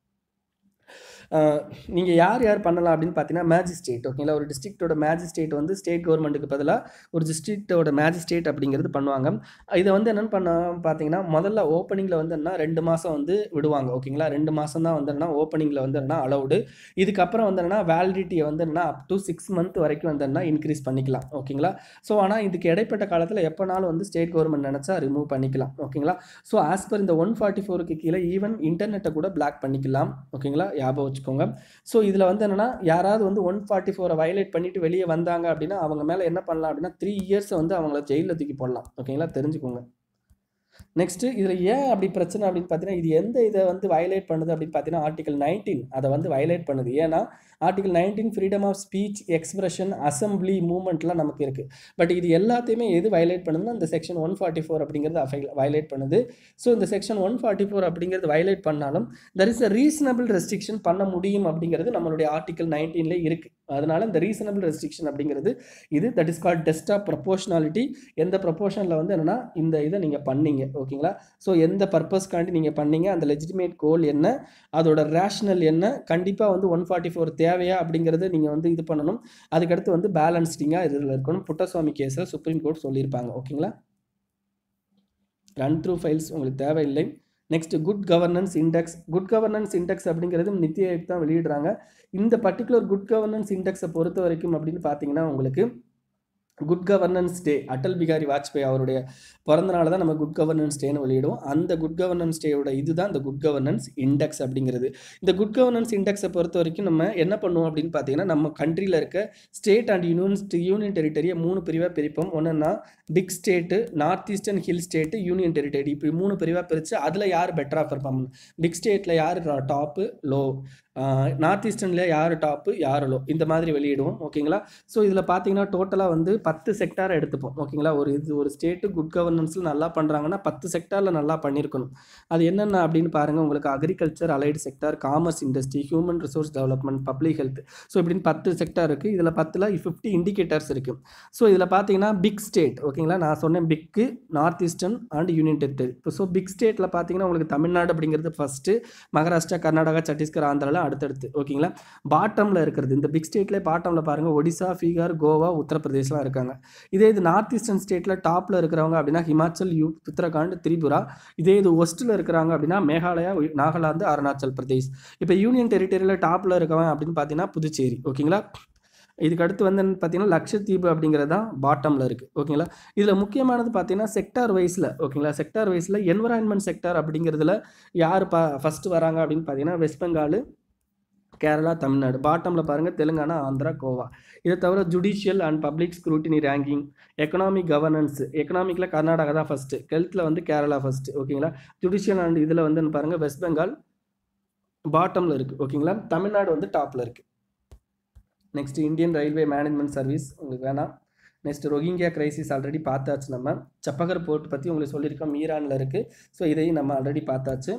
நீங்கள் யார் யார் பண்ணலாம் அப்படின்னு பார்த்தீங்கன்னா மேஜிஸ்ட்ரேட். ஓகேங்களா. ஒரு டிஸ்ட்ரிக்டோட மேஜிஸ்ட்ரேட் வந்து ஸ்டேட் கவர்மெண்ட்டுக்கு பதிலாக ஒரு டிஸ்ட்ரிக்டோட மேஜிஸ்ட்ரேட் அப்படிங்கிறது பண்ணுவாங்க. இதை வந்து என்னென்னு பண்ண பார்த்தீங்கன்னா முதல்ல ஓப்பனிங்கில் வந்து என்ன ரெண்டு மாதம் வந்து விடுவாங்க. ஓகேங்களா. ரெண்டு மாதம் தான் வந்து என்ன ஓப்பனிங்கில் வந்து என்ன அலவுடு. இதுக்கப்புறம் வந்து என்ன வேலிடிட்டியை வந்து என்ன அப் டு சிக்ஸ் மந்த் வரைக்கும் வந்து என்ன இன்க்ரீஸ் பண்ணிக்கலாம். ஓகேங்களா. ஸோ ஆனால் இதுக்கு இடைப்பட்ட காலத்தில் எப்போனாலும் வந்து ஸ்டேட் கவர்மெண்ட் நினச்சா ரிமூவ் பண்ணிக்கலாம். ஓகேங்களா. ஸோ ஆஸ் பர் இந்த ஒன் ஃபார்ட்டி ஃபோருக்கு கீழே ஈவன் இன்டர்நெட்டை கூட பிளாக் பண்ணிக்கலாம். ஓகேங்களா. ஞாபகம் வச்சுக்கோங்க. ஸோ இதில் வந்து என்னன்னா யாராவது வந்து ஒன் ஃபார்ட்டி ஃபோரை வயலேட் பண்ணிட்டு வெளியே வந்தாங்க அப்படின்னா அவங்க மேலே என்ன பண்ணலாம் அப்படின்னா த்ரீ இயர்ஸ் வந்து அவங்கள ஜெயிலில் தூக்கி போடலாம். ஓகேங்களா. தெரிஞ்சுக்கோங்க. நெக்ஸ்ட்டு இதில் ஏன் அப்படி பிரச்சனை அப்படின்னு பார்த்தீங்கன்னா, இது எந்த இதை வந்து வயலேட் பண்ணுது அப்படின்னு பார்த்தீங்கன்னா, ஆர்டிகல் நைன்டீன் அதை வந்து வயலேட் பண்ணுது. ஏன்னா article nineteen freedom of speech, expression, assembly, மூவ்மெண்ட்லாம் நமக்கு இருக்குது. பட் இது எல்லாத்தையுமே எது வயலேட் பண்ணுதுன்னா இந்த செக்ஷன் ஒன் ஃபார்ட்டி ஃபோர் அப்படிங்கிறது அஃபை வயலேட் பண்ணுது. ஸோ இந்த செக்ஷன் ஒன் ஃபார்ட்டி ஃபோர் அப்படிங்கிறது வயலேட் பண்ணாலும் there is a reasonable restriction பண்ண முடியும் அப்படிங்கிறது நம்மளுடைய ஆர்டிகல் நைன்டீன்ல இருக்குது. அதனால இந்த ரீசனபிள் ரெஸ்ட்ரிக்ஷன் அப்படிங்கிறது இது that is called test of proportionality. எந்த ப்ரொபோஷனில் வந்து என்னென்னா இந்த இதை நீங்கள் பண்ணீங்க, ஓகேங்களா. ஸோ எந்த பர்பஸ்க்காண்டி நீங்கள் பண்ணீங்க, அந்த லெஜிட்டிமேட் கோல் என்ன, அதோட ரேஷனல் என்ன, கண்டிப்பாக வந்து ஒன் ஃபார்ட்டி ஃபோர் தேவையா அப்படிங்கிறது நீங்கள் வந்து இது பண்ணணும். அதுக்கடுத்து வந்து பேலன்ஸ்டிங்காக இதில் இருக்கணும். புட்டசுவாமி கேஸில் சுப்ரீம் கோர்ட் சொல்லியிருப்பாங்க, ஓகேங்களா. ரன் த்ரூ ஃபைல்ஸ் உங்களுக்கு தேவையில்லை. Next good governance index. Good governance index அப்படிங்கிறது நித்தி ஆயோக் தான் வெளியிடுறாங்க. இந்த பர்டிகுலர் குட் கவர்னன்ஸ் இண்டெக்ஸை பொறுத்த வரைக்கும் அப்படின்னு பார்த்தீங்கன்னா உங்களுக்கு good governance day, Atal Bihari Vajpayee அவருடைய பிறந்தநாள் தான் நம்ம குட் கவர்னன்ஸ் டேன்னு வெளியிடுவோம். அந்த குட் கவர்னன்ஸ் டேயோட இதுதான் இந்த குட் கவர்னன்ஸ் இண்டெக்ஸ் அப்படிங்கிறது. இந்த குட் கவர்னன்ஸ் இண்டெக்ஸை பொறுத்த வரைக்கும் நம்ம என்ன பண்ணுவோம் அப்படின்னு பார்த்தீங்கன்னா, நம்ம கண்ட்ரியில் இருக்க ஸ்டேட் அண்ட் யூனியன் யூனியன் டெரிட்டரியை மூணு பிரிவாக பிரிப்போம். ஒன்றுன்னா big state, north eastern hill state, union territory. இப்போ மூணு பிரிவாக பிரித்து அதில் யார் பெட்டராக பெர்ஃபார்ம், பிக் ஸ்டேட்டில் யார் டாப்பு லோ, நார்த் ஈஸ்டர்னில் யார் டாப்பு யார் லோ, இந்த மாதிரி வெளியிடுவோம், ஓகேங்களா. ஸோ இதில் பார்த்தீங்கன்னா டோட்டலாக வந்து பத்து செக்டாரை எடுத்துப்போம், ஓகேங்களா. ஒரு இது ஒரு ஸ்டேட்டு குட் கவர்னன்ஸில் நல்லா பண்ணுறாங்கன்னா பத்து செக்டாரில் நல்லா பண்ணியிருக்கணும். அது என்னென்ன அப்படின்னு பாருங்கள். உங்களுக்கு agriculture, allied sector, commerce industry, human resource development, public health. So இப்படின்னு பத்து செக்டார் இருக்குது. இதில் பத்தில் ஃபிஃப்டி இண்டிகேட்டர்ஸ் இருக்குது. ஸோ இதில் பார்த்தீங்கன்னா பிக் ஸ்டேட், ஓகேங்களா. நான் சொன்னேன் big, north eastern and union territory. இப்போ ஸோ பிக் ஸ்டேட்டில் பார்த்தீங்கன்னா உங்களுக்கு தமிழ்நாடு அப்படிங்கிறது ஃபஸ்ட்டு, மகாராஷ்டிரா, கர்நாடகா, சத்தீஸ்கர், ஆந்திராவில் அடுத்தடுத்து, ஓகேங்களா. பாட்டமில் இருக்கிறது இந்த பிக் ஸ்டேட்லேயே பாட்டமில் பாருங்கள் ஒடிசா, பீகார், கோவா, உத்தரப்பிரதேஷ்லாம் இருக்காங்க. இதே இது நார்த் ஈஸ்டர்ன் ஸ்டேட்டில் டாப்பில் இருக்கிறவங்க அப்படின்னா ஹிமாச்சல், யூ உத்தரகாண்ட், திரிபுரா. இதே இது வெஸ்ட்டில் இருக்கிறாங்க அப்படின்னா மேகாலயா, நாகாலாந்து, அருணாச்சல் பிரதேஷ். இப்போ யூனியன் டெரிட்டரியில் டாப்பில் இருக்கவன் அப்படின்னு பார்த்தீங்கன்னா புதுச்சேரி, ஓகேங்களா. இதுக்கு அடுத்து வந்து பார்த்தீங்கன்னா லட்சத்தீவு அப்படிங்கிறது தான் பாட்டமில் இருக்குது, ஓகேங்களா. இதில் முக்கியமானது பார்த்தீங்கன்னா செக்டார் வைஸில், ஓகேங்களா. செக்டார் வைஸில் என்வரான்மெண்ட் செக்டார் அப்படிங்கிறதுல யார் பா ஃபஸ்ட்டு வராங்க அப்படின்னு பார்த்தீங்கன்னா வெஸ்ட் பெங்கால், கேரளா, தமிழ்நாடு. பாட்டமில் பாருங்கள் தெலுங்கானா, ஆந்திரா, கோவா. இதை தவிர judicial and public scrutiny ranking, economic governance, எக்கனாமிக்கில் கர்நாடகா தான் ஃபஸ்ட்டு, ஹெல்த்தில் வந்து கேரளா ஃபஸ்ட்டு, ஓகேங்களா. ஜுடிஷியல் அண்ட் இதில் வந்து பாருங்கள் வெஸ்ட் பெங்கால் பாட்டமில் இருக்குது, ஓகேங்களா. தமிழ்நாடு வந்து டாப்பில் இருக்குது. Next Indian railway management service உங்களுக்கு வேணாம். நெக்ஸ்ட் ரோஹிங்கியா கிரைசிஸ் ஆல்ரெடி பார்த்தாச்சு. நம்ம சப்பகர் போர்ட் பற்றி உங்களுக்கு சொல்லியிருக்கோம், மீரானில் இருக்குது. ஸோ இதையும் நம்ம ஆல்ரெடி பார்த்தாச்சு.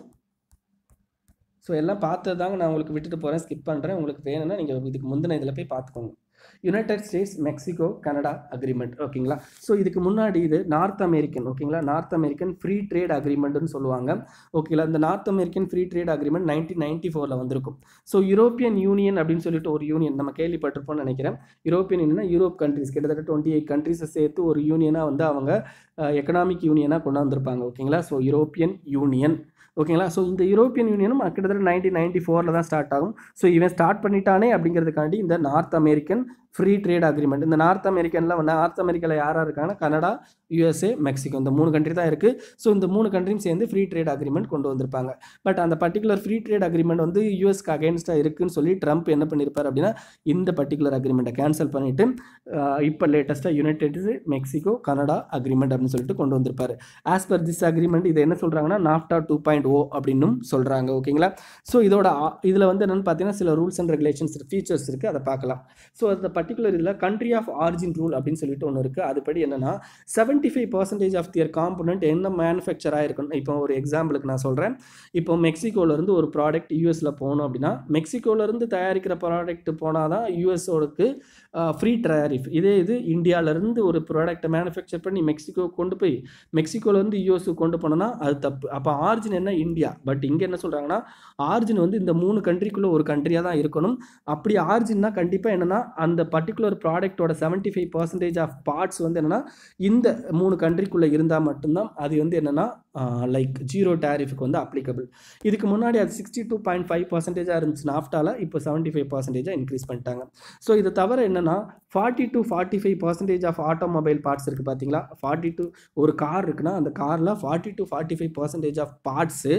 ஸோ எல்லாம் பார்த்தது தாங்க நான் உங்களுக்கு விட்டுட்டு போகிறேன், ஸ்கிப் பண்ணுறேன். உங்களுக்கு வேணும்னா நீங்கள் இதுக்கு முந்தின இதில் போய் பார்த்துக்கோங்க. United States, Mexico, Canada agreement, ஓகேங்களா. ஸோ இதுக்கு முன்னாடி இது நார்த் அமெரிக்கன், ஓகேங்களா. நார்த் அமெரிக்கன் ஃப்ரீ ட்ரேட் அக்ரிமெண்ட்னு சொல்லுவாங்க, ஓகேங்களா. இந்த North American free trade agreement nineteen ninety ஃபோரில் வந்திருக்கும். ஸோ யூரோப்பியன் யூனியன் அப்படின்னு சொல்லிட்டு ஒரு யூனியன் நம்ம கேள்விப்பட்டிருப்போம்னு நினைக்கிறேன். யூரோப்பியன் யூனியன் யூரோப் கண்ட்ரிஸ் கிட்டத்தட்ட டுவெண்ட்டி எயிட் கண்ட்ரிஸை சேர்த்து ஒரு யூனியனாக வந்து அவங்க எக்கனாமிக் யூனியனாக கொண்டு வந்திருப்பாங்க, ஓகேங்களா. ஸோ யூரோப்பியன் யூனியன், ஓகேங்களா. ஸோ இந்த யூரோப்பியன் யூனியனும் கிட்டத்தட்ட நைன்டீன் நைன்டி ஃபோரில் தான் ஸ்டார்ட் ஆகும். ஸோ இவன் ஸ்டார்ட் பண்ணிட்டானே அப்படிங்கிறதுக்காண்டி இந்த North American free trade agreement. இந்த நார்த் அமெரிக்கனில் நார்த் அமெரிக்காவில் யாராக இருக்காங்கன்னா கனடா, யூஎஸ்ஏ, மெக்சிகோ, இந்த மூணு கண்ட்ரி தான் இருக்குது. ஸோ இந்த மூணு கண்ட்ரியும் சேர்ந்து ஃப்ரீ ட்ரேட் அக்ரிமெண்ட் கொண்டு வந்திருப்பாங்க. பட் அந்த பர்டிகுலர் ஃப்ரீ ட்ரேட் அக்ரிமெண்ட் வந்து யூஎஸ்க்கு அகேன்ஸ்டாக இருக்குன்னு சொல்லி ட்ரம்ப் என்ன பண்ணியிருப்பார் அப்படின்னா இந்த பர்டிகுலர் அக்ரிமெண்ட்டை கேன்சல் பண்ணிவிட்டு இப்போ லேட்டஸ்ட்டாக யுனைடெட் மெக்சிகோ கனடா அக்ரிமெண்ட் அப்படின்னு சொல்லிட்டு கொண்டு வந்திருப்பார். ஆஸ் பர் திஸ் அக்ரிமெண்ட் இது என்ன சொல்கிறாங்கன்னா நாஃப்டா டூ பாயிண்ட் ஓ அப்படின்னும் சொல்கிறாங்க, ஓகேங்களா. ஸோ இதோட இதில் வந்து என்னென்னு பார்த்தீங்கன்னா சில ரூல்ஸ் அண்ட் ரெகுலேஷன்ஸ் ஃபீச்சர்ஸ் இருக்குது, அதை பார்க்கலாம். ஸோ அந்த பர்டிகுலர் இதில் கண்ட்ரி ஆஃப் ஆரிஜின் ரூல் அப்படின்னு சொல்லிட்டு ஒன்று இருக்குது. அதுபடி என்னென்னா seventy five percentage of their component என்ன மேனுஃபேக்சர் ஆகிருக்கணும். இப்போ ஒரு எக்ஸாம்பிளுக்கு நான் சொல்கிறேன். இப்போ மெக்சிகோலேருந்து ஒரு ப்ராடக்ட் யூஎஸில் போகணும் அப்படின்னா மெக்சிகோலேருந்து தயாரிக்கிற ப்ராடக்ட் போனால் தான் யூஎஸோடக்கு ஃப்ரீ டேரிஃப். இதே இது இந்தியாவிலேருந்து ஒரு ப்ராடக்ட்டை மேனுஃபேக்சர் பண்ணி மெக்சிகோ கொண்டு போய் மெக்சிகோலேருந்து யூஎஸ்க்கு கொண்டு போனோன்னா அது தப்பு. அப்போ ஆரிஜின் என்ன இந்தியா. பட் இங்கே என்ன சொல்கிறாங்கன்னா ஆரிஜின் வந்து இந்த மூணு கண்ட்ரிக்குள்ளே ஒரு கண்ட்ரியாக தான் இருக்கணும். அப்படி ஆரிஜின்னா கண்டிப்பாக என்னென்னா அந்த பர்டிகுலர் ப்ராடக்டோட seventy five percentage of parts வந்து என்னென்னா இந்த மூணு கண்ட்ரிக்குள்ளே இருந்தால் மட்டும்தான் அது வந்து என்னென்னா லைக் ஜீரோ டேரிஃபுக்கு வந்து அப்ளிகபிள். இதுக்கு முன்னாடி அது சிக்ஸ்டி டூ பாயிண்ட் ஃபைவ் பர்சன்டேஜாக இருந்துச்சு நாஃப்டாவில், இப்போ செவன்ட்டி ஃபைவ் பர்சன்டேஜாக இன்க்ரீஸ் பண்ணிட்டாங்க. ஸோ இதை தவிர என்னென்னா forty to forty five percentage of automobile parts இருக்குது பார்த்தீங்களா. ஃபார்ட்டி டூ ஒரு கார் இருக்குன்னா அந்த காரில் forty to forty five percentage of parts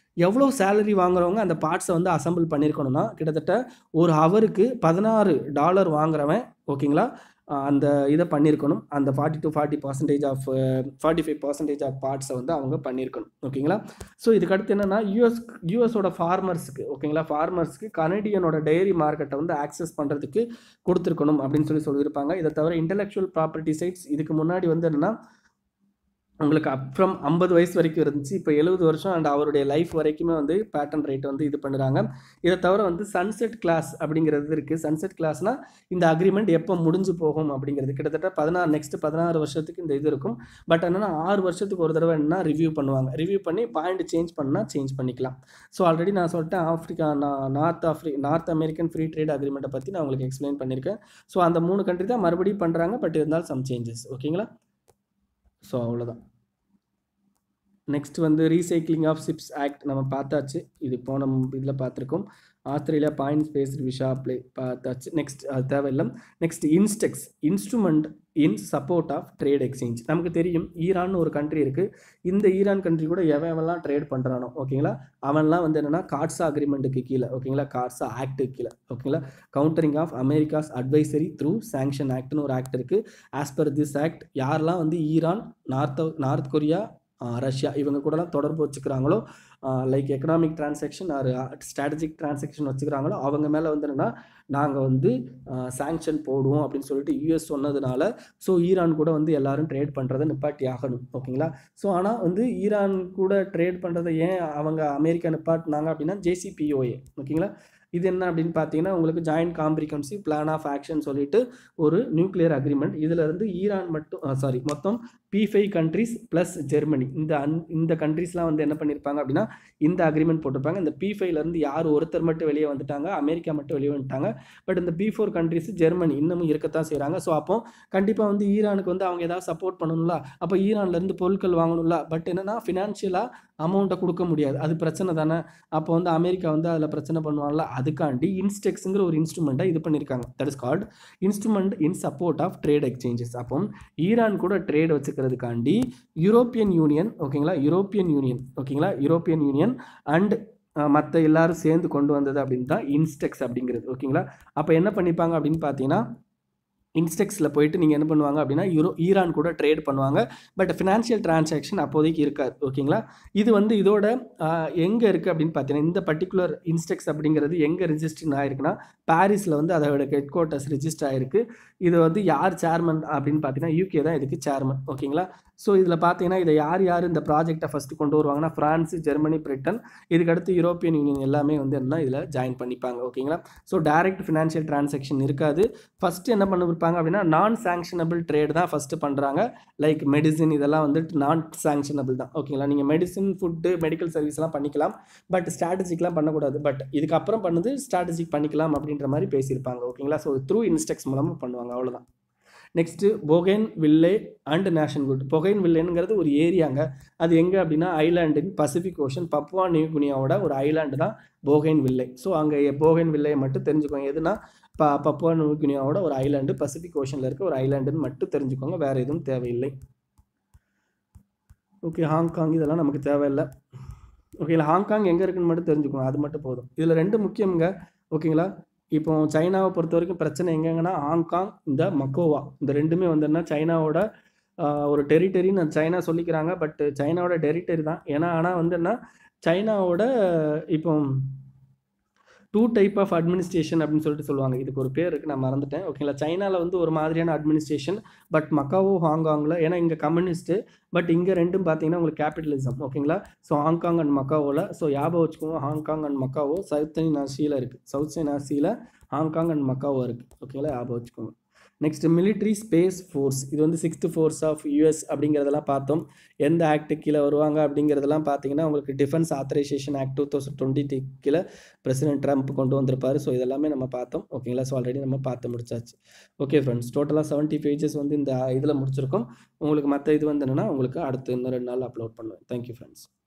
எவ்வளோ சேலரி வாங்குறவங்க அந்த பார்ட்ஸை வந்து அசம்பிள் பண்ணியிருக்கணும்னா கிட்டத்தட்ட ஒரு ஹவருக்கு பதினாறு டாலர் வாங்குறவன் ஓகேங்களா அந்த இதை பண்ணியிருக்கணும். அந்த forty to forty percentage of forty five percentage of பார்ட்ஸை வந்து அவங்க பண்ணியிருக்கணும் ஓகேங்களா. ஸோ இதுக்கடுத்து என்னென்னா யூஎஸ் யூஎஸோட ஃபார்மர்ஸுக்கு ஓகேங்களா ஃபார்மர்ஸ்க்கு கனடியனோட டெய்ரி மார்க்கெட்டை வந்து ஆக்சஸ் பண்ணுறதுக்கு கொடுத்துருக்கணும் அப்படின்னு சொல்லி சொல்லியிருப்பாங்க. இதை தவிர இன்டெலெக்சுவல் ப்ராப்பர்ட்டி சைட்ஸ் இதுக்கு முன்னாடி வந்து என்னென்னா உங்களுக்கு அப் ஃப்ரம் ஐம்பது வயசு வரைக்கும் இருந்துச்சு, இப்போ எழுபது வருஷம் அண்ட் அவருடைய லைஃப் வரைக்குமே வந்து பேட்டன் ரைட் வந்து இது பண்ணுறாங்க. இதை தவிர வந்து சன்செட் கிளாஸ் அப்படிங்கிறது இருக்குது. சன்செட் கிளாஸ்னால் இந்த அக்ரிமெண்ட் எப்போ முடிஞ்சு போகும் அப்படிங்கிறது கிட்டத்தட்ட பதினாறு நெக்ஸ்ட் பதினாறு வருஷத்துக்கு இந்த இது இருக்கும். பட் என்னென்னா ஆறு வருஷத்துக்கு ஒரு தடவை என்ன ரிவ்யூ பண்ணுவாங்க. ரிவ்யூ பண்ணி பாயிண்ட் சேஞ்ச் பண்ணால் சேஞ்ச் பண்ணிக்கலாம். ஸோ ஆல்ரெடி நான் சொல்லிட்டேன் ஆஃப்ரிக்கா நார்த் ஆஃப்ரி நார்த் அமெரிக்கன் ஃப்ரீ ட்ரேட் அக்ரிமெண்ட்டை பற்றி நான் உங்களுக்கு எக்ஸ்பிளைன் பண்ணியிருக்கேன். ஸோ அந்த மூணு கண்ட்ரி தான் மறுபடியும் பண்ணுறாங்க. பட் இருந்தாலும் சம் சேஞ்சஸ் ஓகேங்களா. ஸோ அவ்வளோதான். நெக்ஸ்ட் வந்து ரீசைக்ளிங் ஆஃப் ஷிப்ஸ் ஆக்ட் நம்ம பார்த்தாச்சு. இது போன இதில் பார்த்துருக்கோம். Australia point based visa apply பார்த்தாச்சு. நெக்ஸ்ட் அது தேவையில்லை. Next INSTEX instrument in support of trade exchange. நமக்கு தெரியும் ஈரான் ஒரு கண்ட்ரி இருக்குது. இந்த ஈரான் கண்ட்ரி கூட எவன்லாம் ட்ரேட் பண்ணுறானோ ஓகேங்களா அவன்லாம் வந்து என்னென்னா கார்ட்ஸா அக்ரிமெண்ட்டுக்கு கீழே ஓகேங்களா கார்ட்ஸா ஆக்டுக்கு கீழே ஓகேங்களா countering of America's adversaries through sanction ஆக்ட்னு ஒரு ஆக்ட் இருக்குது. ஆஸ் பர் திஸ் ஆக்ட் யாரெல்லாம் வந்து Iran North North Korea Russia இவங்க கூடலாம் தொடர்பு வச்சுக்கிறாங்களோ like economic transaction or strategic transaction வச்சுக்கிறாங்களோ அவங்க மேலே வந்து என்னென்னா நாங்கள் வந்து சாங்ஷன் போடுவோம் அப்படின்னு சொல்லிட்டு யூஎஸ் சொன்னதுனால ஸோ ஈரான் கூட வந்து எல்லாரும் ட்ரேட் பண்ணுறதை நிப்பாட்டி ஆகணும் ஓகேங்களா. ஸோ ஆனால் வந்து ஈரான் கூட ட்ரேட் பண்ணுறதை ஏன் அவங்க அமெரிக்கா நிப்பாட்டினாங்க அப்படின்னா ஜேசிபிஓஏ ஓகேங்களா. இது என்ன அப்படின்னு பார்த்தீங்கன்னா உங்களுக்கு joint comprehensive plan of action சொல்லிட்டு ஒரு நியூக்ளியர் அக்ரிமெண்ட். இதில் இருந்து ஈரான் மட்டும் சாரி மொத்தம் P five countries plus Germany இந்த அன் இந்த கண்ட்ரிஸ்லாம் வந்து என்ன பண்ணியிருப்பாங்க அப்படின்னா இந்த அக்ரிமெண்ட் போட்டிருப்பாங்க. இந்த பி ஃபைவ்லேருந்து யார் ஒருத்தர் மட்டும் வெளியே வந்துட்டாங்க, அமெரிக்கா மட்டும் வெளியே வந்துட்டாங்க. பட் இந்த பி ஃபோர் கண்ட்ரிஸ் ஜெர்மனி இன்னமும் இருக்கத்தான் செய்கிறாங்க. ஸோ அப்போ கண்டிப்பாக வந்து ஈரானுக்கு வந்து அவங்க ஏதாவது சப்போர்ட் பண்ணணும்ல, அப்போ ஈரான்லேருந்து பொருட்கள் வாங்கணும்ல. பட் என்னென்னா ஃபினான்ஷியலாக அமௌண்ட்டை கொடுக்க முடியாது, அது பிரச்சனை தானே. அப்போ வந்து அமெரிக்கா வந்து அதில் பிரச்சனை பண்ணுவாங்கல்ல, அதுக்காண்டி இன்ஸ்டெக்ஸுங்கிற ஒரு இன்ஸ்ட்ருமெண்ட்டை இது பண்ணியிருக்காங்க. That is called instrument in support of trade exchanges. அப்போ ஈரான் கூட ட்ரேட் வச்சுக்கிறதுக்காண்டி யூரோப்பியன் யூனியன் ஓகேங்களா யூரோப்பியன் யூனியன் ஓகேங்களா யூரோப்பியன் யூனியன் அண்ட் மற்ற எல்லாரும் சேர்ந்து கொண்டு வந்தது அப்படின்னு தான் இன்ஸ்டெக்ஸ் அப்படிங்கிறது ஓகேங்களா. அப்போ என்ன பண்ணிப்பாங்க அப்படின்னு பார்த்தீங்கன்னா இன்ஸ்டெக்ஸில் போயிட்டு நீங்கள் என்ன பண்ணுவாங்க அப்படின்னா யூரோ ஈரான் கூட ட்ரேட் பண்ணுவாங்க. பட் ஃபினான்ஷியல் டிரான்சாக்ஷன் அப்போதைக்கு இருக்காது ஓகேங்களா. இது வந்து இதோட எங்கே இருக்குது அப்படின்னு பார்த்தீங்கன்னா இந்த பர்டிகுலர் இன்ஸ்டெக்ஸ் அப்படிங்கிறது எங்கே ரிஜிஸ்டர் ஆகிருக்குன்னா பாரிஸில் வந்து அதோட ஹெட் குவார்ட்டர்ஸ் ரிஜிஸ்டர் ஆகிருக்கு. இது வந்து யார் சேர்மன் அப்படின்னு பார்த்தீங்கன்னா யூகே தான் இதுக்கு சேர்மன் ஓகேங்களா. ஸோ இதில் பார்த்தீங்கன்னா இதை யார் யார் இந்த ப்ராஜெக்டை ஃபஸ்ட்டு கொண்டு வருவாங்கன்னா ஃப்ரான்ஸு ஜெர்மனி பிரிட்டன் இதுக்கடுத்து யூரோப்பியன் யூனியன் எல்லாமே வந்து என்ன இதில் ஜாயின் பண்ணிப்பாங்க ஓகேங்களா. ஸோ டைரக்ட் ஃபினான்ஷியல் டிரான்சாக்ஷன் இருக்காது. ஃபஸ்ட்டு என்ன பண்ண இருப்பாங்க அப்படின்னா நான் சாங்ஷனபிள் ட்ரேட் தான் ஃபஸ்ட்டு பண்ணுறாங்க. லைக் மெடிசின் இதெல்லாம் வந்துட்டு நான் சாங்ஷனபிள் தான் ஓகேங்களா. நீங்கள் மெடிசின் ஃபுட்டு மெடிக்கல் சர்வீஸ்லாம் பண்ணிக்கலாம், பட் ஸ்ட்ராட்டஜிக்லாம் பண்ணக்கூடாது. பட் இதுக்கப்புறம் பண்ணது ஸ்ட்ராட்டஜிக் பண்ணிக்கலாம் அப்படின்ற மாதிரி பேசியிருப்பாங்க ஓகேங்களா. ஸோ த்ரூ இன்ஸ்டெக்ஸ் மூலமாக பண்ணுவாங்க அவ்வளோதான். Next Bougainville and nation good. Bougainville வில்லேங்கிறது ஒரு ஏரியாங்க. அது எங்கே அப்படின்னா island in Pacific Ocean Papua New கினியாவோட ஒரு ஐலாண்டு தான் போகைன் வில்லே. ஸோ அங்கே போகைன் வில்லையை மட்டும் தெரிஞ்சுக்கோங்க. எதுனா ப பப்புவா நியூ கினியாவோட ஒரு ஐலாண்டு பசிபிக் ஓஷனில் இருக்க ஒரு ஐலாண்டுன்னு மட்டும் தெரிஞ்சுக்கோங்க, வேறு எதுவும் தேவையில்லை ஓகே. ஹாங்காங் இதெல்லாம் நமக்கு தேவையில்லை ஓகேங்களா. ஹாங்காங் எங்கே இருக்குன்னு மட்டும் தெரிஞ்சுக்கோங்க, அது மட்டும் போதும். இதில் ரெண்டு முக்கியங்க ஓகேங்களா. இப்போ சைனாவை பொறுத்த வரைக்கும் பிரச்சனை எங்கெங்கன்னா ஹாங்காங் இந்த மக்கோவா இந்த ரெண்டுமே வந்துன்னா சைனாவோட ஒரு டெரிட்டரின்னு சைனா சொல்லிக்கிறாங்க. பட் சைனாவோட டெரிட்டரி தான். ஏன்னா ஆனால் வந்து என்ன சைனாவோட இப்போ டூ டைப் ஆஃப் அட்மினிஸ்ட்ரேஷன் அப்படின்னு சொல்லிட்டு சொல்லுவாங்க. இதுக்கு ஒரு பேர் இருக்குது, நான் மறந்துட்டேன் ஓகேங்களா. சைனாவில் வந்து ஒரு மாதிரியான அட்மினிஸ்ட்ரேஷன், பட் மக்காவோ ஹாங்காங்கில் ஏன்னா இங்கே கம்யூனிஸ்ட்டு, பட் இங்கே ரெண்டும் பார்த்தீங்கன்னா உங்களுக்கு கேபிட்டலிசம் ஓகேங்களா. ஸோ ஹாங்காங் அண்ட் மக்காவோவில் ஸோ ஞாபகம் வச்சுக்கோங்க Hong Kong and Macao south China சீல இருக்குது. சவுத் சைனா சீல ஹாங்காங் அண்ட் மக்காவோ இருக்குது ஓகேங்களா, ஞாபகம் வச்சுக்கோங்க. Next military space force. இது வந்து சிக்ஸ்த் ஃபோர்ஸ் ஆஃப் யூஎஸ் அப்படிங்கிறதெல்லாம் பார்த்தோம். எந்த ஆக்ட் கீழே வருவாங்க அப்படிங்கிறதெல்லாம் பார்த்தீங்கன்னா உங்களுக்கு defence authorisation act two thousand twenty கீழே பிரசிடென்ட் ட்ரம்ப் கொண்டு வந்திருப்பார். ஸோ இதெல்லாமே நம்ம பார்த்தோம் ஓகேங்களா. ஸோ ஆல்ரெடி நம்ம பார்த்து முடிச்சாச்சு ஓகே ஃப்ரெண்ட்ஸ். டோட்டலாக செவன்ட்டி பேஜஸ் வந்து இந்த இதில் முடிச்சிருக்கோம். உங்களுக்கு மற்ற இது வந்து என்னென்னா உங்களுக்கு அடுத்து இன்னும் ரெண்டு நாள் அப்லோட் பண்ணுவேன். Thank you friends.